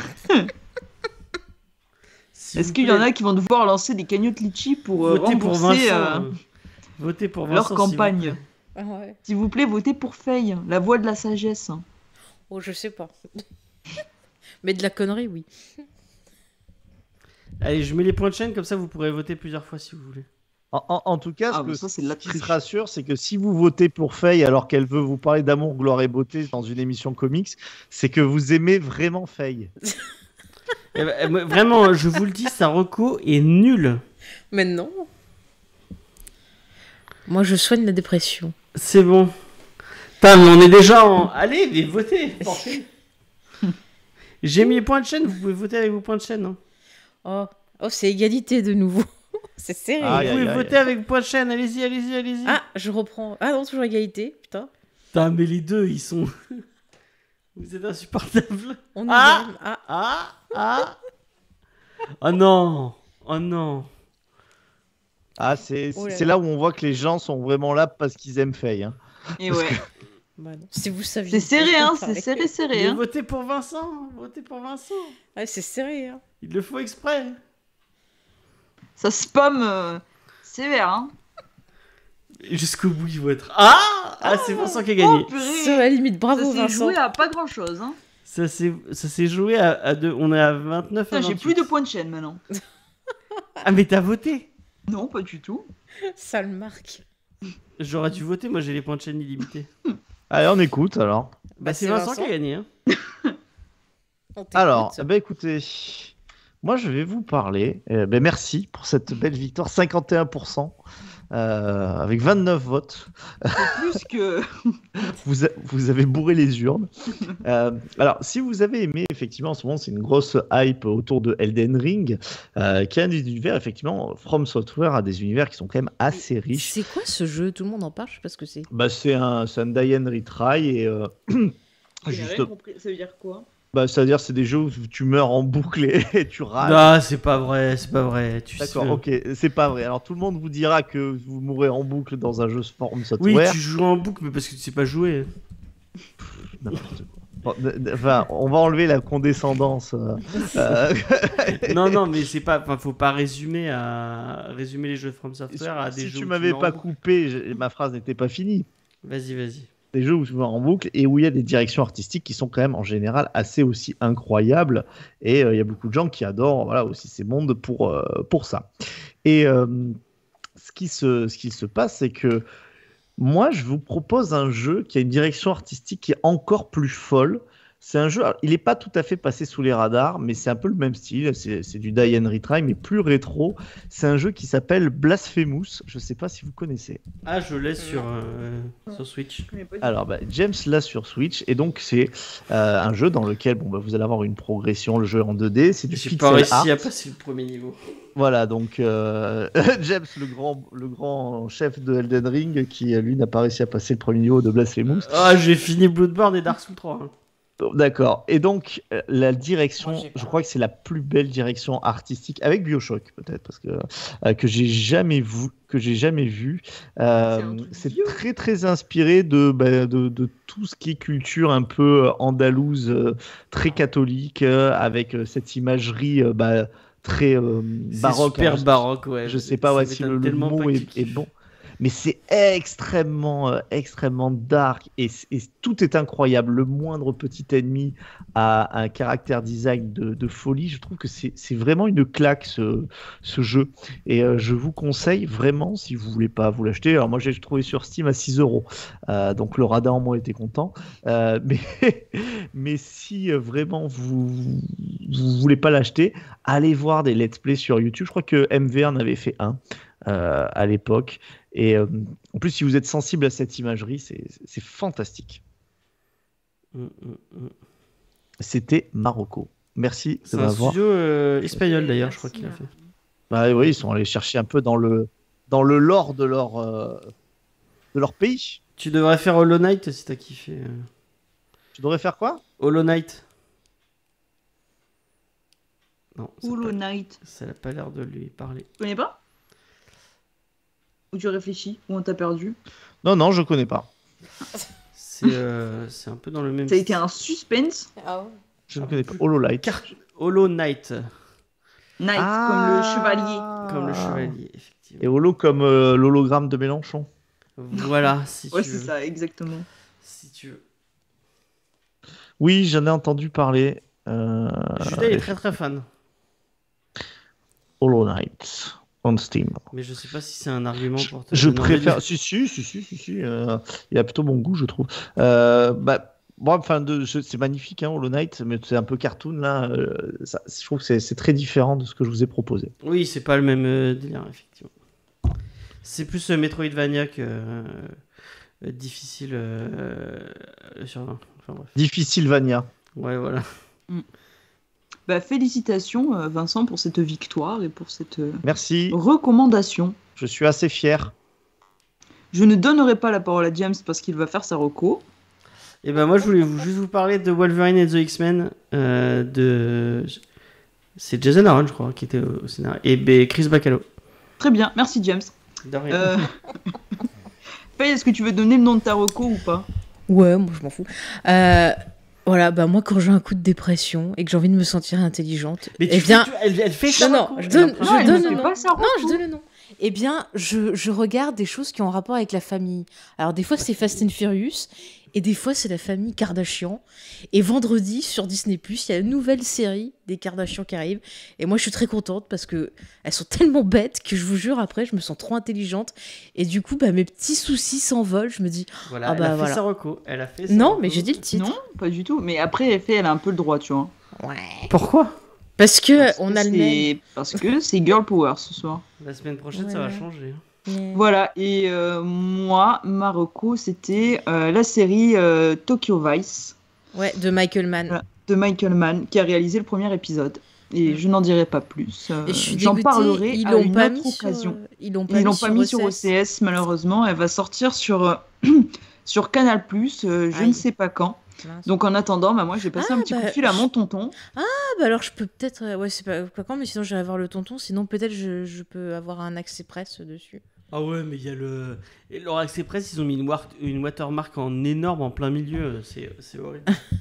S5: S'il
S1: Est-ce
S5: vous
S1: qu'il y en
S5: plaît,
S1: a qui vont devoir lancer des cagnottes litchi pour euh,
S5: votez pour
S1: rembourser
S5: Vincent.
S1: euh,
S5: euh, Votez pour
S1: leur
S5: Vincent, s'il vous
S1: campagne?
S5: plaît.
S2: Ah ouais.
S1: S'il vous plaît, votez pour Faye, la voix de la sagesse.
S2: Oh, je sais pas. Mais de la connerie, oui.
S5: Allez, je mets les points de chaîne, comme ça vous pourrez voter plusieurs fois si vous voulez.
S4: En, en- en tout cas,
S1: Ah,
S4: ce,
S1: bah
S4: que-
S1: ça, c'est de la
S4: ce qui
S1: triche.
S4: se rassure, c'est que si vous votez pour Faye alors qu'elle veut vous parler d'amour, gloire et beauté dans une émission comics, c'est que vous aimez vraiment Faye.
S5: Eh ben, eh, moi, vraiment, je vous le dis, sa reco est nulle.
S2: Mais non. Moi, je soigne la dépression.
S5: C'est bon. Putain, mais on est déjà en... Allez, mais votez. Forcez. J'ai mis les points de chaîne, vous pouvez voter avec vos points de chaîne. hein.
S2: Oh, oh c'est égalité de nouveau. C'est serré.
S4: Aïe,
S5: Vous pouvez
S4: aïe,
S5: voter
S4: aïe.
S5: avec vos points de chaîne, allez-y, allez-y, allez-y.
S2: Ah, je reprends. Ah non, toujours égalité. Putain.
S5: Putain, mais les deux, ils sont... Vous êtes insupportables.
S2: On y
S5: Ah
S2: gagne. Ah,
S5: Ah Ah Oh non Oh non
S4: Ah, c'est
S2: Oh là
S4: c'est
S2: là.
S4: là où on voit que les gens sont vraiment là parce qu'ils aiment Faye. hein.
S1: Et ouais.
S2: bah non. Si vous saviez.
S1: C'est serré, hein.
S2: Pareil.
S1: C'est serré, serré,
S5: Mais
S1: hein.
S5: votez pour Vincent Votez pour Vincent
S2: Ouais, c'est serré, hein.
S5: Il le faut exprès
S1: Ça spam euh, sévère, hein.
S5: Jusqu'au bout, il faut être... Ah Ah, c'est Vincent qui a gagné.
S1: Oh, purée.
S2: Ça, à la limite,
S1: Ça
S2: bravo,
S1: s'est
S2: Vincent.
S1: joué à pas grand-chose, hein.
S5: Ça s'est ça s'est joué à, à deux... On est à vingt-neuf à
S1: Putain, j'ai
S5: vingt-huit.
S1: plus de points de chaîne maintenant.
S5: Ah, mais t'as voté
S1: Non, pas du tout.
S2: Ça le marque.
S5: J'aurais dû voter, moi j'ai les points de chaîne illimités.
S4: Allez, on écoute alors.
S5: Bah, c'est Vincent, qui a gagné. Hein.
S2: On t'écoute.
S4: Alors, eh ben, écoutez, moi je vais vous parler. eh ben, merci pour cette belle victoire, cinquante et un pour cent. Euh, avec vingt-neuf votes.
S1: C'est plus que.
S4: Vous, a- vous avez bourré les urnes. Euh, alors, si vous avez aimé, effectivement, en ce moment, c'est une grosse hype autour de Elden Ring, euh, qui est un des univers, effectivement, From Software a des univers qui sont quand même assez riches.
S2: C'est quoi ce jeu? Tout le monde en parle, je sais pas ce que c'est.
S4: Bah, c'est un, c'est un die and retry et euh,
S1: J'ai
S4: juste,
S1: rien compris. Ça veut dire quoi?
S4: bah, c'est-à-dire c'est des jeux où tu meurs en boucle et, et tu rages.
S5: Non, c'est pas vrai, c'est pas vrai. Tu
S4: D'accord,
S5: sais-
S4: ok, c'est pas vrai. Alors tout le monde vous dira que vous mourrez en boucle dans un jeu From
S5: Oui,
S4: Software.
S5: tu joues en boucle, mais parce que tu sais pas jouer.
S4: N'importe quoi. Bon, d- d- enfin, on va enlever la condescendance. euh, euh,
S5: Non, non, mais c'est pas. Enfin, faut pas résumer à résumer les jeux de From Software à des
S4: si
S5: jeux.
S4: tu
S5: où
S4: m'avais
S5: meurs en
S4: pas
S5: boucle.
S4: coupé, j'ai- ma phrase n'était pas finie.
S5: Vas-y, vas-y.
S4: Des jeux où tu vas en boucle et où il y a des directions artistiques qui sont quand même en général assez aussi incroyables. Et euh, il y a beaucoup de gens qui adorent voilà, aussi ces mondes pour, euh, pour ça. Et euh, ce, qui se, ce qui se passe, c'est que moi, je vous propose un jeu qui a une direction artistique qui est encore plus folle. C'est un jeu, alors, il n'est pas tout à fait passé sous les radars, mais c'est un peu le même style. C'est c'est du die and retry, mais plus rétro. C'est un jeu qui s'appelle Blasphemous. Je ne sais pas si vous connaissez.
S5: Ah, je l'ai sur, euh, sur Switch.
S4: Alors, bah, James l'a sur Switch, et donc c'est euh, un jeu dans lequel bon, bah, vous allez avoir une progression, le jeu est en deux D, c'est du
S5: J'ai
S4: pixel
S5: pas réussi
S4: art.
S5: à passer le premier niveau.
S4: Voilà, donc euh, James, le grand, le grand chef de Elden Ring, qui lui n'a pas réussi à passer le premier niveau de Blasphemous.
S5: Ah, j'ai fini Bloodborne et Dark Souls trois. hein.
S4: D'accord. Et donc, euh, la direction,
S2: Moi, j'ai pas.
S4: je crois que c'est la plus belle direction artistique, avec Bioshock peut-être, parce que, euh, que j'ai jamais vu. Que j'ai jamais vu. Euh,
S1: C'est un truc
S4: c'est
S1: vieux.
S4: très très inspiré de, bah, de, de tout ce qui est culture un peu euh, andalouse, euh, très catholique, euh, avec euh, cette imagerie euh, bah, très euh,
S5: C'est
S4: baroque.
S5: super
S4: Alors, je-
S5: baroque, ouais.
S4: je sais pas
S5: Ça
S4: ouais, si
S5: m'étonne
S4: le, le
S5: tellement
S4: mot
S5: pas
S4: est,
S5: que tu
S4: est
S5: kiffes.
S4: bon, mais c'est extrêmement, euh, extrêmement dark et, c- et tout est incroyable. Le moindre petit ennemi a un caractère design de, de folie. Je trouve que c'est c'est vraiment une claque ce, ce jeu et euh, je vous conseille vraiment si vous voulez pas vous l'acheter. Alors moi j'ai trouvé sur Steam à six euros, Euh, donc le radar en moi était content. Euh, mais mais si euh, vraiment vous vous voulez pas l'acheter, allez voir des let's play sur YouTube. Je crois que M V R en avait fait un euh, à l'époque. Et euh, en plus, si vous êtes sensible à cette imagerie, c'est c'est fantastique.
S5: Mm, mm, mm.
S4: C'était Marocco. Merci
S5: C'est
S4: de
S5: un
S4: m'avoir.
S5: studio euh, espagnol d'ailleurs, je crois qu'il a fait.
S4: Bah oui, ils sont allés chercher un peu dans le dans le lore de leur euh, de leur pays.
S5: Tu devrais faire Hollow Knight si t'as kiffé. euh.
S4: Tu devrais faire quoi?
S5: Hollow Knight. Non, ça
S1: Hollow
S5: a pas-
S1: Knight.
S5: ça n'a pas l'air de lui parler.
S1: Tu connais pas? Ou tu réfléchis? Ou on t'a perdu?
S4: Non, non, je connais pas.
S5: C'est euh, c'est un peu dans le même
S1: Ça a été
S5: style.
S1: un suspense.
S2: Ah ouais.
S4: Je ne connais pas. Hololight.
S5: Car- Hollow Knight,
S1: Knight,
S4: Ah.
S1: comme le chevalier.
S5: comme le chevalier, effectivement.
S4: Et holo comme euh, l'hologramme de Mélenchon.
S5: Voilà, si
S1: Ouais,
S5: tu
S1: c'est
S5: veux.
S1: ça, exactement.
S5: Si tu veux.
S4: Oui, j'en ai entendu parler. Euh,
S5: Judas est très très fan.
S4: Hollow Knight on Steam.
S5: Mais je sais pas si c'est un argument pour te
S4: Je
S5: donner envie de-
S4: préfère. Si, si, si, si, si, si, euh, il a plutôt bon goût, je trouve. Euh, bah, bon, enfin, de, je- c'est magnifique, hein, Hollow Knight, mais c'est un peu cartoon là. euh, ça, je trouve que c'est, c'est très différent de ce que je vous ai proposé.
S5: Oui, c'est pas le même euh, délire, effectivement. C'est plus euh, Metroidvania que euh, euh, difficile euh, euh, sur. Enfin bref.
S4: Difficile Vania.
S5: Ouais, voilà.
S1: Bah, félicitations, euh, Vincent, pour cette victoire et pour cette euh,
S4: Merci.
S1: recommandation.
S4: Je suis assez fier.
S1: Je ne donnerai pas la parole à James parce qu'il va faire sa reco.
S5: Et ben moi, je voulais vous, juste vous parler de Wolverine et the X-Men. euh, de... C'est Jason Aaron, je crois, qui était au, au scénario. Et ben, Chris Bacalo.
S1: Très bien, merci James.
S5: De rien.
S1: Euh... Faye, est-ce que tu veux donner le nom de ta reco ou pas?
S2: Ouais, moi je m'en fous. Euh, voilà, bah moi quand j'ai un coup de dépression et que j'ai envie de me sentir intelligente,
S5: Mais tu
S2: eh
S5: fais-
S2: bien,
S5: tu- elle, elle fait ça.
S2: non, non, je donne,
S1: Non,
S2: je
S1: elle
S2: donne
S1: ne
S2: le
S1: fait
S2: nom.
S1: pas sa
S2: Non,
S1: reco.
S2: je donne le nom. Eh bien, je, je regarde des choses qui ont rapport avec la famille. Alors des fois c'est Fast and Furious et des fois c'est la famille Kardashian. Et vendredi sur Disney plus, il y a une nouvelle série des Kardashian qui arrive. Et moi je suis très contente parce que elles sont tellement bêtes que je vous jure après je me sens trop intelligente. Et du coup bah mes petits soucis s'envolent. Je me dis
S5: Voilà,
S2: Ah
S5: elle
S2: bah
S5: a fait
S2: voilà.
S5: sa reco. Elle a fait sa
S2: non
S5: reco.
S2: mais j'ai dit le titre.
S1: Non, pas du tout. Mais après, Faye, elle a un peu le droit, tu vois.
S2: Ouais.
S5: Pourquoi
S2: Parce que
S1: Parce
S2: on
S1: que
S2: a le même.
S1: c'est- Parce que c'est Girl Power ce soir.
S5: La semaine prochaine, ça va
S2: Voilà.
S5: changer.
S1: Voilà, et euh, moi, ma reco, c'était euh, la série euh, Tokyo Vice
S2: Ouais, de Michael Mann.
S1: Voilà. de Michael Mann qui a réalisé le premier épisode. Et
S2: Mm.
S1: je n'en dirai pas plus. Euh,
S2: Et je suis
S1: J'en
S2: dégoûtée,
S1: parlerai
S2: ils
S1: à
S2: l'ont
S1: une
S2: pas
S1: autre
S2: mis sur,
S1: occasion.
S2: euh, Ils l'ont pas
S1: Ils
S2: mis,
S1: l'ont
S2: sur,
S1: pas mis sur
S2: O C S.
S1: O C S, malheureusement. Elle va sortir sur, euh, sur Canal plus, euh, je
S2: Aïe.
S1: ne sais pas quand.
S2: Mince.
S1: Donc en attendant, bah, moi j'ai passé
S2: Ah,
S1: un petit coup
S2: bah,
S1: de fil à mon tonton.
S2: Ah bah alors je peux peut-être... euh, Ouais, c'est pas, pas quand, mais sinon j'irai voir le tonton. Sinon peut-être je, je peux avoir un accès presse dessus.
S5: Ah ouais, mais il y a le. Et leur Accès Press, ils ont mis une, war- une watermark en énorme en plein milieu. C'est c'est horrible.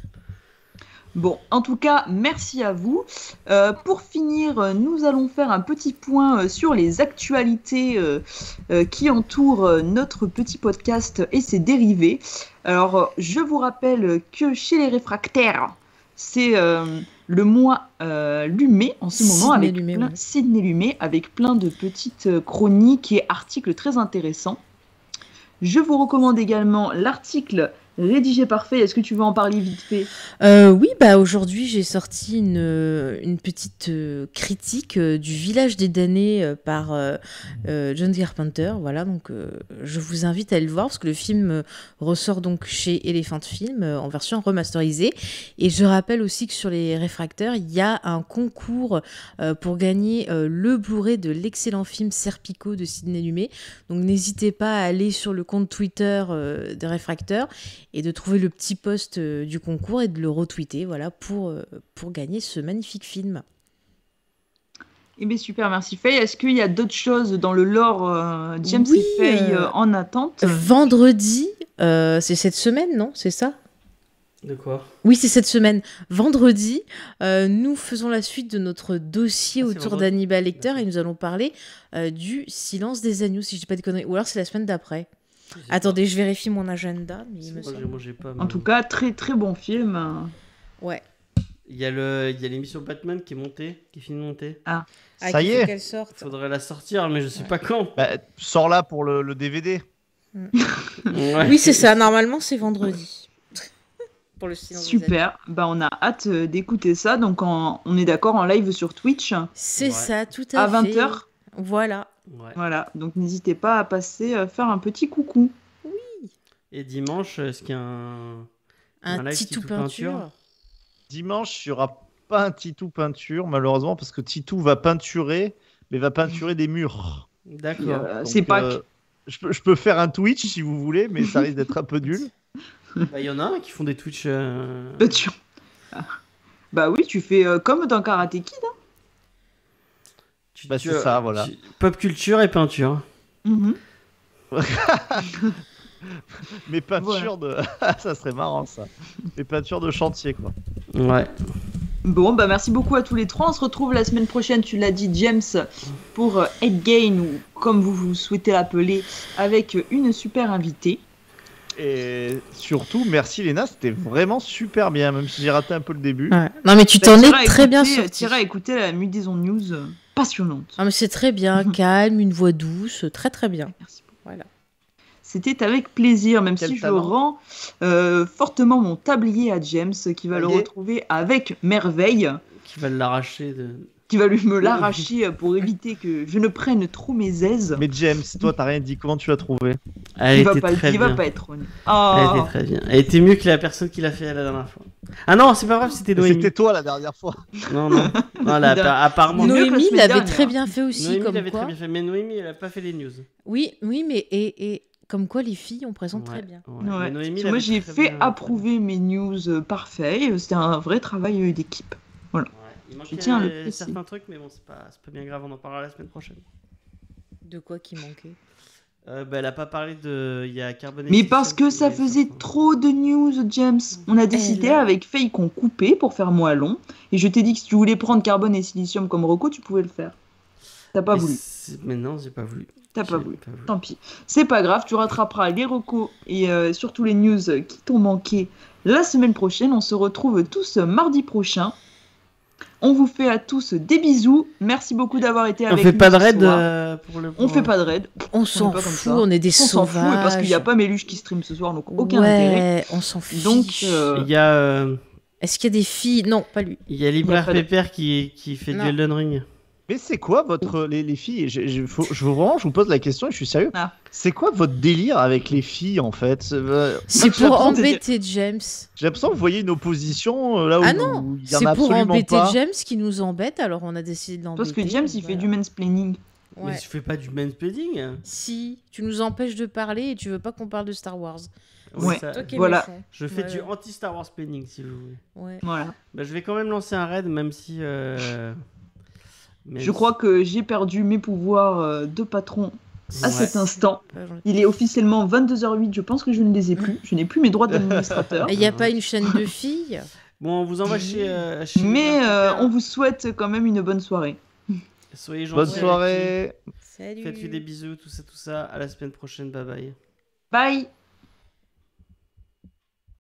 S1: Bon, en tout cas, merci à vous. Euh, pour finir, euh, nous allons faire un petit point euh, sur les actualités euh, euh, qui entourent euh, notre petit podcast et ses dérivés. Alors, euh, je vous rappelle que chez les réfractaires, c'est euh, le mois euh, Lumet en ce moment,
S2: Sidney
S1: avec
S2: Lumet,
S1: plein,
S2: oui.
S1: Sidney Lumet, avec plein de petites euh, chroniques et articles très intéressants. Je vous recommande également l'article rédigé par Faye. Est-ce que tu veux en parler vite fait?
S2: Euh, oui, bah aujourd'hui j'ai sorti une, euh, une petite euh, critique euh, du Village des damnés euh, par euh, euh, John Carpenter. Voilà, donc euh, je vous invite à aller le voir parce que le film euh, ressort donc chez Elephant Film euh, en version remasterisée. Et je rappelle aussi que sur les réfracteurs, il y a un concours euh, pour gagner euh, le Blu-ray de l'excellent film Serpico de Sidney Lumet. Donc n'hésitez pas à aller sur le compte Twitter euh, des réfracteurs et de trouver le petit post euh, du concours et de le retweeter, voilà, pour, euh, pour gagner ce magnifique film.
S1: Eh bien super, merci Faye. Est-ce qu'il y a d'autres choses dans le lore euh, James
S2: Oui,
S1: et Faye
S2: euh,
S1: euh, en attente?
S2: Vendredi, euh, c'est cette semaine, non? C'est ça?
S5: De quoi
S2: Oui, c'est cette semaine. Vendredi, euh, nous faisons la suite de notre dossier
S5: Ah, c'est
S2: autour
S5: vendredi.
S2: d'Hannibal Lecter
S5: D'accord.
S2: et nous allons parler euh, du Silence des agneaux, si je dis pas de conneries. Ou alors c'est la semaine d'après.
S5: Je sais
S2: Attendez, je vérifie mon agenda. Mais il
S5: pas.
S2: me
S5: Moi, j'ai-
S2: semble...
S5: moi, j'ai pas.
S1: En
S5: mon-
S1: tout cas, très très bon film. euh.
S2: Ouais.
S5: Il y a le, il y a l'émission Batman qui est montée, qui est finie de monter.
S2: Ah,
S4: Ça
S2: qu'il
S4: y
S2: faut
S4: est.
S2: qu'elle sorte.
S5: Faudrait la sortir, mais je sais pas quand.
S4: Bah, sors là pour le, le D V D.
S5: Ouais.
S2: Oui, c'est ça. Normalement, c'est vendredi. Pour le silence des agneaux.
S1: Super. Bah, on a hâte euh, d'écouter ça. Donc en- on est d'accord en live sur Twitch
S2: C'est
S5: Ouais.
S2: ça, tout à,
S1: à
S2: fait.
S1: vingt heures.
S2: Voilà.
S5: Ouais.
S1: Voilà. Donc n'hésitez pas à passer euh, faire un petit coucou.
S5: Et dimanche, est-ce qu'il y a un.
S2: Un,
S5: Un live
S2: Titou
S5: Titou
S2: peinture.
S5: peinture.
S4: Dimanche, il y aura pas un Titou peinture, malheureusement, parce que Titou va peinturer, mais va peinturer des murs.
S5: D'accord.
S1: Euh,
S4: Donc,
S1: c'est pas
S4: euh, je, peux, je peux faire un Twitch si vous voulez, mais ça risque d'être un peu nul.
S5: Bah, il y en a un qui font des Twitch. euh,
S1: peinture. Ah. Bah oui, tu fais euh, comme dans Karate Kid. Hein.
S5: tu-
S4: Bah,
S5: tu-
S4: c'est ça, voilà.
S5: tu- Pop culture et peinture.
S1: Mhm.
S4: Mes peintures de. Ça serait marrant, ça. Mes peintures de chantier, quoi.
S5: Ouais.
S1: Bon, bah merci beaucoup à tous les trois. On se retrouve la semaine prochaine, tu l'as dit, James, pour euh, Head Gain, ou comme vous, vous souhaitez l'appeler, avec une super invitée.
S4: Et surtout, merci Léna, c'était vraiment super bien, même si j'ai raté un peu le début.
S2: Ouais. Non, mais tu
S1: Bah,
S2: t'en
S1: t'iras
S2: es très bien
S1: écouter-
S2: sorti.
S1: t'iras écouter la Mudaison News euh, passionnante.
S2: Ah, mais c'est très bien, calme, une voix douce, très très bien.
S1: Merci beaucoup.
S2: Voilà.
S1: C'était avec plaisir, même
S4: Quel
S1: si je
S4: talent.
S1: rends euh, fortement mon tablier à James, qui va le
S4: Ça y est.
S1: retrouver avec merveille,
S5: Qui va l'arracher de.
S1: qui va lui me l'arracher pour éviter que je ne prenne trop mes aises.
S4: Mais James, toi, t'as rien dit, comment tu l'as trouvé?
S5: Elle
S1: Il va
S5: était
S1: pas,
S5: très
S1: il
S5: bien.
S1: va pas être honnête.
S5: Elle
S1: Oh.
S5: était très bien. Elle était mieux que la personne qui l'a fait la dernière fois. Ah non, c'est pas grave, c'était Noémie.
S4: C'était toi la dernière fois.
S5: Non, non. non la-
S1: D'un-
S5: apparemment.
S1: mieux que la
S2: Noémie
S1: semaine
S2: l'avait
S1: dernière.
S2: très bien fait aussi,
S5: Noémie
S2: comme
S5: l'avait
S2: quoi.
S5: très bien fait, mais Noémie, elle a pas fait les news.
S2: Oui, oui, mais et, et comme quoi les filles, on présente
S5: Ouais,
S2: très bien.
S5: ouais.
S1: Ouais.
S5: Mais Noémie
S1: Moi,
S5: l'avait
S1: j'ai
S5: très
S1: fait
S5: bien-
S1: approuver mes news euh, parfaits. C'était un vrai travail euh, d'équipe.
S5: Ouais. Il manquait
S1: tiens à le
S5: euh,
S1: préciser.
S5: certains trucs, mais bon, c'est pas, c'est pas bien grave, on en parlera la semaine prochaine.
S2: De quoi qui manquait?
S5: Euh, bah, elle a pas parlé de. Il y a Carbon
S1: Mais
S5: System
S1: parce que
S5: qui
S1: ça
S5: est
S1: faisait
S5: sorti.
S1: trop de news, James. On a décidé
S2: Elle.
S1: avec Faye qu'on coupait pour faire moins long. Et je t'ai dit que si tu voulais prendre carbone et silicium comme reco, tu pouvais le faire. T'as pas
S5: Mais
S1: voulu.
S5: c'est- Mais non, j'ai pas voulu.
S1: T'as pas
S5: J'ai
S1: voulu.
S5: pas voulu.
S1: Tant pis. C'est pas grave, tu rattraperas les recos et euh, surtout les news qui t'ont manqué la semaine prochaine. On se retrouve tous mardi prochain. On vous fait à tous des bisous. Merci beaucoup d'avoir été
S5: On
S1: avec
S5: fait
S1: nous
S5: pas de
S1: ce
S5: raid
S1: soir.
S5: euh, pour le.
S1: On fait pas de raid.
S2: On
S1: est
S2: s'en
S1: pas comme
S2: fout,
S1: ça.
S2: on est des
S1: On s'en
S2: sauvages.
S1: fout et parce qu'il n'y a pas Méluche qui stream ce soir, donc aucun
S2: ouais,
S1: intérêt.
S2: on s'en fiche.
S1: Donc, euh,
S5: Il y a, euh,
S2: Est-ce qu'il y a des filles? Non, pas lui.
S5: il y a Libraire
S1: pas de-
S5: Pépère qui, qui fait
S2: Non.
S5: du Elden Ring.
S4: Mais c'est quoi votre les, les filles je, je, faut- je vous vraiment je vous pose la question et je suis sérieux.
S1: Ah.
S4: C'est quoi votre délire avec les filles en fait? C'est euh,
S2: C'est
S1: j'ai
S2: pour
S1: l'impression de dire-
S2: embêter James.
S4: J'ai l'impression que vous voyez une opposition euh, là où,
S2: Ah non,
S4: où il y en
S2: c'est
S4: a
S2: pour
S4: absolument
S2: embêter
S4: pas.
S2: James qui nous embête, alors on a décidé de l'embêter.
S1: Parce que James, il fait
S2: voilà.
S1: du mansplaining.
S5: Mais
S2: Ouais.
S5: je fais pas du mansplaining.
S2: Si, tu nous empêches de parler et tu veux pas qu'on parle de Star Wars.
S5: Oui,
S1: Ouais.
S5: ça-
S2: Toi qui es
S1: Voilà.
S2: méchant.
S5: Je fais
S2: Voilà.
S5: du anti-Star Wars planning si vous voulez.
S2: Ouais.
S1: Voilà.
S5: Bah, je vais quand même lancer un raid, même si. euh, même
S1: Je
S5: si-
S1: crois que j'ai perdu mes pouvoirs euh, de patron à
S5: Ouais.
S1: cet instant.
S2: Pas gentil.
S1: Il est officiellement vingt-deux heures huit, je pense que je ne les ai plus. Je n'ai plus mes droits d'administrateur.
S2: Et il n'y a pas une chaîne de filles?
S5: Bon, on vous envoie chez. euh, chez
S1: Mais
S5: Libraire
S1: euh,
S5: Pépère.
S1: on vous souhaite quand même une bonne soirée.
S5: Soyez gentils.
S4: Bonne
S5: avec
S4: soirée.
S2: Salut.
S5: qui. Faites-lui des bisous, tout ça, tout ça. À la semaine prochaine. Bye bye.
S1: Bye!